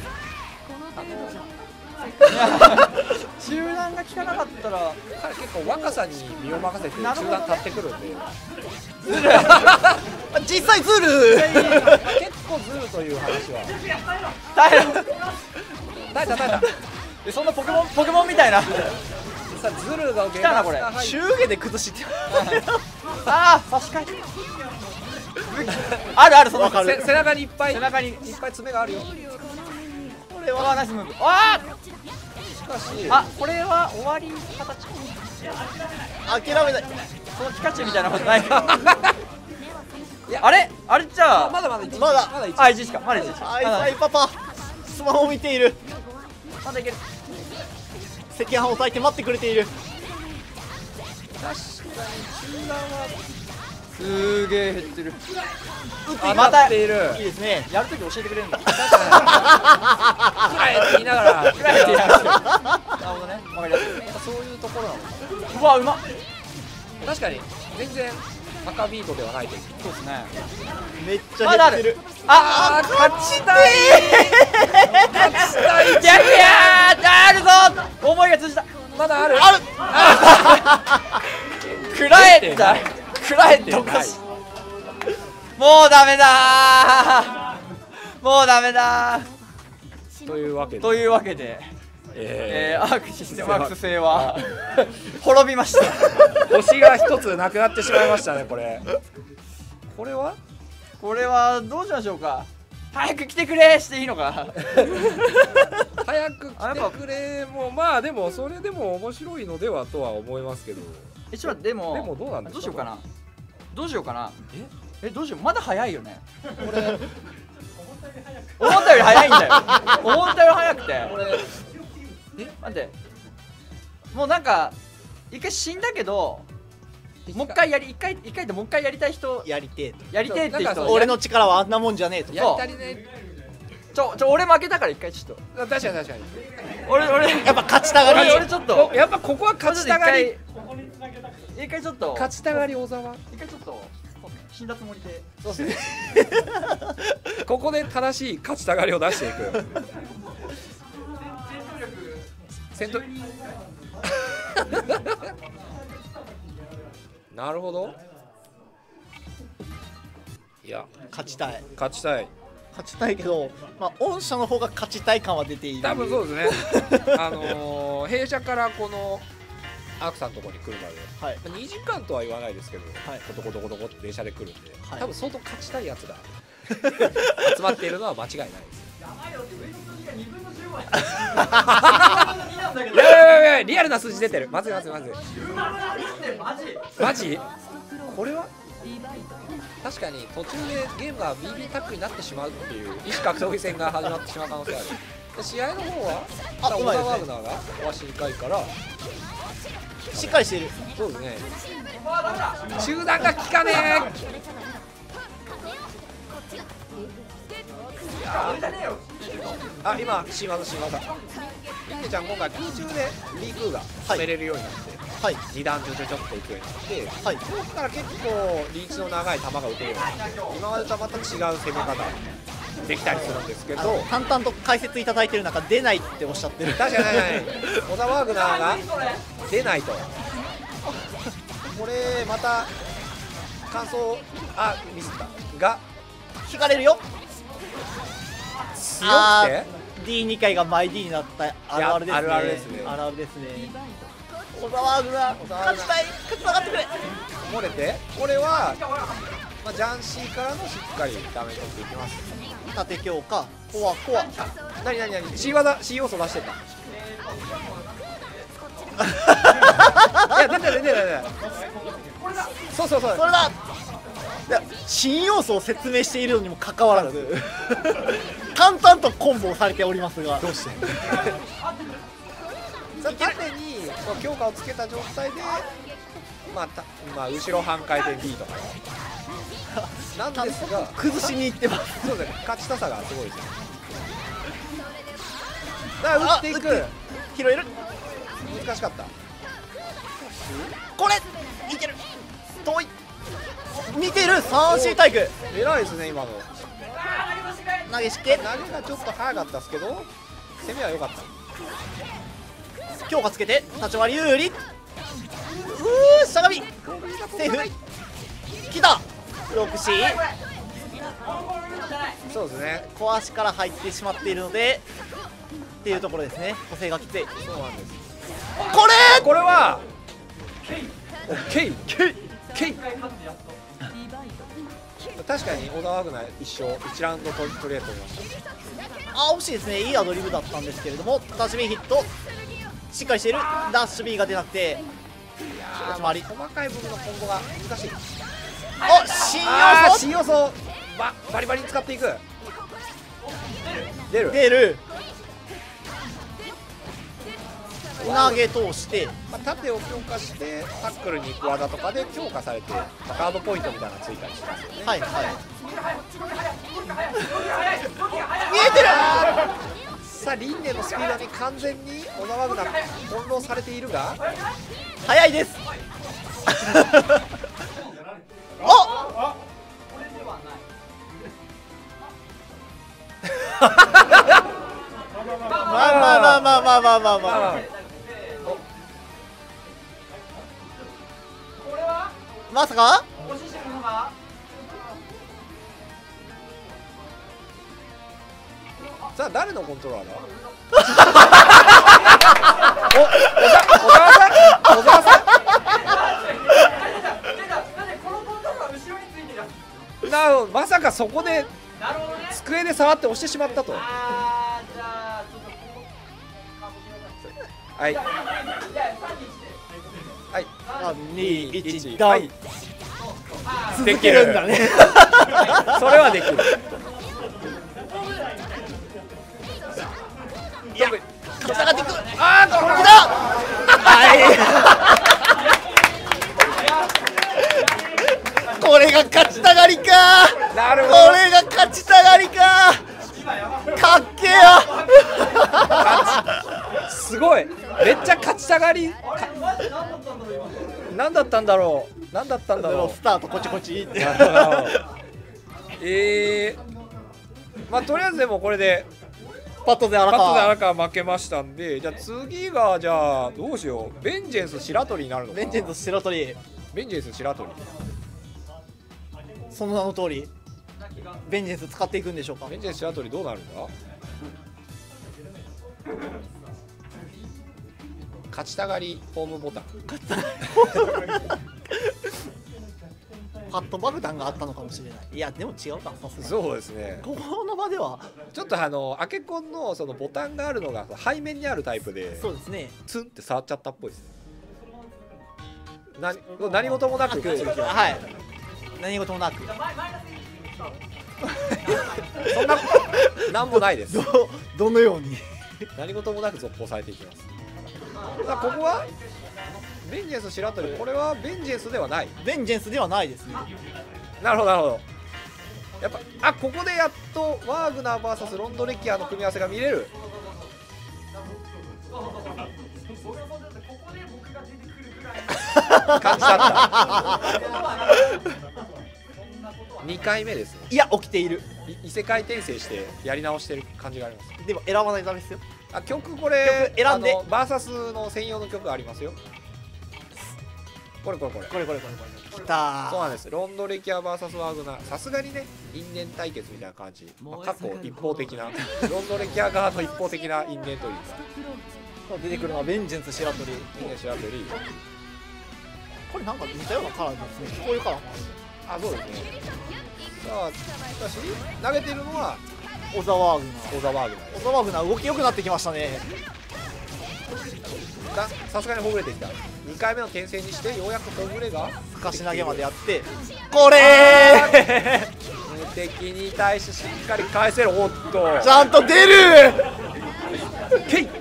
Speaker 1: 中段が効かなかったら
Speaker 2: 彼結構若さに身を任せて中段立ってくるんで、
Speaker 3: ずる実際ずる
Speaker 2: 結構ずるという話は
Speaker 1: 耐えろ
Speaker 2: 耐えた耐えた。
Speaker 1: えそんなポケモンポケモンみたいな
Speaker 2: さあずるが
Speaker 1: 来たなこれ。
Speaker 3: 祝儀で崩しって
Speaker 1: ああ差し替えあるあるその
Speaker 2: せ背中にいっぱい
Speaker 1: 背中に
Speaker 2: いっぱい爪があるよ。
Speaker 1: これはナイスムーブ。あ
Speaker 2: しかし
Speaker 1: あこれは終わり形
Speaker 3: 諦めない。
Speaker 1: そのピカチュウみたいなことないいやあれあれじゃあ
Speaker 2: まだまだいち
Speaker 3: まだ
Speaker 2: まだいち
Speaker 1: あいちですかまだいちです
Speaker 3: はいはいパパスマホを見ている。
Speaker 1: まだいける。
Speaker 3: 赤飯を炊いて待ってくれている。
Speaker 2: 確かに中段は
Speaker 1: すーげえ減ってる。
Speaker 2: あ
Speaker 1: また
Speaker 2: 当っている。
Speaker 1: いいですね。やるとき教えてくれるんだ。
Speaker 2: くらえって言いながら
Speaker 1: くらえって言いながら。なるほどね。わかりやすい。
Speaker 2: そういうところなのか
Speaker 1: うわうまっ。
Speaker 2: な。確かに全然赤ビートではないという。
Speaker 1: そうですね。
Speaker 3: めっち
Speaker 1: まだある
Speaker 3: ゃ減ってる。。
Speaker 1: ああ勝ちたい。勝ちたい。逆やー。あるぞ。思いが通じた。
Speaker 2: まだある。
Speaker 3: ある
Speaker 1: くらえってだ。くらえっておかしい。もうダメだー。もうダメだー。
Speaker 2: というわけで。
Speaker 1: というわけで、え
Speaker 2: え
Speaker 1: ー、アークシステムワークス製は滅びました。
Speaker 2: ー、星が一つなくなってしまいましたねこれ。これは？
Speaker 1: これはどうしましょうか。早く来てくれしていいのか。
Speaker 2: 早く来てくれもまあでもそれでも面白いのではとは思いますけど。
Speaker 1: えちょっと待ってでも
Speaker 2: でもどうなんですか
Speaker 1: どうしようかな。どうしようかな。ええどうしようまだ早いよね。
Speaker 2: これ
Speaker 1: 思ったより早いんだよ。思ったより早くて。
Speaker 2: これ
Speaker 1: え待ってもうなんか一回死んだけどもう一回やり一回一回でもう一回やりたい人
Speaker 3: やりてえと。
Speaker 1: やりてえって
Speaker 2: なんか
Speaker 1: 人
Speaker 3: 俺の力はあんなもんじゃねえと。
Speaker 2: やり足りない。
Speaker 1: ちょちょ俺負けたから一回ちょっと
Speaker 2: 確かに確かに。
Speaker 1: 俺俺
Speaker 3: やっぱ勝ちたがり。
Speaker 1: 俺俺ちょっと
Speaker 2: やっぱここは勝ちたがり。
Speaker 1: 一回一回ちょっと
Speaker 2: 勝ちたがり小沢。
Speaker 1: 一回ちょっと死んだつもりで
Speaker 2: そうですね。ここで正しい勝ちたがりを出していく。戦闘力なるほど。いや
Speaker 3: 勝ちたい。
Speaker 2: 勝ちたい。
Speaker 3: 勝ちたいけど、まあ御社の方が勝ちたい感は出ている。
Speaker 2: 多分そうですね。あのー、弊社からこのアークさんのところに来るまで、
Speaker 3: はい
Speaker 2: にじかんとは言わないですけど、
Speaker 3: はい
Speaker 2: どこどこどこって電車で来るんで、
Speaker 3: はい
Speaker 2: 多分相当勝ちたいやつが集まっているのは間違いないです。いやいやいやいやリアルな数字出てる。まずいまずいまずい。マジ？これは確かに途中でゲームが ビービー タックになってしまうっていう異種格闘技戦が始まってしまう可能性ある。で試合の方は
Speaker 3: あ
Speaker 2: 小田
Speaker 3: うまいですね
Speaker 2: ワーグナーがお足深いから
Speaker 3: しっかりしている。
Speaker 2: そうですね。中段が効かねえ。あ今新技新技。リンネちゃん今回空中で ビー 空が止めれるようになって、
Speaker 3: はい
Speaker 2: に段ちょちょちょっといくようになって、
Speaker 3: はい。
Speaker 2: ここから結構リーチの長い球が打てるようになって今までとはまた違う攻め方できたりするんですけど、
Speaker 3: あの淡々と解説いただいてる中出ないっておっしゃってる。
Speaker 2: 確かに確かに小田ワーグナーが出ないとこれまた感想あミスったが
Speaker 3: 引かれるよ。
Speaker 2: 強くて
Speaker 3: ディーに 回がマイ D になったあるあるですね。
Speaker 2: あるあるですね
Speaker 3: あるあるですね。小沢ワーグナー勝ちたい。勝ち上がってくれ。
Speaker 2: 漏れてこれは、まあ、ジャンシーからのしっかりダメージ取っていきます。
Speaker 3: 縦強化コアコア。
Speaker 2: 何何何 C 技 C 要素出してたいや出てる出てる出てるそうそうそう
Speaker 3: それだ。いや新要素を説明しているのにもかかわらず淡々とコンボをされておりますが、どうして
Speaker 2: 縦に強化をつけた状態で、まあたまあ、後ろ半回転 D とかなんですが
Speaker 3: 崩しに行ってます。
Speaker 2: そうですね勝ちたさがすごいですよ。だから打っていく
Speaker 3: 拾える。
Speaker 2: 難しかった。
Speaker 3: これいける。遠い。 見てる スリーシー 体育
Speaker 2: 偉いですね今の。
Speaker 3: 投げしけ
Speaker 2: 投げがちょっと早かったですけど攻めは良かった。
Speaker 3: 強化つけて立ち回り有利。うーしゃがみセーフきた ろくシー。
Speaker 2: そうですね、
Speaker 3: 小足から入ってしまっているのでっていうところですね。補正がきつい。
Speaker 2: そうなんです。
Speaker 3: これ
Speaker 2: これはケイケイケイ確かに小田ワグナー一生一ラウンドととりあえず取りました。
Speaker 3: あ惜しいですね。いいアドリブだったんですけれどもダッシュ B ヒットしっかりしている。ダッシュ B が出なくて
Speaker 2: いやー、まあ、細かい部分のコンボが難しい。
Speaker 3: あ新要素
Speaker 2: 新要素ババリバリに使っていく。出る
Speaker 3: 出る投げ通して、
Speaker 2: まあ、縦を強化してタックルに行く技とかで強化されて、まあ、ガードポイントみたいなのがついたりしますよね。
Speaker 3: はいはい見えてる。
Speaker 2: さあリンネのスピードに完全に小田ワグナー翻弄されているが
Speaker 3: 早いですあまあまあまあまあまあまあまあまあまさか
Speaker 2: さあ誰のコントローラーだお小沢さん小沢さんなるほど、まさかそこで机で触って押してしまったと。はいはい
Speaker 3: さんにいち
Speaker 2: は
Speaker 3: ダウン続けるんだね
Speaker 2: それはできる。
Speaker 3: いや勝ち上がっていく。
Speaker 2: あーこれだ
Speaker 3: はいこれが勝ちたがりか。
Speaker 2: なるほど
Speaker 3: これが勝ちたがりか。かっけえよ
Speaker 2: すごいめっちゃ勝ちたがり。何だったんだろう何だったんだろう
Speaker 3: スタートこちこちって
Speaker 2: えー、まあとりあえずでもこれで
Speaker 3: パットで荒
Speaker 2: パットで
Speaker 3: 川
Speaker 2: 荒川負けましたんで、じゃあ次がじゃあどうしよう。ベンジェンス白鳥になるのかな。
Speaker 3: ベンジェンス白鳥
Speaker 2: ベンジェンス白鳥
Speaker 3: その名の通りベンジェンス使っていくんでしょうか。
Speaker 2: ベンジェンス白鳥どうなるんだ。勝ちたがりホームボタン
Speaker 3: ハット爆弾があったのかもしれない。いやでも違うかさすがに
Speaker 2: そうですね。
Speaker 3: ここの場では
Speaker 2: ちょっとあのアケコンのそのボタンがあるのが背面にあるタイプで
Speaker 3: そうですね
Speaker 2: ツンって触っちゃったっぽいですね。何何事もなく
Speaker 3: はい何事もなく
Speaker 2: そんななんもないです。
Speaker 3: どどのように
Speaker 2: 何事もなく続行されていきます。さあここはベンジェンス白鳥、これはベンジェンスではない。
Speaker 3: ベンジェンスではないですね。
Speaker 2: なるほどなるほど。やっぱあここでやっとワーグナー ブイエス ロンドレキアの組み合わせが見れる。感じだったにかいめですね。
Speaker 3: いや起きている。
Speaker 2: 異世界転生してやり直してる感じがあります。
Speaker 3: でも選ばないとダメですよ。
Speaker 2: あ曲これ
Speaker 3: 曲選んで
Speaker 2: あのバーサスの専用の曲ありますよ。これこれこれ
Speaker 3: これこれこれこれきた
Speaker 2: そうなんです。ロンドレキア ブイエス ワーグナー、さすがにね因縁対決みたいな感じ、まあ、過去一方的なロンドレキア側の一方的な因縁というか
Speaker 3: 出てくるのはベンジェンス白鳥。
Speaker 2: 因縁白鳥。
Speaker 3: これなんか似たようなカラーですね。こういうカラーもある。
Speaker 2: あそうですね。さあしかし投げてるのは
Speaker 3: 小沢ワーグナー。
Speaker 2: 小沢ワーグナーです。
Speaker 3: 小沢ワーグナー動き良くなってきましたね。
Speaker 2: ださすがにほぐれてきた。にかいめの転生にしてようやくほぐれが
Speaker 3: すかし投げまでやってこれ
Speaker 2: 無敵に対してしっかり返せる。おっと
Speaker 3: ちゃんと出る
Speaker 2: ケイ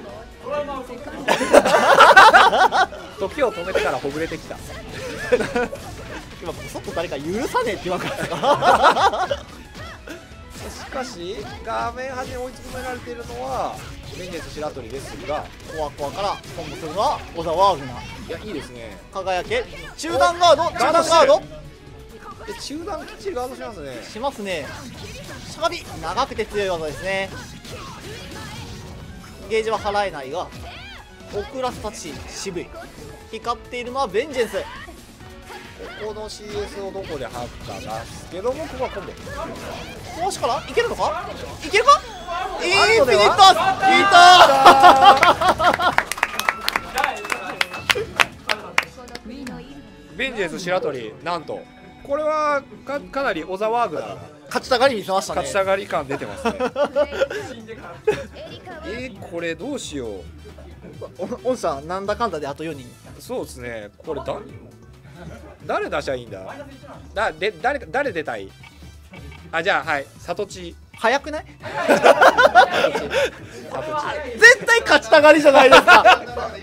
Speaker 2: 時を止めてからほぐれてきた
Speaker 3: 今こそっと誰か許さねえって言わんからですか
Speaker 2: しかし画面端に追い詰められているのはベンジェンス白鳥ですが、
Speaker 3: コアコアからコンボするのは小沢ワーグナー。
Speaker 2: いやいいですね。
Speaker 3: 輝け中段ガード中段ガード
Speaker 2: で中段きっちりガードしますね。
Speaker 3: しますね。しゃがみ長くて強い技ですね。ゲージは払えないが遅らせたち渋い。光っているのはベンジェンス。
Speaker 2: ここの シーエス をどこで吐くかですけども、ここは今度
Speaker 3: こうしからいけるのか、いけるか、インフィニットい
Speaker 2: たベンジェンス白鳥、なんとこれは か, かなり小沢ワーグナーが
Speaker 3: 勝ちたがり見せましたね。
Speaker 2: 勝ちたがり感出てますねえー、これどうしよう。
Speaker 3: 御社なんだかんだであとよにん。
Speaker 2: そうですね。これだ誰出しゃいいんだ。だで誰誰出たい。あ、じゃあはいサトチ
Speaker 3: 早くない？絶対勝ちたがりじゃないですか。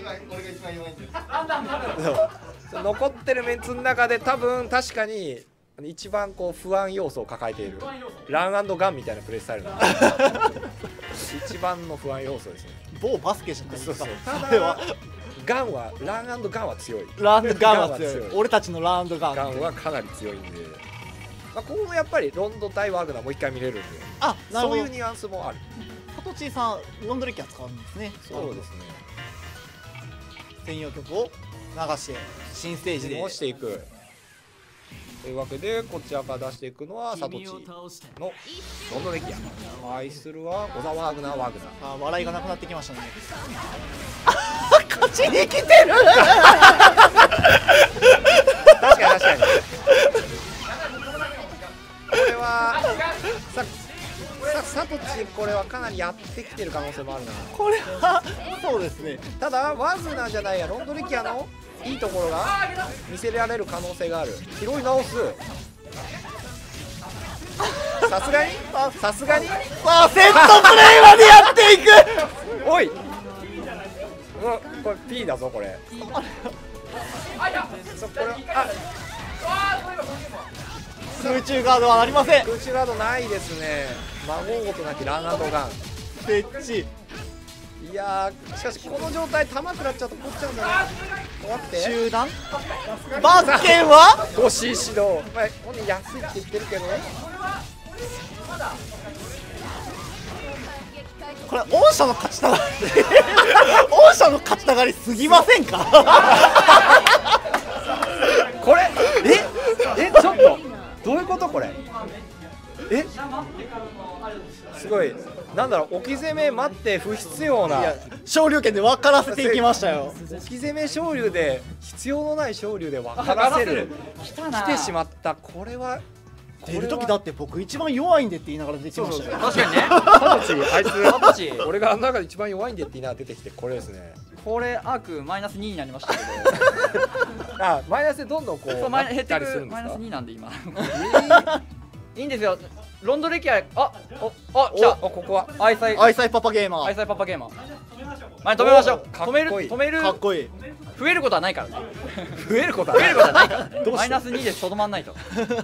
Speaker 2: 残ってるメンツの中で多分確かに一番こう不安要素を抱えているラン&ガンみたいなプレースタイルなんで一番の不安要素ですね。
Speaker 3: 某バスケじゃないですか。
Speaker 2: そうそうただガンはラン&ガンは強い。
Speaker 3: ラン&ガンは強い。俺たちのラン&ガン
Speaker 2: ガンはかなり強いんで、まあ、ここもやっぱりロンドン対ワーグナーもう一回見れるんで、
Speaker 3: あ、なるほど。
Speaker 2: そういうニュアンスもある。
Speaker 3: サトチーさんロンドレキャ使うんですね。
Speaker 2: そうですね。
Speaker 3: 専用曲を流して新ステージで
Speaker 2: 押していくというわけで、こちらから出していくのはサトチのロンドレキア、愛するは小沢ワーグナーワーグナー。
Speaker 3: あ、笑いがなくなってきましたね。勝ちに来てる
Speaker 2: 確かに確かにこれはささサトチ、これはかなりやってきてる可能性もあるな。
Speaker 3: これはそうですね。
Speaker 2: ただワーグナーじゃないやロンドレキアのいいところが見せられる可能性がある。拾い直す。さすがにさすがに
Speaker 3: さあセットプレイまでやっていく
Speaker 2: おい、これ P だぞこれそこれあ
Speaker 3: 空中ガードはありません。
Speaker 2: 空中ガードないですね。孫ごとなきラン&ガン
Speaker 3: 設置。
Speaker 2: いやー、しかしこの状態弾食らっちゃうと取っちゃうんだね。終わって
Speaker 3: 中段バスケは
Speaker 2: ごシー 指導、まあ、本人安いって言ってるけど
Speaker 3: これ御社の勝ちたがり御社の勝ちたがりすぎませんか
Speaker 2: これええちょっとどういうことこれ。えすごいなんだろう、置き攻め待って不必要な
Speaker 3: 昇竜拳で分からせていきましたよ。
Speaker 2: 置き攻め昇竜で必要のない昇竜で分からせる来てしまった。これは
Speaker 3: 出る時だって僕一番弱いんでって言いながら出てきましたよ。
Speaker 1: 確かにね
Speaker 2: サトチあいつ
Speaker 1: サトチ
Speaker 2: 俺があの中で一番弱いんでって言いながら出てきて、これですね。
Speaker 1: これアークマイナスにになりましたけど
Speaker 2: あ、マイナスでどんどんこう
Speaker 1: そうマイナス減って
Speaker 2: たりするんですか。
Speaker 1: くマイナスになんで今いいんですよ。ロンドレキア、あおあ来た。
Speaker 2: おここは
Speaker 1: 愛妻
Speaker 3: 愛妻パパゲーマー。
Speaker 1: 愛妻パパゲーマー前止めましょう。
Speaker 2: かっこいい
Speaker 1: 止める止める
Speaker 3: かっこいい。
Speaker 1: 増えることはないからね
Speaker 2: 増えることは
Speaker 1: 増えることはないからね
Speaker 2: どうしよう
Speaker 1: マイナスにでとどまんないと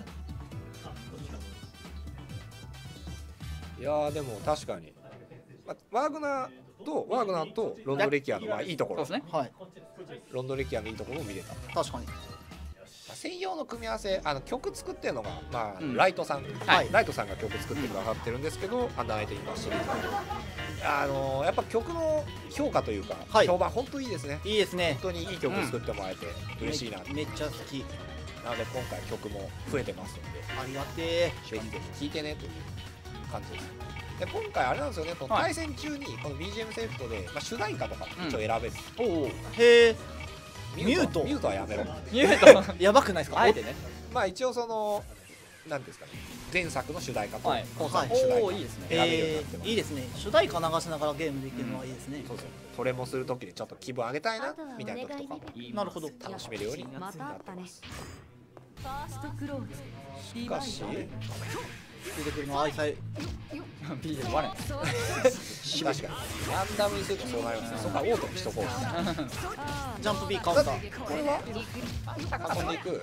Speaker 2: いやーでも確かに、ま、ワーグナーとワーグナーとロンドレキアのまあいいところ
Speaker 1: そうですね。
Speaker 3: はい。
Speaker 2: ロンドレキアのいいところを見れた。
Speaker 3: 確かに。
Speaker 2: 専用の組み合わせ、あの曲作ってるのが、まあ
Speaker 1: うん
Speaker 2: ライトさん、
Speaker 1: はい
Speaker 2: ライトさんが曲作ってくださってるんですけど、アンダーナイトインバーシリーズあのー、やっぱ曲の評価というか、
Speaker 3: はい
Speaker 2: 評判本当いいですね。
Speaker 3: いいですね。
Speaker 2: 本当にいい曲作ってもらえて嬉しいな、
Speaker 3: めめっちゃ好き。
Speaker 2: なので今回曲も増えてますので、
Speaker 3: ありがてえ。
Speaker 2: ぜひぜひ聴いてねという感じです。で今回あれなんですよね、この対戦中にこの ビージーエム セレクトで、まあ、主題歌とか一応選べる、
Speaker 1: おお
Speaker 3: へえ。
Speaker 2: ミ
Speaker 3: ミュート
Speaker 2: ミュートはやめろ
Speaker 1: ミュート
Speaker 3: やばくないですか。
Speaker 1: あえてね。
Speaker 2: まあ一応そのなんですかね、前作の主題歌と
Speaker 1: はい
Speaker 2: 今作の主題歌
Speaker 1: おおいいですね。
Speaker 2: 選べるようにな
Speaker 3: え
Speaker 2: ってます。
Speaker 3: ー、いいですね。主題歌流しながらゲームできるのはいいですね。
Speaker 2: そうそう、それもするときにちょっと気分上げたいなみたいな時とかも
Speaker 3: なるほど。
Speaker 2: 楽しめるようにな
Speaker 5: ま
Speaker 2: って
Speaker 5: たあったね
Speaker 2: ます。
Speaker 5: ファーストクローズ
Speaker 2: しかし
Speaker 3: 出てくるのは愛妻。
Speaker 1: ビーで割れ
Speaker 2: 確かにランダムにするとそうなりますね。そこはオートにしとこう。
Speaker 3: ジャンプ B カウンター。
Speaker 2: これは遊んでいく。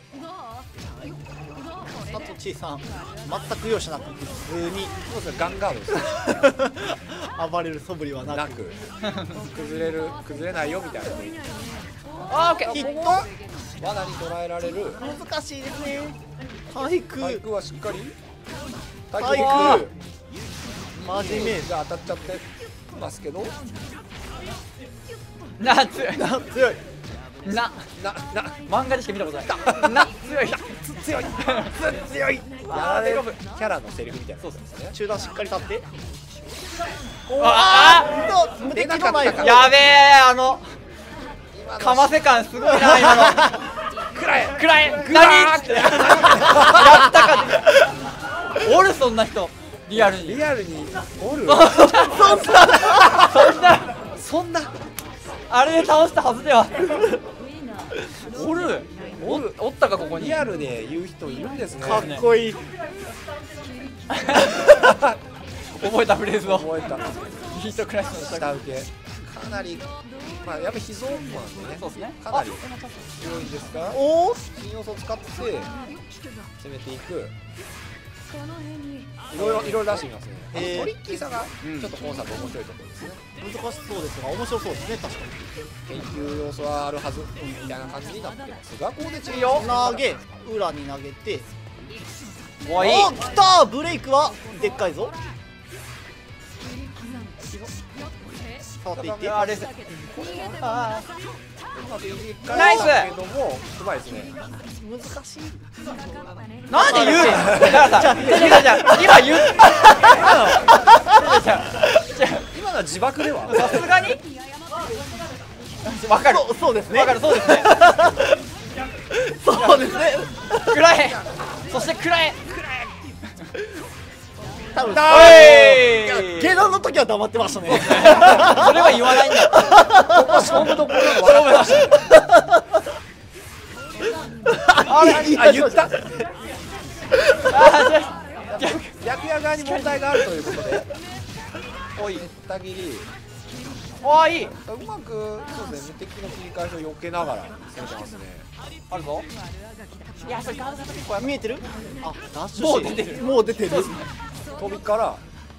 Speaker 3: サトチーさん全く容赦なく普通に
Speaker 2: そうですね、ガンガードですね。
Speaker 3: 暴れる素振りはなく
Speaker 2: なく崩れる崩れないよみたいな。
Speaker 1: あーオッケー
Speaker 3: ヒット。
Speaker 2: 罠に捉えられる。
Speaker 3: 難しいですね。体育
Speaker 2: 体育はしっかり体
Speaker 3: 体育
Speaker 2: は
Speaker 3: 真面目
Speaker 2: が当たっちゃってますけど、
Speaker 1: な強い
Speaker 3: な強い
Speaker 1: な
Speaker 2: なな
Speaker 1: 漫画でしか見たことないな強い
Speaker 2: 強い強いやられるキャラのセリフみたいな。そうですね。
Speaker 3: 中段しっかり立って
Speaker 1: あ
Speaker 3: あ無敵のナイフ
Speaker 1: あやべえあのかませ感すごいな今の
Speaker 2: くらえ
Speaker 1: くらえ何ってやったかおるそんな人リアルに
Speaker 2: リアルにおる。
Speaker 1: そんなそんな
Speaker 2: そんな
Speaker 1: あれで倒したはずではおるおるおったかここに
Speaker 2: リアルで言う人いるんですね。
Speaker 3: かっこいい。
Speaker 1: 覚えたフレーズを
Speaker 2: 覚えた。
Speaker 1: ヒートクラッシュの下
Speaker 2: 下請けかなり、まあやっぱ秘蔵なんでね。
Speaker 1: そうですね
Speaker 2: かなり強いんですが、
Speaker 3: おお
Speaker 2: 新要素を使って攻めていく。いろいろいろいろ出してみますね。
Speaker 3: へー
Speaker 2: トリッキーさが
Speaker 1: うん
Speaker 2: ちょっと今作面白いところですね。
Speaker 3: 難しそうですが面白そうですね。確か
Speaker 2: 研究要素はあるはずみたいな感じになってますが、ここで違う
Speaker 1: よ
Speaker 3: に投げ裏に投げて
Speaker 1: おいい
Speaker 3: お来たブレイクはでっかいぞ。触っていって
Speaker 1: あれあ
Speaker 2: うまくいか
Speaker 1: ナイス
Speaker 2: けどもうまいですね。
Speaker 3: 難しい。
Speaker 1: ーなんで言うのだからさじゃじゃじゃ今言うじゃ
Speaker 2: 今のは自爆では
Speaker 1: さすがにわかる
Speaker 3: そうそうですね。
Speaker 1: わかるそうですね
Speaker 3: そうですね。
Speaker 1: くらえそしてくらえ
Speaker 3: 多分
Speaker 1: おい
Speaker 3: 下段の時は黙ってましたね。
Speaker 1: それは言わないんだ
Speaker 2: ここ勝負どころなの分かりました。
Speaker 3: あれ
Speaker 2: あ、言った。
Speaker 1: あーじゃじゃ
Speaker 2: 白夜側に問題があるということで、
Speaker 1: おい
Speaker 2: った切り
Speaker 1: おいい
Speaker 2: うまくそうですね、無敵の切り返しを避けながら攻めてますね。
Speaker 1: あるぞいやそれガードが結構
Speaker 3: 見えてる？あ、ダッシュ
Speaker 1: もう出てる
Speaker 3: もう出てる。
Speaker 2: 飛びから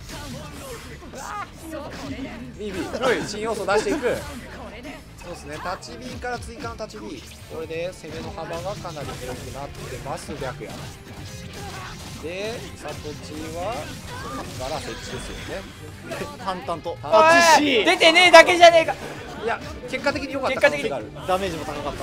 Speaker 2: ビービー新要素出していく。そうですね、立ち B から追加の立ち B、 これで攻めの幅がかなり広くなってます白夜で、サトチはそこから設置ですよね。
Speaker 3: 淡々と
Speaker 1: おい
Speaker 3: タッチ C
Speaker 1: 出てねえだけじゃねえか
Speaker 2: いや結果的に良かった
Speaker 1: 結果的に
Speaker 2: 可能性がある。
Speaker 3: ダメージも高かった。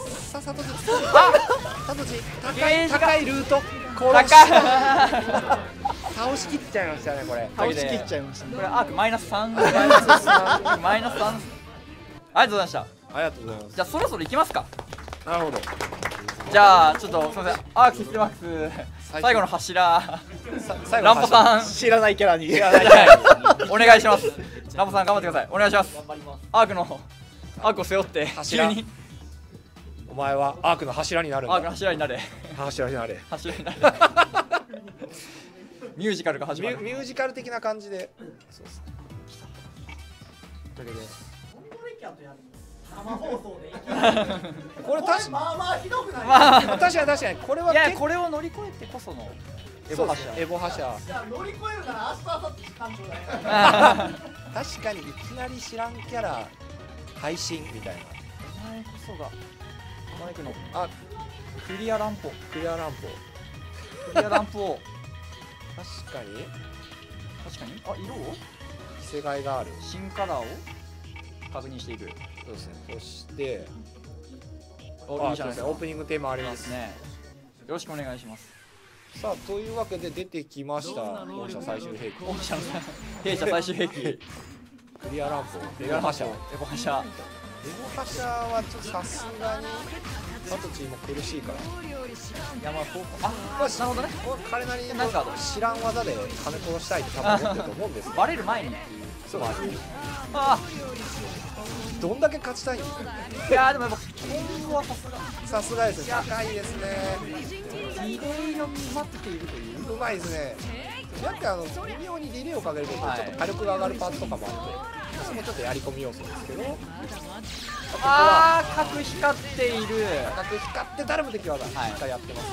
Speaker 2: さあサトチ
Speaker 1: あ
Speaker 2: サトチ高い
Speaker 1: ゲージが
Speaker 2: 高いルート
Speaker 1: 高
Speaker 2: 殺し
Speaker 1: い
Speaker 2: 倒しきっちゃいましたねこれ。
Speaker 3: 倒しきっちゃいましたね
Speaker 1: こ。れアークマイナスさんマイナスさんマイナスさんありがとうございました。
Speaker 2: ありがとうございます。
Speaker 1: じゃあそろそろ行きますか。
Speaker 2: なるほど。
Speaker 1: じゃあちょっとすみませんアークシステマックス最後の柱
Speaker 2: さ最後
Speaker 1: ランポさん
Speaker 3: 知らないキャラに。
Speaker 1: はいお願いします。ランポさん頑張ってください。お願いします。アークのアークを背負って
Speaker 2: 柱
Speaker 1: 急に
Speaker 2: お前はアークの柱になるんだ。
Speaker 1: アークの柱になれ
Speaker 2: 柱になれ。
Speaker 1: 柱になれミュージカルが始まる。
Speaker 2: ミュミュージカル的な感じで。そうですね。というわけで
Speaker 3: 生放送で。
Speaker 2: これ確か
Speaker 3: まあまあひどくない。
Speaker 1: まあ
Speaker 2: 確かに確かにこれはい結構
Speaker 1: やこれを乗り越えてこそのエボ
Speaker 2: そうですね
Speaker 1: 柱
Speaker 2: エボ柱。
Speaker 3: 乗り越えるなら明日明後日感情だよ。
Speaker 2: 確かにいきなり知らんキャラ配信みたいな。
Speaker 1: お前こそがマイクの
Speaker 2: あ、
Speaker 1: クリアランプ
Speaker 2: クリアランプ。
Speaker 1: クリアランプを
Speaker 2: 確かに
Speaker 1: 確かにあ色を
Speaker 2: 着せ替えがある。
Speaker 1: 新カラーを確認していく。
Speaker 2: そうですね。そして
Speaker 1: おいいじゃないですか。
Speaker 2: オープニングテーマあり
Speaker 1: いい
Speaker 2: ま。
Speaker 1: ですすね。よろしくお願いします。
Speaker 2: さあというわけで出てきました本社最終兵器
Speaker 1: 御社の弊社最終兵器
Speaker 2: クリアランプ
Speaker 1: エゴ覇者
Speaker 2: エ
Speaker 1: エゴ覇者
Speaker 2: ゴ覇者はちょっとさすがにサトチも苦しいから。
Speaker 1: 山高校あ
Speaker 2: まあ
Speaker 1: なるほどね。
Speaker 2: 彼なりに
Speaker 1: なんか
Speaker 2: 知らん技で金殺したいって多分思ってると思うんですけど
Speaker 1: バレる前に
Speaker 2: そう
Speaker 1: あ
Speaker 2: どんだけ勝ちたいん
Speaker 1: いやーでもやっぱ今後はさすが
Speaker 2: さすがですね。高いですね。
Speaker 1: ディレイの決まっているという
Speaker 2: うまいですね。なんかあの微妙にディレイをかけるとちょ
Speaker 1: はい
Speaker 2: っと火力が上がるパーツとかもあってそこちょっとやり込み要素ですけど、
Speaker 1: ああ角光っている。
Speaker 2: 角光って誰も敵技しっかりやってます。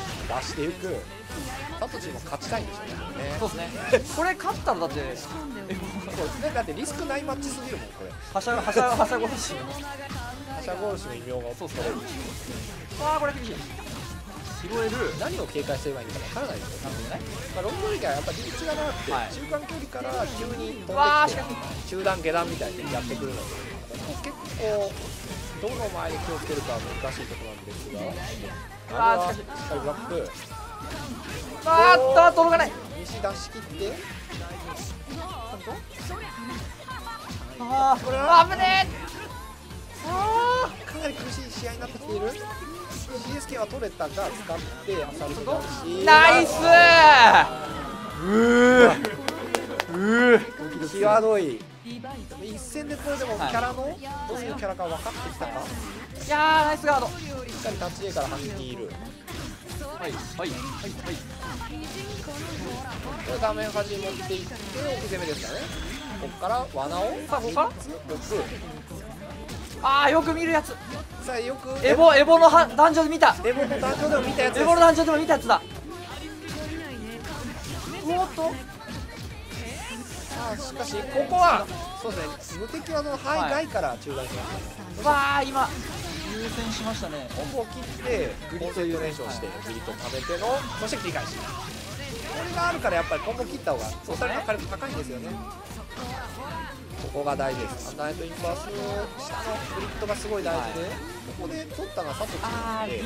Speaker 2: 出していく。サトチも勝ちたいんでしょうね。
Speaker 1: そうですね。これ勝ったらだって
Speaker 2: そうですね。だってリスクないマッチすぎるもんこれ。
Speaker 1: はしゃはしゃはしゃ殺し。
Speaker 2: はしゃ殺しの異名がそうですね。
Speaker 1: ああこれ厳しい。拾える。
Speaker 2: 何を警戒すればいいのか分からないですよ。なるほどね。まあロングリーがやっぱリーチが長くて、はい、中間距離から急に飛んできて中段下段みたいにやってくるので、ここ結構どの前に気をつけるかは難しいところなんですが、あれはしっかりブラック。
Speaker 1: あーっと届かない。
Speaker 2: 西出し切って。
Speaker 1: ああこれは危ねえ。
Speaker 2: ああかなり苦しい試合になってきている。シーエスケー は取れたが使ってアサルトだし
Speaker 1: ナイスー。うー
Speaker 2: 際どい。一戦でこれでもキャラのどういうキャラか分かってきたか。
Speaker 1: いやーナイスガード。し
Speaker 2: っかり立ち絵から反撃いる。
Speaker 1: はいはいはいはい。
Speaker 2: これ画面端に持っていって奥攻めですかね。ここから罠を
Speaker 1: さあここから
Speaker 2: 置く。
Speaker 1: ああよく見るやつ。
Speaker 2: さあよく
Speaker 1: エボエボのはダンジョンで見た。
Speaker 2: エボのダンジョンでも見たやつです。
Speaker 1: エボのダンジョンでも見たやつだ。おっと。
Speaker 2: さあしかしここはそうですね。無敵技の範囲外から中断しました。
Speaker 1: わあ今優先しましたね。
Speaker 2: コンボを切ってグリッド優連勝してグリッド食べてのそして切り返し。これがあるからやっぱりコンボ切った方がトータルの火力高いんですよね。ここが大事です。ナイトインパースの下のグリッドがすごい大事で、ここで取ったのはサトチなので、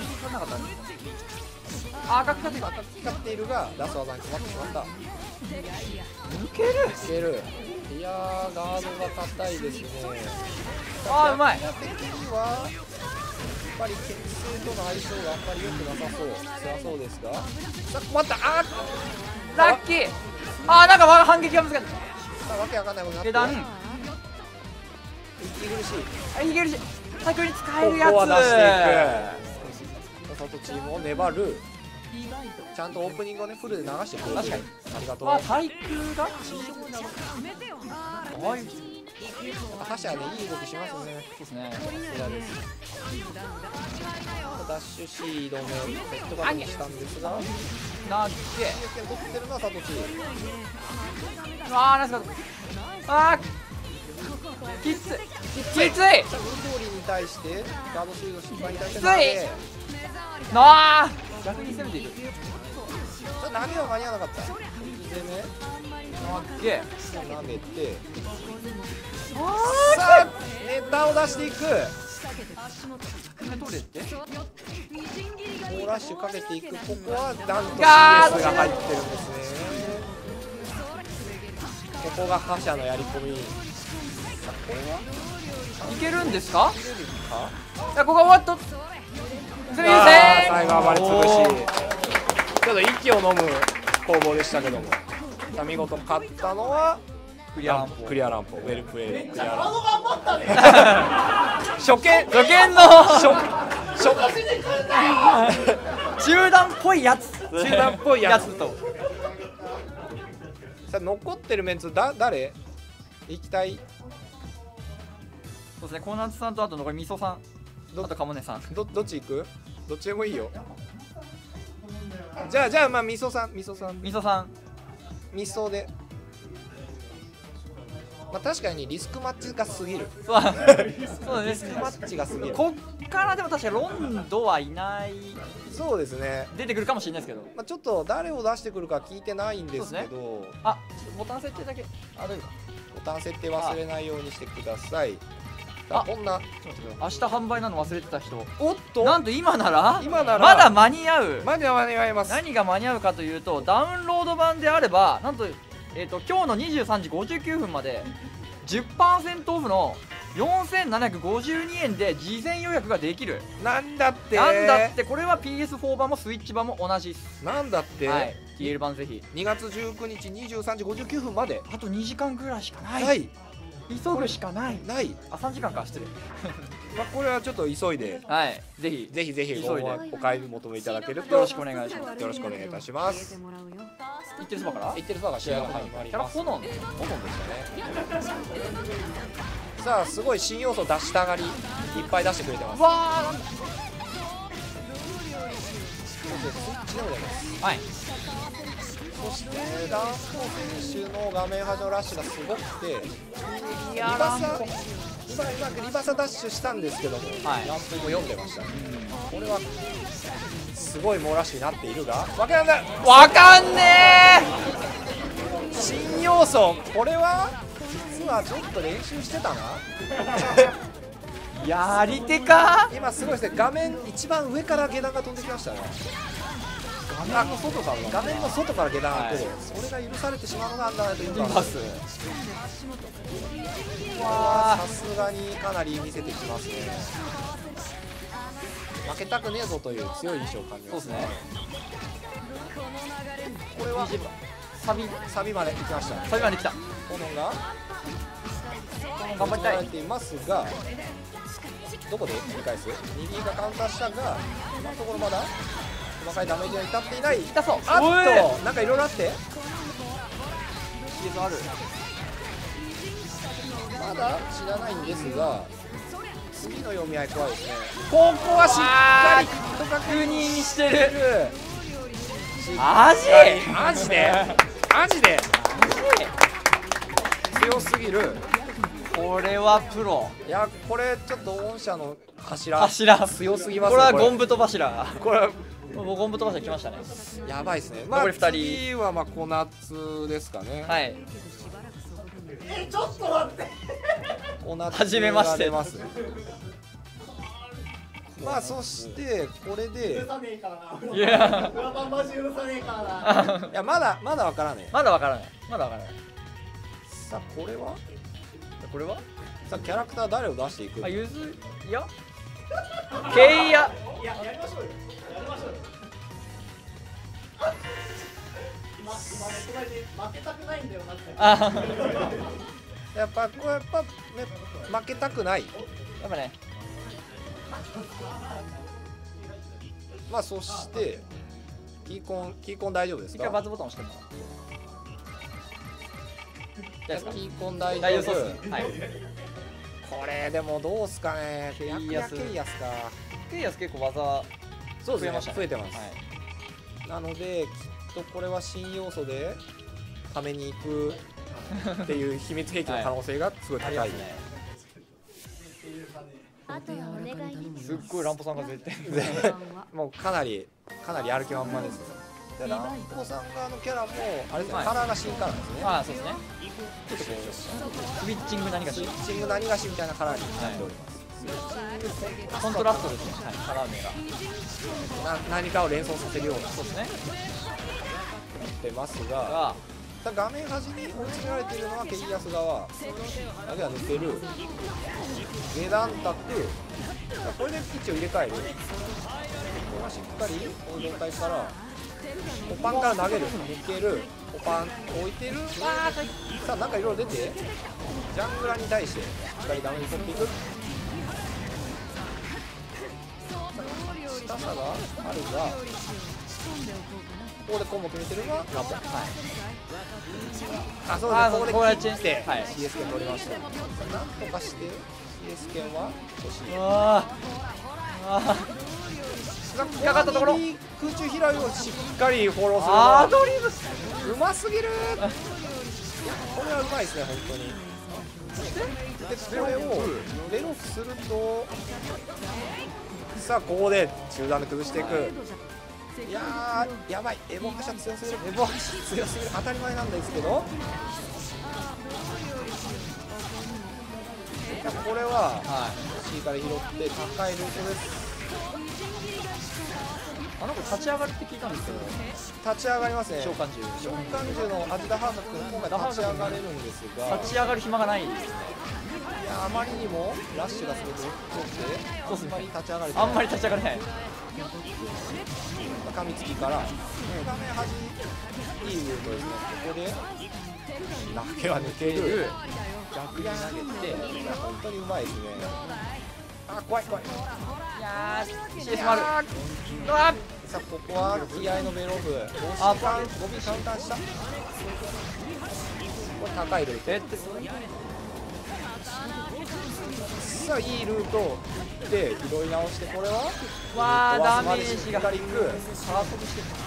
Speaker 1: ああ角光って
Speaker 2: 赤光っているがラスト技に決まってしまった。
Speaker 1: 抜ける
Speaker 2: 抜ける。いやーガードが硬いですね。
Speaker 1: ああうまい。
Speaker 2: 的にはやっぱり牽制との相性があんまり良くなさそう辛そうですが、さあ待った。あー
Speaker 1: ラッキー。ああなんか反撃が難しい。
Speaker 2: さあわけわかんないことになって
Speaker 1: 下段
Speaker 2: 息苦しい。
Speaker 1: あ息苦しい。先に使えるやつ。
Speaker 2: ここは出していく。サトチームを粘る。ちゃんとオープニングをねフルで流してくれる。
Speaker 1: 確かに
Speaker 2: ありがとう。
Speaker 1: まあ対空がはい
Speaker 2: 覇者ねいい動きしますね。
Speaker 1: そうですね。
Speaker 2: さすがです。ダッシュシードのセットバックにしたんですが、
Speaker 1: なっけ
Speaker 2: 取ってるのはサトチ。
Speaker 1: ああナイスガード。あーきついきつい。
Speaker 2: 運動に対してガードシールド失敗に対して投げ。
Speaker 1: なあ逆に攻めていく。
Speaker 2: ちょっと投げは間に合わなかった。攻め
Speaker 1: なっけ
Speaker 2: 投げて、さあネタを出していく。
Speaker 1: 取れて
Speaker 2: 猛ラッシュかけていく。ここはなんと シーエス が入ってるんですね。ここが覇者のやり込み。さあこれはい
Speaker 1: けるんですか。
Speaker 2: いけるか。
Speaker 1: いやここは終わっとすみません。
Speaker 2: 最後は割り潰し。ちょっと息を飲む攻防でしたけども、さあ見事勝ったのは
Speaker 1: クリアランポ
Speaker 2: クリアランポウェルプレイクリアランポ。
Speaker 1: 初見初見の中段っぽいやつ
Speaker 2: 中段っぽいやつ
Speaker 1: と。
Speaker 2: さあ残ってるメンツだ誰行きたい。
Speaker 1: そうですね。コーナツさんとあと残りみそさん、あとかもねさん。
Speaker 2: どどっち行く。どっちでもいいよ。じゃあじゃあまあみそさんみそさん
Speaker 1: みそさん
Speaker 2: みそで。まあ確かにリスクマッチが過ぎる。
Speaker 1: そうそうですね。
Speaker 2: リスクマッチが過ぎる。
Speaker 1: こっからでも確かにロンドはいない。
Speaker 2: そうですね。
Speaker 1: 出てくるかもしれないですけど、
Speaker 2: まあちょっと誰を出してくるか聞いてないんですけど、ね、
Speaker 1: あボタン設定だけあ大丈夫か。
Speaker 2: ボタン設定忘れないようにしてください。あこんな
Speaker 1: 明日販売なの忘れてた人、
Speaker 2: おっと
Speaker 1: なんと今なら
Speaker 2: 今なら
Speaker 1: まだ間に合う。
Speaker 2: まだ間に合います。
Speaker 1: 何が間に合うかというと、ダウンロード版であればなんと、えー、と今日のにじゅうさんじごじゅうきゅうふんまで じゅっパーセント オフのよんせんななひゃくごじゅうにえんで事前予約ができる。
Speaker 2: なんだって
Speaker 1: なんだって。これは ピーエスフォー 版もスイッチ版も同じです。
Speaker 2: なんだって、
Speaker 1: はい、ティーエル 版ぜひ
Speaker 2: にがつじゅうくにちにじゅうさんじごじゅうきゅうふんまで。
Speaker 1: あとにじかんぐらいしかない。
Speaker 2: ない
Speaker 1: 急ぐしかない。
Speaker 2: ない。
Speaker 1: あさんじかんか失礼
Speaker 2: まあこれはちょっと急いで、
Speaker 1: はい、ぜひ
Speaker 2: ぜひぜひ
Speaker 1: 急いで
Speaker 2: お買い求めいただけると
Speaker 1: よろしくお願いします。
Speaker 2: よろしくお願いいたします。
Speaker 1: 言ってるそばから
Speaker 2: 言ってるそばが試合が始まります。
Speaker 1: キャラ炎
Speaker 2: 炎でしたね。さあすごい新要素出したがりいっぱい出してくれてます。
Speaker 1: わあ、はい。
Speaker 2: そしてダンスコ選手の画面端のラッシュがすごくて、リバサ今うまくリバサダッシュしたんですけども、はい、ランプも読んでましたね。これはすごい猛ラッシュになっているが、わかんない。
Speaker 1: わかんね
Speaker 2: え。新要素、これは実はちょっと練習してたな。
Speaker 1: やり手か。
Speaker 2: 今すごいですね。画面一番上から下段が飛んできましたね。画面の外から画面の外から下段が来る、はい、それが許されてしまうのがアンダーナイトインバース。さすがにかなり見せてきますね。負けたくねえぞという強い印象を感じます。そうですね。これはサビサビまで行きました、ね。
Speaker 1: サビまで来た。
Speaker 2: 炎が
Speaker 1: 頑張りたい。
Speaker 2: ていますが、どこで切り返す？右がカウンターしたが、今のところまだ細かいダメージは至っていない。
Speaker 1: 痛そう。
Speaker 2: あっと、なんかいろいろあって。
Speaker 1: シーズンある。
Speaker 2: まだ知らないんですが、次の読み合い怖いですね。ここはしっかりと確認してる。
Speaker 1: マジ？
Speaker 2: マジで？マジで？強すぎる。
Speaker 1: これはプロ。
Speaker 2: いや、これちょっと御社の柱
Speaker 1: 柱
Speaker 2: 強すぎますね。
Speaker 1: これはゴンブト柱。
Speaker 2: これは
Speaker 1: もうゴンブト柱来ましたね。
Speaker 2: やばいですね。まあ
Speaker 1: 残りふたり。
Speaker 2: 次はまあ小夏ですかね。
Speaker 1: はい。
Speaker 3: え、ちょっと待って。
Speaker 2: 小夏
Speaker 1: 初めまして。
Speaker 2: まあそしてこれで。
Speaker 3: 許さねえからな。
Speaker 1: いや。
Speaker 3: 裏番マジ許さねえからな。
Speaker 2: いやまだまだわからねえ。
Speaker 1: まだわからない。まだわからない。
Speaker 2: さあこれは？
Speaker 1: これは？
Speaker 2: さあキャラクター誰を出していく？
Speaker 1: あ、ゆずいや。ケイヤ。いや、
Speaker 3: やりましょうよ。やりましょうよ。今今ね、これで負けたくないんだよなって。
Speaker 1: あ。
Speaker 2: やっぱこれやっぱね負けたくない。
Speaker 1: やっぱね。
Speaker 2: まあそしてキーコンキーコン大丈夫ですか？
Speaker 1: 一回バツボタン押してもらう。
Speaker 2: キーコン大
Speaker 1: 丈
Speaker 2: 丈夫。
Speaker 1: はい。
Speaker 2: これでもどうすかね。
Speaker 1: ケイヤス。
Speaker 2: ケイヤスか。
Speaker 1: ケイヤス結構技
Speaker 2: そうですね。
Speaker 1: 増えましたね。
Speaker 2: 増えてます。
Speaker 1: はい、
Speaker 2: なのできっとこれは新要素でために行くっていう秘密兵器の可能性がすごい高い。はい、
Speaker 1: すっごいランポさんが絶対
Speaker 2: もうかなりかなりやる気満々です。でランポさん側のキャラもあれですね、はい、カラーが新カラーですね。
Speaker 1: ああそうですね。ちょっとこうスイッチング何がし
Speaker 2: スイッチング何がしみたいなカラーになっております。
Speaker 1: はい、コントラストですね。はい、カラー名が
Speaker 2: な何かを連想させるような
Speaker 1: そうですね。
Speaker 2: なってますが、画面端に追い詰められているのはケイヤス側。あるいは抜ける下段タック。これでピッチを入れ替える。これはしっかりこの状態からポパンから投げる、抜ける、ポパン置いてる。さあなんかいろいろ出てジャングラーに対してしっかりダメージ取っていく。下差があるがここでコンボ決めてるのがラポン。はい、あ、そうですね。ここで切って シーエス 権取りました。なんとかして シーエス 権は欲しい。
Speaker 1: ああ
Speaker 2: 引っかかったところ空中平泳ぎをしっかりフォローする。
Speaker 1: アドリブ
Speaker 2: うますぎる。これはうまいですね本当に。でこれをレロするとさあここで中段で崩していく。いやーやばい。エボ発射強すぎる。エボ発射強すぎる。当たり前なんですけど、これは C から拾って高いルートです。
Speaker 1: あの子立ち上がるって聞いたんですけど。
Speaker 2: 立ち上がりますね。
Speaker 1: 召喚獣
Speaker 2: 召喚獣のアジダハーカ君今回立ち上がれるんですが、
Speaker 1: 立ち上がる暇がないですね。
Speaker 2: いやあまりにもラッシュがすごく多くてあんまり立ち上がれて
Speaker 1: あんまり立ち上がれない。
Speaker 2: 噛みつきから画面端いいルートですね。ここで投げは抜ける、逆に投げて、本当にうまいですね。あ怖い怖い。
Speaker 1: いやー シーエス もある。うわ
Speaker 2: さあここは気合のベローブ。あカウンゴミカウンターした。これ高いルート。
Speaker 1: えって
Speaker 2: さあいいルートで拾い直して、これは
Speaker 1: わーダメージが
Speaker 2: しっかりいく。ハートしてる。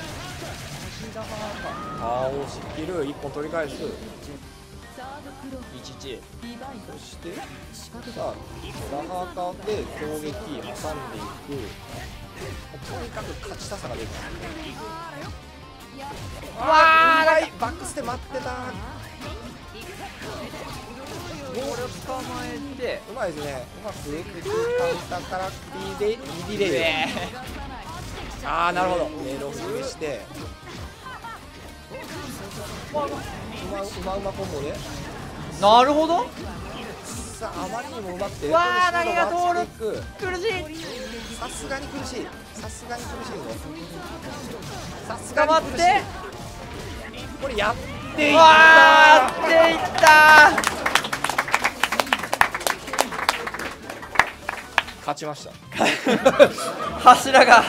Speaker 2: ああ押し切る。いっぽん取り返す。いちいち。そしてさあラハーカーで攻撃挟んでいく。とにかく勝ちたさが出る。わーバックステ待ってた。
Speaker 1: これを捕まえて
Speaker 2: うまいですね。うまくカウンターからリレリリレー。ああなるほど。メロフしてうまうまうまコンボで。
Speaker 1: なるほど。
Speaker 2: さああまりにもうまくて
Speaker 1: わー何が通る。苦しい。
Speaker 2: さすがに苦しい。さすがに苦しいぞ。さす
Speaker 1: 捕まって
Speaker 2: がに苦しい。これやっていった。
Speaker 1: わーっていった
Speaker 2: 勝ちました。
Speaker 1: 柱が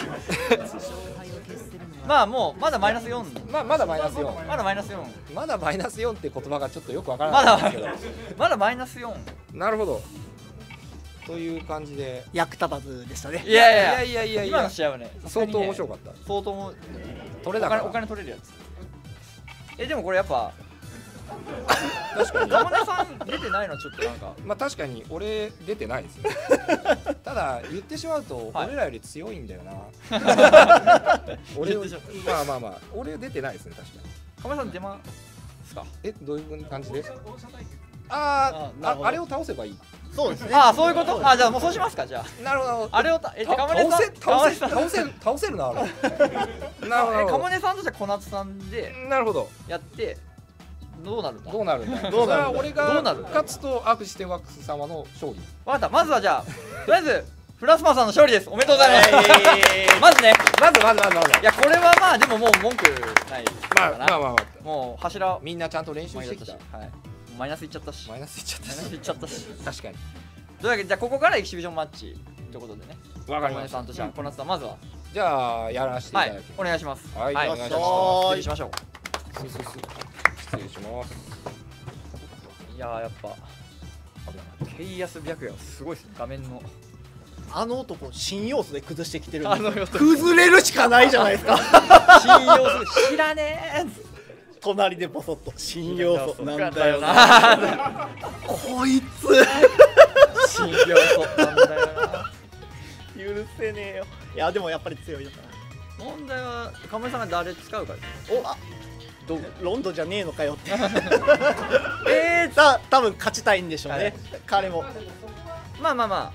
Speaker 1: まあもうまだマイナスよん。
Speaker 2: まあまだマイナスよん。
Speaker 1: まだマイナスよん。
Speaker 2: まだマイナスよんって言葉がちょっとよくわからないんですけど。
Speaker 1: まだマイナスよん。
Speaker 2: なるほど。という感じで
Speaker 3: 役立たずでしたね。
Speaker 1: いやいや
Speaker 2: いやいやいやいや
Speaker 1: 今の試合はね
Speaker 2: 相当面白かった。
Speaker 1: 相当も
Speaker 2: 取れ高
Speaker 1: お金取れるやつ。えでもこれやっぱ
Speaker 2: 確かに
Speaker 1: 山根さん出てないのはちょっとなんか
Speaker 2: まあ確かに俺出てないですね。ただ言ってしまうと俺らより強いんだよな。俺まあまあまあ俺出てないですね確かに。
Speaker 1: 山根さん出ますか。
Speaker 2: えどういう感じで。あー あ, あれを倒せばいい。
Speaker 3: そうですね。
Speaker 1: ああそういうこと。あじゃあもうそうしますか。じゃ
Speaker 2: なるほど。
Speaker 1: ああれをたえ
Speaker 2: 倒
Speaker 1: 山根さん
Speaker 2: せ倒せ倒せる倒せるなあれ。なるほど。
Speaker 1: 山根さんとしては小夏さんで
Speaker 2: なるほど。
Speaker 1: やってどうなるんだ。
Speaker 2: どうなるんだ。
Speaker 1: どうなる
Speaker 2: それは俺
Speaker 1: どうなる
Speaker 2: が勝つとアクシテワックス様の勝利。
Speaker 1: わかった。まずはじゃあとりあえずフラスマさんの勝利です。おめでとうございます。まずね
Speaker 2: まずまずまずまず。
Speaker 1: いやこれはまあでももう文句ない
Speaker 2: まあ
Speaker 1: かな。
Speaker 2: まあまあまあ。
Speaker 1: もう柱
Speaker 2: みんなちゃんと練習してきた。
Speaker 1: はいマイナスいっちゃったし
Speaker 2: マイナスいっちゃった
Speaker 1: マイナスいっちゃったし
Speaker 2: 確かに。
Speaker 1: というわけでじゃあここからエキシビジョンマッチということでね。
Speaker 2: わかりました。
Speaker 1: 山根さんとしては小夏さんまずは
Speaker 2: じゃあやらせてい
Speaker 1: はい
Speaker 2: ただきます。
Speaker 1: お願いします。
Speaker 2: はい
Speaker 1: はい
Speaker 2: お願いします
Speaker 1: 失礼しましょう。
Speaker 2: すすす失礼します。
Speaker 1: いやーやっぱケイアス白夜すごいですね。画面の
Speaker 3: あの男新要素で崩してきてるんで
Speaker 1: あの男
Speaker 3: 崩れるしかないじゃないですか。
Speaker 1: 信用する知らねえ
Speaker 3: 隣でボソッと新要素なんだよ
Speaker 1: な
Speaker 3: な。こいつ
Speaker 1: 信用素なんだよな。
Speaker 3: 許せねえよ。いやでもやっぱり強いのかな。
Speaker 1: 問題は亀井さんが誰使うかです
Speaker 3: おあどうロンドじゃねえのかよって
Speaker 1: えー
Speaker 3: さあ多分勝ちたいんでしょうね、
Speaker 1: はい、
Speaker 3: 彼も。
Speaker 1: まあまあま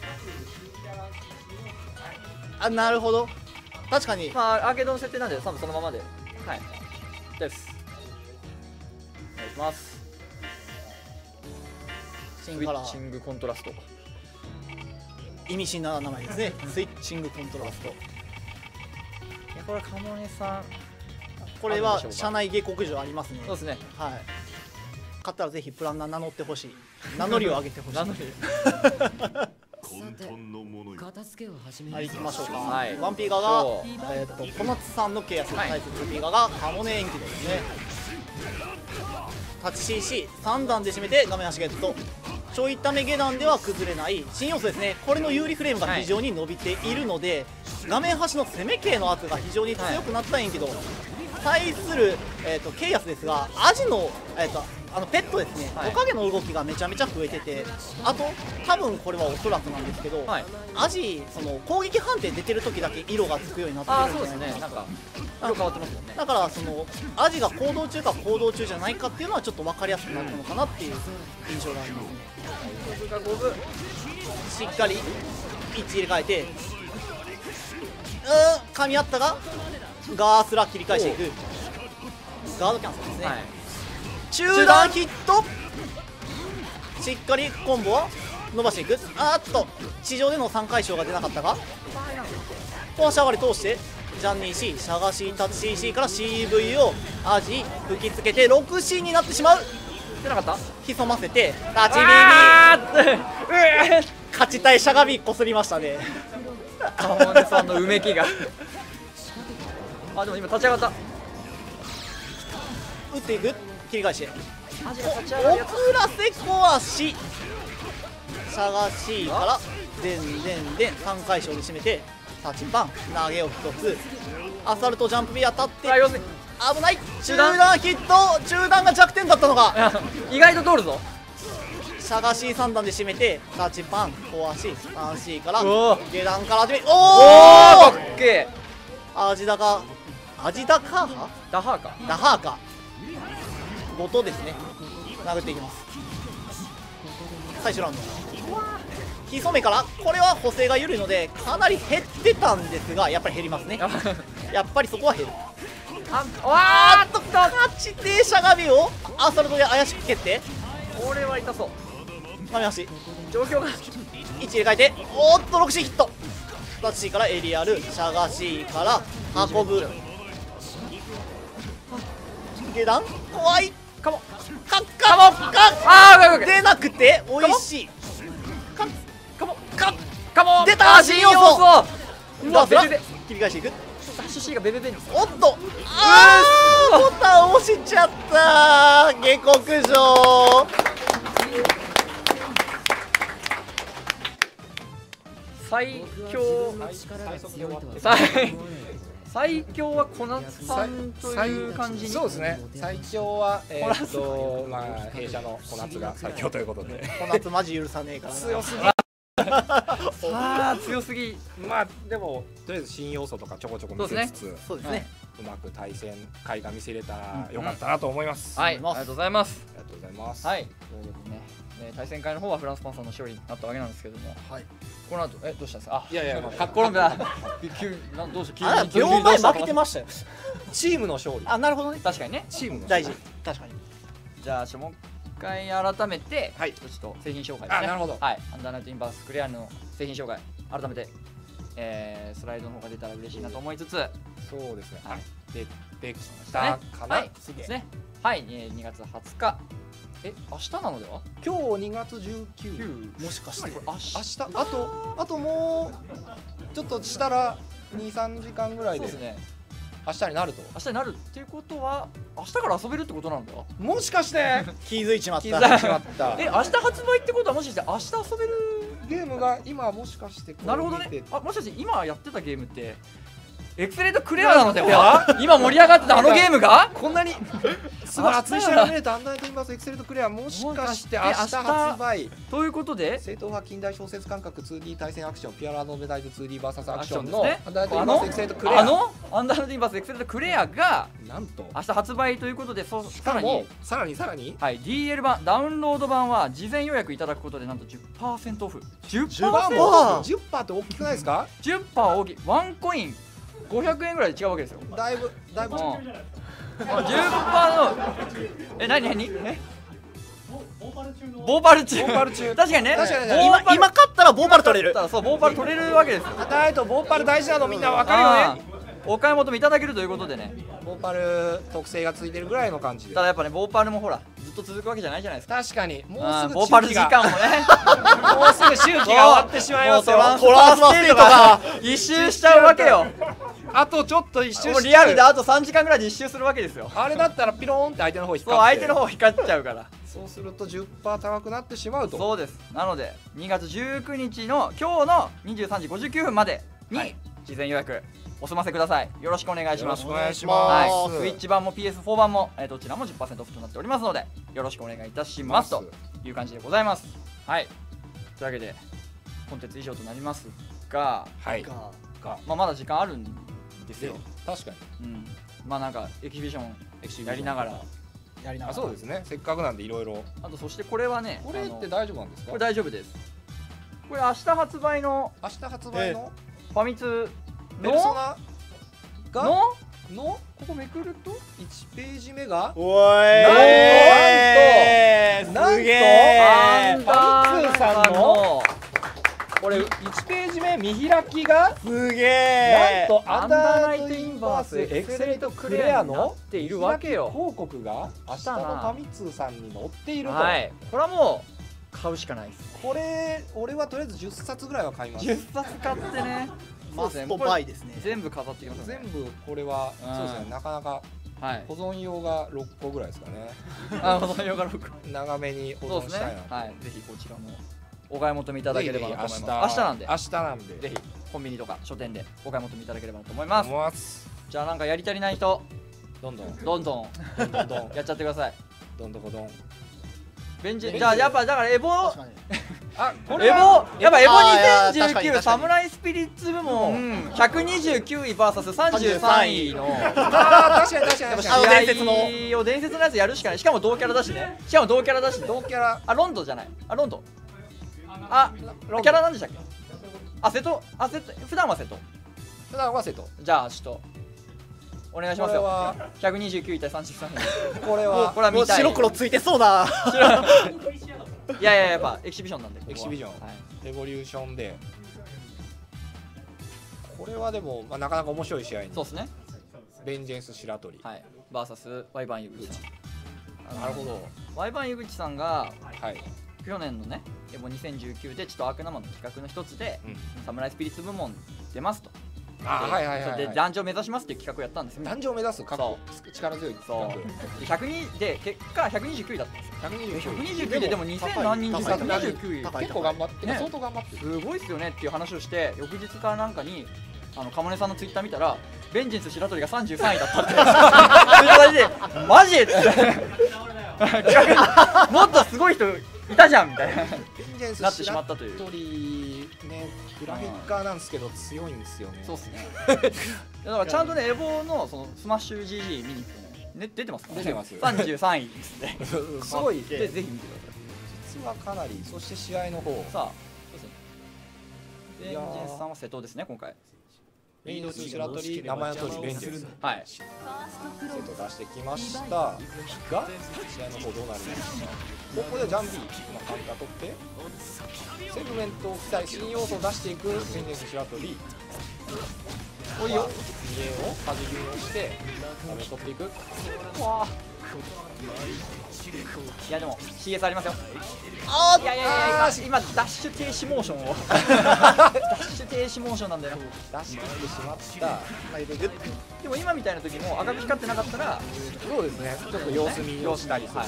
Speaker 3: あなるほど確かに
Speaker 1: あまあアーケードの設定なんで多分そのままではいですお願いします。
Speaker 3: 新カラ
Speaker 1: スイッチングコントラスト
Speaker 3: 意味深な名前ですね。スイッチングコントラスト。
Speaker 1: いやこれ鴨根さん
Speaker 3: これは社内下克上ありますね。
Speaker 1: そうですね。
Speaker 3: はい。買ったらぜひプランナー名乗ってほしい。名乗りを上げてほしい。
Speaker 1: 名乗り
Speaker 5: 片付けを始め
Speaker 3: はい、行きましょうか。
Speaker 1: はい
Speaker 3: ワンピーガが、えっと小夏さんのケアス対するピーガが鴨根延期ですね。タチ シーシー さん段で締めて画面端ゲット。ちょいため下段では崩れない新要素ですね。これの有利フレームが非常に伸びているので、画面端の攻め系の圧が非常に強くなったんやけど、対する、えー、とケイアスですがアジの、えー、とあのペットですね、
Speaker 1: はい
Speaker 3: トカゲの動きがめちゃめちゃ増えてて、あと多分これはおそらくなんですけど、
Speaker 1: はい、
Speaker 3: アジその攻撃判定出てる時だけ色がつくようになって
Speaker 1: ああ
Speaker 3: るんじゃないかな。
Speaker 1: そうですね。なんか色変わってますもんね。
Speaker 3: だからそのアジが行動中か行動中じゃないかっていうのはちょっと分かりやすくなったのかなっていう印象がありますね。
Speaker 1: 五分が五分
Speaker 3: しっかり位置入れ替えて、うーん噛み合ったがガースラ切り返していく。ガードキャンセルですね、
Speaker 1: はい、
Speaker 3: 中段ヒットしっかりコンボは伸ばしていく。あーっと地上でのさん回昇が出なかったがこのしゃがり通してジャンニー C シャガ C タッチ シーシー から シーブイ をアジ吹きつけて ろくシー になってしまう。
Speaker 1: 出なかった。
Speaker 3: 潜ませてタッチ ビービー
Speaker 1: あーっ
Speaker 3: 勝ちたいしゃがみこすりましたね。
Speaker 1: 川根さんのうめきがあ、でも今立ち上がった。
Speaker 3: 打っていく、切り返して
Speaker 1: アジが立ち上がるやつ。
Speaker 3: 遅らせ壊し、しゃがしからでんでんでんさんかい勝で締めて、タッチパン投げをひとつ、アサルトジャンプビア当たって
Speaker 1: あ、要するに
Speaker 3: 危ない、中段ヒット、中段が弱点だったのが
Speaker 1: 意外と通るぞ。
Speaker 3: しゃがしさん段で締めて、タッチパン壊し スリー から
Speaker 1: お
Speaker 3: 下段から始め、
Speaker 1: おお
Speaker 3: おお
Speaker 1: かっけー。
Speaker 3: 味高味高派
Speaker 1: ダハーか。
Speaker 3: ダハーかごとですね、殴っていきます。最初ラウンドひそめから、これは補正が緩いのでかなり減ってたんですが、やっぱり減りますね。やっぱりそこは減る。
Speaker 1: あ
Speaker 3: あーっと勝ちてしゃがみをアサルトで怪しく蹴って、
Speaker 1: これは痛そう。
Speaker 3: 画面足
Speaker 1: 状況が
Speaker 3: いち入れ替えて、おーっと ろくシー ヒット、タッチからエリアル、しゃがしから運ぶ、下段怖い
Speaker 1: かも
Speaker 3: カッカモカ
Speaker 1: あー、オッケーオッケー。
Speaker 3: 出なくて美味しいカッ
Speaker 1: かも
Speaker 3: カッ
Speaker 1: かも
Speaker 3: 出た
Speaker 1: あー、新要素。うわ、
Speaker 3: どうする
Speaker 1: ベベベ
Speaker 3: 切り返していく、
Speaker 1: ダッシュ C がベベベに。
Speaker 3: おっとあーボタン押しちゃった下克上。
Speaker 1: 最強最最強は小夏さんという感じに。
Speaker 2: そうですね。最強はえーっとまあ弊社の小夏が最強ということで。
Speaker 3: 小夏マジ許さねえからな。
Speaker 2: 強すぎ。
Speaker 1: さあ強すぎ。
Speaker 2: まあでもとりあえず新要素とかちょこちょこ見せつつ、
Speaker 3: そうですね、
Speaker 2: うまく対戦会が見せれたらよかったなと思います。
Speaker 1: はい、ありがとうございます。
Speaker 2: ありがとうございます。
Speaker 1: はい、ということでね、えー対戦会の方はフランスパンさんの勝利になったわけなんですけども、
Speaker 3: はい、
Speaker 1: この後えどうしたんですか。あ、
Speaker 2: いやいや、まあ
Speaker 1: かっころんだ。急なんどうした急に。
Speaker 3: あら秒前負けてましたよ。
Speaker 2: チームの勝利。
Speaker 3: あ、なるほどね、
Speaker 1: 確かにね。
Speaker 2: チームの
Speaker 3: 大事、確かに。
Speaker 1: じゃあちょもう一回改めて、
Speaker 2: はい、
Speaker 1: ちょっと製品紹介ですね。
Speaker 2: あ、なるほど。
Speaker 1: はい、アンダーナイトインバースクレアの製品紹介改めて、えー、スライドの方が出たら嬉しいなと思いつつ、
Speaker 2: そうですね。
Speaker 1: はい、
Speaker 2: でできたかな。
Speaker 1: はい、そうですね。はい、えー、にがつはつか。え、明日なのでは？
Speaker 2: 今日にがつじゅうくにち。
Speaker 3: もしかして
Speaker 1: これ明日
Speaker 2: 明日あとあともうちょっとしたらにさんじかんぐらいで
Speaker 1: そうですね。
Speaker 2: 明日になると。
Speaker 1: 明日になるっていうことは明日から遊べるってことなんだ。
Speaker 2: もしかして
Speaker 3: 気づいちまった。
Speaker 1: 気づい
Speaker 2: しまった
Speaker 1: え、明日発売ってことはもしかして明日遊べる？
Speaker 2: ゲームが今もしかしてこう
Speaker 1: なるほどね
Speaker 2: 見て。
Speaker 1: あ、もしかして今やってたゲームってエクセレートクレアなのでは？今盛り上がってたあのゲームがこんなに
Speaker 2: すごい熱い試合が見れたアンダーナイトインバースエクセレントクレア、もしかして明日発売。
Speaker 1: ということで
Speaker 2: 正統派近代小説感覚 ツーディー 対戦アクションピュアラノベダイズ ツーディー バーサスアクションの
Speaker 1: アクションですね
Speaker 2: アンダーナイトインバースエクセレントクレア、
Speaker 1: あのアンダーナイトインバースエクセレートクレアが
Speaker 2: なんと
Speaker 1: 明日発売ということで、そ
Speaker 2: し
Speaker 1: さに
Speaker 2: からもさらにさらに
Speaker 1: はい、ディーエル 版ダウンロード版は事前予約いただくことでなんと じゅっパーセント オフ。 じゅっパーセント
Speaker 3: わ
Speaker 1: オフ
Speaker 2: じゅっパーセント って大きくないですか？
Speaker 1: じゅっパーセント 大きい。ワンコインごひゃくえんぐらいで違うわけですよ。
Speaker 2: だいぶだいぶ
Speaker 1: うん、じゅっパーセント のえ、なになにえボーパル中
Speaker 2: ボーパル中
Speaker 1: 確かにね、
Speaker 2: 確かに
Speaker 1: ボーパル
Speaker 3: 今今勝ったらボーパル取れる。
Speaker 1: そう、ボーパル取れるわけですよ。
Speaker 2: アンダーナイトボーパル大事なのみんなわかるよね。
Speaker 1: あーお買い求めいただけるということでね。
Speaker 2: ボーパル特性がついてるぐらいの感じで。
Speaker 1: ただやっぱね、ボーパルもほらずっと続くわけじゃないじゃないですか。
Speaker 2: 確かにもう
Speaker 1: あー
Speaker 2: すぐ
Speaker 1: ボーパル時
Speaker 2: 周期が
Speaker 1: 間もね
Speaker 2: もうすぐ周期が終わってしまいますよ。
Speaker 1: もうトランス
Speaker 3: トランスファーステートが
Speaker 1: 一周しちゃうわけよ。
Speaker 2: あとちょっと一周
Speaker 1: もう
Speaker 2: し
Speaker 1: リアルであとさんじかんぐらいで一周するわけですよ。
Speaker 2: あれだったらピローンって相手の方引っ
Speaker 1: そう、
Speaker 2: かって
Speaker 1: 相手の方光っちゃうから
Speaker 2: そうすると じゅっパーセント 高くなってしまうと。
Speaker 1: そうです。なのでにがつじゅうくにちの今日のにじゅうさんじごじゅうきゅうふんまでに事前予約お済ませください。よろしくお願いします。
Speaker 2: よろしくお願いし
Speaker 1: はい
Speaker 2: ます。、
Speaker 1: スイッチ版も ピーエスフォー 版も、えーどちらも じゅっパーセント オフとなっておりますのでよろしくお願いいたしますという感じでございます。はい、というわけでコンテンツ以上となりますが、
Speaker 2: はい。
Speaker 3: か
Speaker 2: か
Speaker 1: まあ、まだ時間あるんですよ。
Speaker 2: 確かに。
Speaker 1: うん、まあなんかエキシビションやりながら、
Speaker 2: あ、
Speaker 3: やりながら。
Speaker 2: そうですね。せっかくなんでいろいろ。
Speaker 1: あとそしてこれはね、
Speaker 2: これ
Speaker 1: あの
Speaker 2: って大丈夫なんですか？
Speaker 1: これ大丈夫です。これ明日発売の
Speaker 2: 明日発売の
Speaker 1: ファミ通
Speaker 2: ペルソ
Speaker 1: の
Speaker 2: ナが
Speaker 1: の
Speaker 2: の
Speaker 1: ここめくると
Speaker 2: いちページ目が
Speaker 3: おい
Speaker 2: なんと
Speaker 3: すげえ
Speaker 2: ファミ通さんのこれいちページ目見開きが
Speaker 3: すげ
Speaker 2: なん
Speaker 3: え
Speaker 2: とアンダーナイトインバースエクセレントクレアの
Speaker 1: なっているわけよ。
Speaker 2: 広告が明日のファミ通さんに載っていると。
Speaker 1: はい、これはも買うしかないです。
Speaker 2: これ俺はとりあえずじゅっさつぐらいは買います。
Speaker 1: じゅっさつ買ってね。
Speaker 3: マストバイですね。
Speaker 1: 全部飾ってきますね。
Speaker 2: 全部これはそうですね、なかなか保存用がろっこぐらいですかね。
Speaker 1: あ、保存用がろっこ。
Speaker 2: 長めに保存したいな。
Speaker 1: はい、ぜひこちらもお買い求めいただければなと思います。
Speaker 2: 明日
Speaker 1: なんで。
Speaker 2: 明日なんで。
Speaker 1: ぜひコンビニとか書店でお買い求めいただければなと思います。じゃあなんかやり足りない人、
Speaker 2: どんどん
Speaker 1: どんどんどんどんやっちゃってください。
Speaker 2: どんどこどん。
Speaker 1: ベンジじゃあやっぱだからエボあ
Speaker 2: こ
Speaker 1: れエボやっぱエボにせんじゅうきゅうサムライスピリッツ部門ひゃくにじゅうきゅうい ブイエス さんじゅうさんいの
Speaker 2: ああ確かに確かに
Speaker 1: 試合を伝説のやつやるしかない。しかも同キャラだしね。しかも同キャラだしね。
Speaker 2: 同キャラ
Speaker 1: あロンドじゃない。あロンドあキャラなんでしたっけ。あ瀬戸あ瀬戸普段は瀬戸
Speaker 2: 普段は瀬戸。
Speaker 1: じゃあちょっとお願いしますよ。ひゃくにじゅうきゅうい対さんじゅうさんい。
Speaker 2: これは
Speaker 1: これは見たい。
Speaker 3: 白黒ついてそうな。
Speaker 1: いやいややっぱエキシビションなんで。
Speaker 2: エキシビション。レボリューションで。これはでもまあなかなか面白い試合に。
Speaker 1: そうですね。
Speaker 2: ベンジェンス白鳥。
Speaker 1: はい。バーサスワイバンユグチ。
Speaker 2: なるほど。
Speaker 1: ワイバンユグチさんが
Speaker 2: はい
Speaker 1: 去年のねエボにせんじゅうきゅうでちょっとアークナマの企画の一つでサムライスピリッツ部門出ますと。
Speaker 2: あはいはいはい。
Speaker 1: で壇上目指しますっていう企画をやったんですよ。
Speaker 2: 壇上目指す過去力強い。
Speaker 1: そうひゃくにで結果ひゃくにじゅうきゅういだったんですよ。
Speaker 2: ひゃくにじゅうきゅう。
Speaker 1: ひゃくにじゅうきゅうででもにせん何人中ひゃくにじゅうきゅうい
Speaker 2: 結構頑張って相当頑張って
Speaker 1: すごいっすよねっていう話をして翌日かなんかにあのカモネさんのツイッター見たらベンジェンス白鳥がさんじゅうさんいだったってそういう形でマジってもっとすごい人いたじゃんみたいななってしまったという。
Speaker 2: 白鳥ねグラフィッカーなんですけど強いんですよね。
Speaker 1: そうっすね。だからちゃんとねエボのそのスマッシュ ジージー 見に行ってねね出てますか
Speaker 2: 出てます。
Speaker 1: さんじゅうさんいですね。
Speaker 2: すごい。
Speaker 1: でぜひ見てください。
Speaker 2: 実はかなりそして試合の方
Speaker 1: さあそうですね。ベンジェンスさんは瀬戸ですね今回。
Speaker 2: ベンジェンス白鳥名前の通りベンジェンス
Speaker 1: はい
Speaker 2: 瀬戸出してきましたが試合の方どうなるんですか。ここでジャンビーのカウンター取ってセグメントを期待新要素を出していくベンジェンス白鳥。おいよにえんを端切りをしてダメ取っていく。
Speaker 1: わいやでも シーエス ありますよ。
Speaker 3: あ
Speaker 1: いやいやいや今ダッシュ停止モーションをダッシュ停止モーションなんだよ。
Speaker 2: 出し切ってしまった。
Speaker 1: でも今みたいな時も赤く光ってなかったら
Speaker 2: そうですねちょっと様子見をしたりする。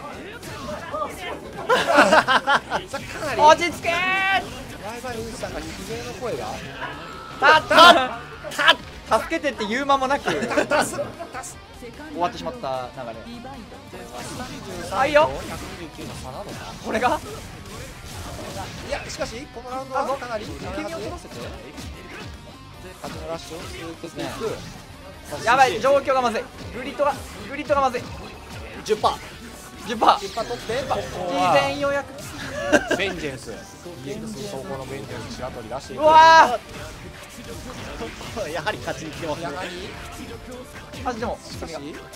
Speaker 1: 落ち着けー。
Speaker 2: ワイバイウイさんが悲鳴の声が
Speaker 1: たったた助けてって言う間もなく終わってしまった流れ。あいよこれが
Speaker 2: いやしかしこのラウンドはかなり受け身を取らせて風のラッシュを続けていく。
Speaker 1: やばい状況がまずい。グリッドがグリッドがまずい。
Speaker 3: じゅっパー
Speaker 1: じゅっパー
Speaker 2: じゅっパー取って
Speaker 1: ディフェン予約
Speaker 2: ベンジェンス イーエックス 走行のベンジェンス白鳥出していく。
Speaker 1: うわ
Speaker 3: ーやはり勝ちに来てますね。
Speaker 2: やはり
Speaker 1: マジでも
Speaker 2: しかし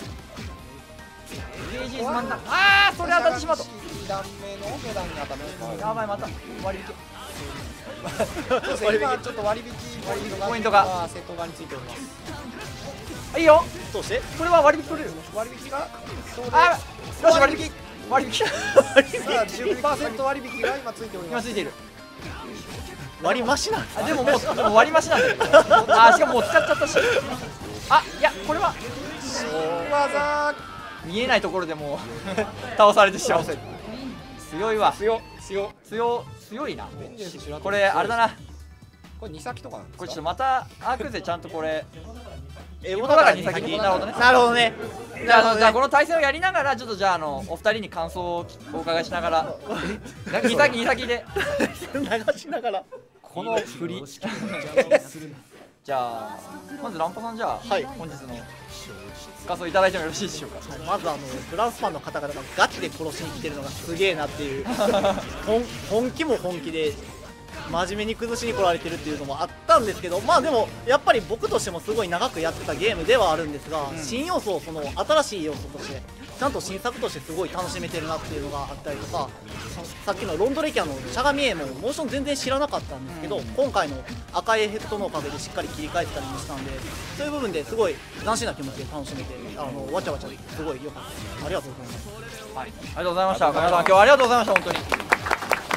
Speaker 1: ゲージーズマンだ。あーそれ当たってしまうと
Speaker 2: に段目の値段に当たってしまう。
Speaker 1: やばいまた割り引
Speaker 2: け今ちょっと割引
Speaker 1: ポイントが
Speaker 2: 瀬戸側についております。
Speaker 1: いいよ。
Speaker 3: どうして
Speaker 1: これは割引取れる。
Speaker 2: 割引が
Speaker 1: あよし割引割引
Speaker 2: さあ じゅっパーセント 割引が今ついております。
Speaker 1: 今ついている。
Speaker 3: 割り増しなん
Speaker 1: あでももうでも割り増しなんだけどあしかももう使っちゃったしあいやこれは
Speaker 2: 技
Speaker 1: 見えないところでもう倒されてしまう。強いわ。
Speaker 2: 強強
Speaker 1: 強強いな。これあれだな。
Speaker 2: これに先とかなんですか。
Speaker 1: これちょっとまたアーク勢ちゃんとこれ
Speaker 3: エ
Speaker 1: ボだからに先になるほどね。
Speaker 3: なるほどね。
Speaker 1: じゃあじゃあこの対戦をやりながらちょっとじゃああのお二人に感想をお伺いしながらに先に先で
Speaker 3: 流しながら
Speaker 1: この振りじゃあまずランパさんじゃあ、はい、本日の感想いただいてもよろしいでしょうか。
Speaker 3: まずあのフランスファンの方々がガチで殺しに来てるのがすげえなっていう本, 本気も本気で真面目に崩しに来られてるっていうのもあったんですけど、まあでもやっぱり僕としてもすごい長くやってたゲームではあるんですが、うん、新要素をその新しい要素としてちゃんと新作としてすごい楽しめてるなっていうのがあったりとか、さっきのロンドレキャのしゃがみ絵もモーション全然知らなかったんですけど、うん、今回の赤いヘッドのおかげでしっかり切り替えてたりもしたんで、そういう部分ですごい斬新な気持ちで楽しめて、あのわちゃわちゃすごい良かったです。ありがとうございます。
Speaker 1: はい、ありがとうございました。金田さん今日はありがとうございました本当に。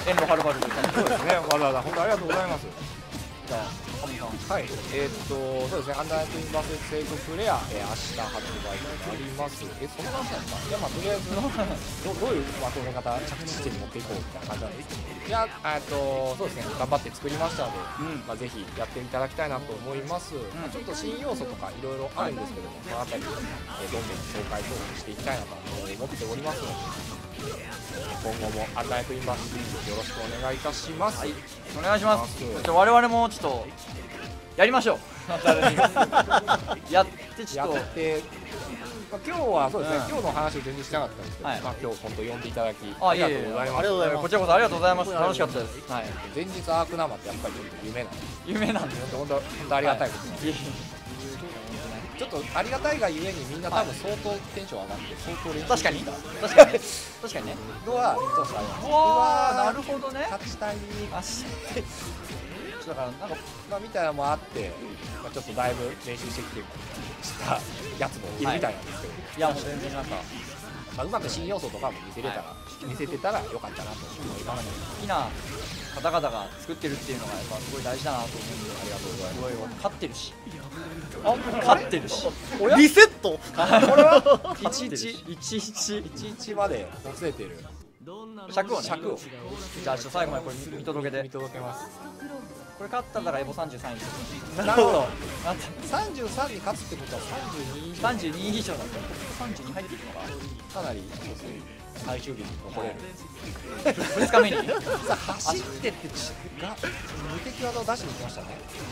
Speaker 1: 遠路はるばるで
Speaker 2: そうですね、わざわざ本当ありがとうございます。
Speaker 1: じゃあカモさん、
Speaker 2: はい、えー、っとそうですね、アンダーナイトインバースエクセイトフレア、えー、明日発売となります。えその話なんですか。いや、まあとりあえずどどういうまとめ方、着地地点に持っていこうみたいな感じなんですけど、いや、えー、っとそうですね、頑張って作りましたので、うん、まあ、ぜひやっていただきたいなと思います。うん、まあ、ちょっと新要素とかいろいろあるんですけども、そのあたり、えー、どんどん紹介等していきたいなと思っておりますので、今後もアンダーナイトインバースシリーズよろしくお願いいたします。はい、
Speaker 1: お願いします。じゃあ我々もちょっとやりましょう。やってちょっと。
Speaker 2: まあ、今日はそうですね、うん、今日の話を全然しなかったんですけど、はい、まあ今日本当呼んでいただきありがとうございます。ありがとうございます。
Speaker 1: こちらこそありがとうございます。楽しかったです。はい。
Speaker 2: 前日アーク生ってやっぱりちょっと夢なんで。
Speaker 1: 夢なんで
Speaker 2: 本当本当ありがたいことなんで。はい、ちょっとありがたいがゆえにみんな多分相当テンション上がって相当練習
Speaker 1: 確かに確かに確かにね。
Speaker 2: のはそうそうあります。
Speaker 1: うわー、なるほどね。
Speaker 2: 勝ちたい。
Speaker 1: 足だからなんか
Speaker 2: まあみたいなのもあって、まあ、ちょっとだいぶ練習してきてしたやつもいるみたいなんですけど、はい、
Speaker 1: いやもう全然なんか、
Speaker 2: まあ、うまく新要素とかも見せれたら、はい、見せてたらよかったなと思います。
Speaker 1: 好きな方々が作ってるっていうのがやっぱすごい大事だなと思うんで、ありがとうございます。すごい勝ってるし、あ勝ってるし、
Speaker 3: リセット
Speaker 1: これはいちいちいちいち
Speaker 2: いちいちまでもつれてる
Speaker 1: 尺をね、
Speaker 2: 尺を
Speaker 1: じゃあちょっと最後までこれ見届けて
Speaker 2: 見届けます。
Speaker 1: これ勝ったらエボさんじゅうさんいです。
Speaker 2: なるほど。さんじゅうさんに勝つってことは
Speaker 1: さんじゅうに以上なんだよ。さんじゅうに入っていくの
Speaker 2: がかなり最終日に残れる。
Speaker 1: ふつかめに
Speaker 2: さあ走ってってが無敵技を出しに行きましたね。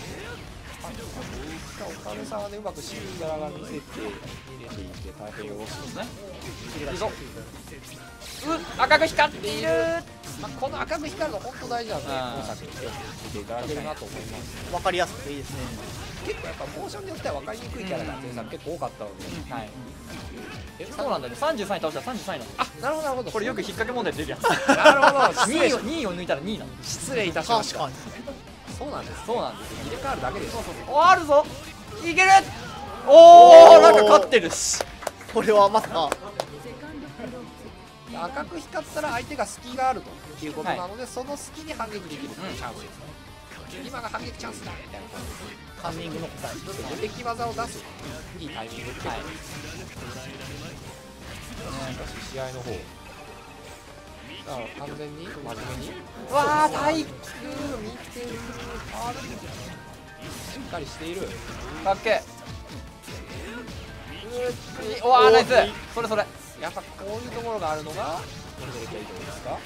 Speaker 2: おかげさまでうまくシンガラが見せて入れていって大変よろしいですね。
Speaker 1: いいぞ。う赤く光っている。
Speaker 2: まあ、この赤く光るの本当大事なので、今作見ていただけるなと思います。
Speaker 3: わかりやすくていいですね。
Speaker 2: 結構やっぱモーションによっては分かりにくいキャラが前作結構多かったので、はい、
Speaker 1: えそうなんだね。さんじゅうさんい倒したらさんじゅうさんいなの。
Speaker 2: あ、なるほどなるほど。
Speaker 1: これよく引っ掛け問題出るやつ。
Speaker 2: なるほど。
Speaker 1: にいをにいを抜いたらにいなの。
Speaker 2: 失礼いたしました。そうなんです。
Speaker 1: そうなんです。
Speaker 2: 入れ替わるだけです。
Speaker 1: そうそうそう。おあるぞ。いける。おお、なんか勝ってるし。
Speaker 3: これはまさか。
Speaker 2: 赤く光ったら相手が隙があるということなので、はい、その隙に反撃できるというチャンスですね。うん、今が反撃チャンスだみたいな感じです。
Speaker 3: カンニングの答え。
Speaker 2: 無敵技を出すいいタイミングってことです。試合の方。だから完全に真面目に。
Speaker 1: わあ、体育
Speaker 2: 見てる。しっかりしている。
Speaker 1: かっけー。うわあ、ナイス。それそれ。
Speaker 2: やっぱこういうところがあるのがどれだけいいところですか。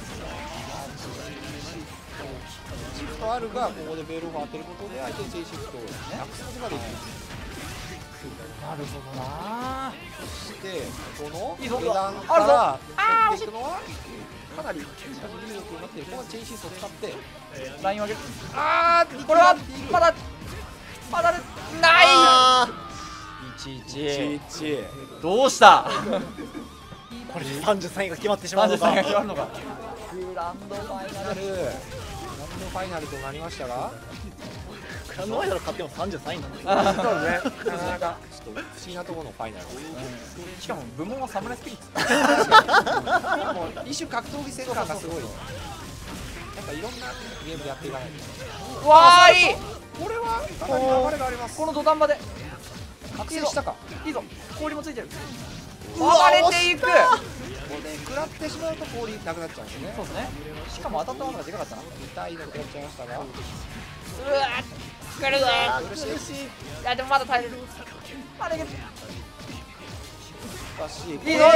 Speaker 2: シフトあるがここでベルを当てることで相手にチェイシフトをなくすことができる。
Speaker 1: なるほどな。
Speaker 2: そしてこの下段から入っていくのはかなりしかし有力になっている。このチェイシフトを使って
Speaker 1: ラインを上げる。
Speaker 2: ああ、
Speaker 1: これはまだまだない。いちいちどうした
Speaker 3: これさんじゅうさんいが決まってしまうのか。
Speaker 1: さんじゅうさんいが決まるのか。グランドファイナル。
Speaker 2: グランドファイナルとなりましたが、
Speaker 3: グランドファイナル勝ってもさんじゅうさんいなんです。
Speaker 2: そうですね。なかなかちょっと不思議なところのファイナル。
Speaker 1: しかも部門はサムライスピリッツ。
Speaker 2: もう一種格闘技戦感がすごい。なんかいろんなゲームでやっていかないと。
Speaker 1: わーいい。
Speaker 2: これはかなり流れがあります。
Speaker 1: この土壇場で
Speaker 2: 覚醒したか。
Speaker 1: いいぞ。氷もついてる。暴れていく。こ
Speaker 2: こで食らってしまうと氷なくなっちゃうんですね。
Speaker 1: そうですね。しかも当たったものがでかかったな。
Speaker 2: 痛いの食らっちゃいましたが。うわ
Speaker 1: ー、来るぜ。
Speaker 2: 苦しい。
Speaker 1: いやでもまだ耐えれる。まだいける。
Speaker 2: 難しい。
Speaker 1: いいぞ、ナイス。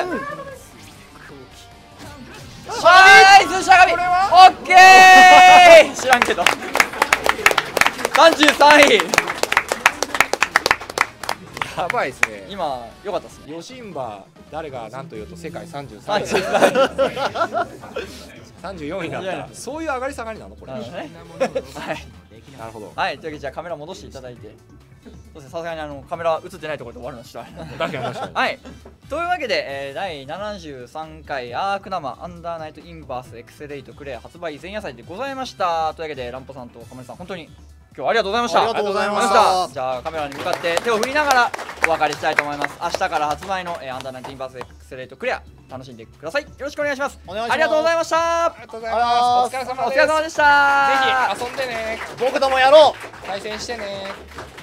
Speaker 1: ナイスしゃがみ。オッケー。知らんけど。さんじゅうさんい。
Speaker 2: やばいですね。
Speaker 1: 今良かったですね。
Speaker 2: ヨシンバ誰が何と言うと世界さんじゅうさんい。さんじゅうよんいだった。そういう上がり下がりなのこれ。はい。なるほど。
Speaker 1: はい。というわけでじゃあカメラ戻していただいて。そしてさすがにあのカメラ映ってないところで終わるのした。
Speaker 2: 確かに確かに。
Speaker 1: はい。というわけで、えー、だいななじゅうさんかいアークナマアンダーナイトインバースエクセレイトクレア発売前夜祭でございました。というわけでランポさんとカメラさん本当に今日はありがとうございました。
Speaker 3: ありがとうございました。
Speaker 1: じゃあカメラに向かって手を振りながらお別れしたいと思います。明日から発売の、えー、アンダーナインティーンバースエクセレートクリア楽しんでください。よろしくお願いします。
Speaker 3: お願いします。
Speaker 1: ありがとうございました。
Speaker 2: ありがとうございます。お疲れ様です。
Speaker 1: お疲れ様でした。
Speaker 2: ぜひ遊んでね。
Speaker 3: 僕ともやろう。
Speaker 2: 対戦してね。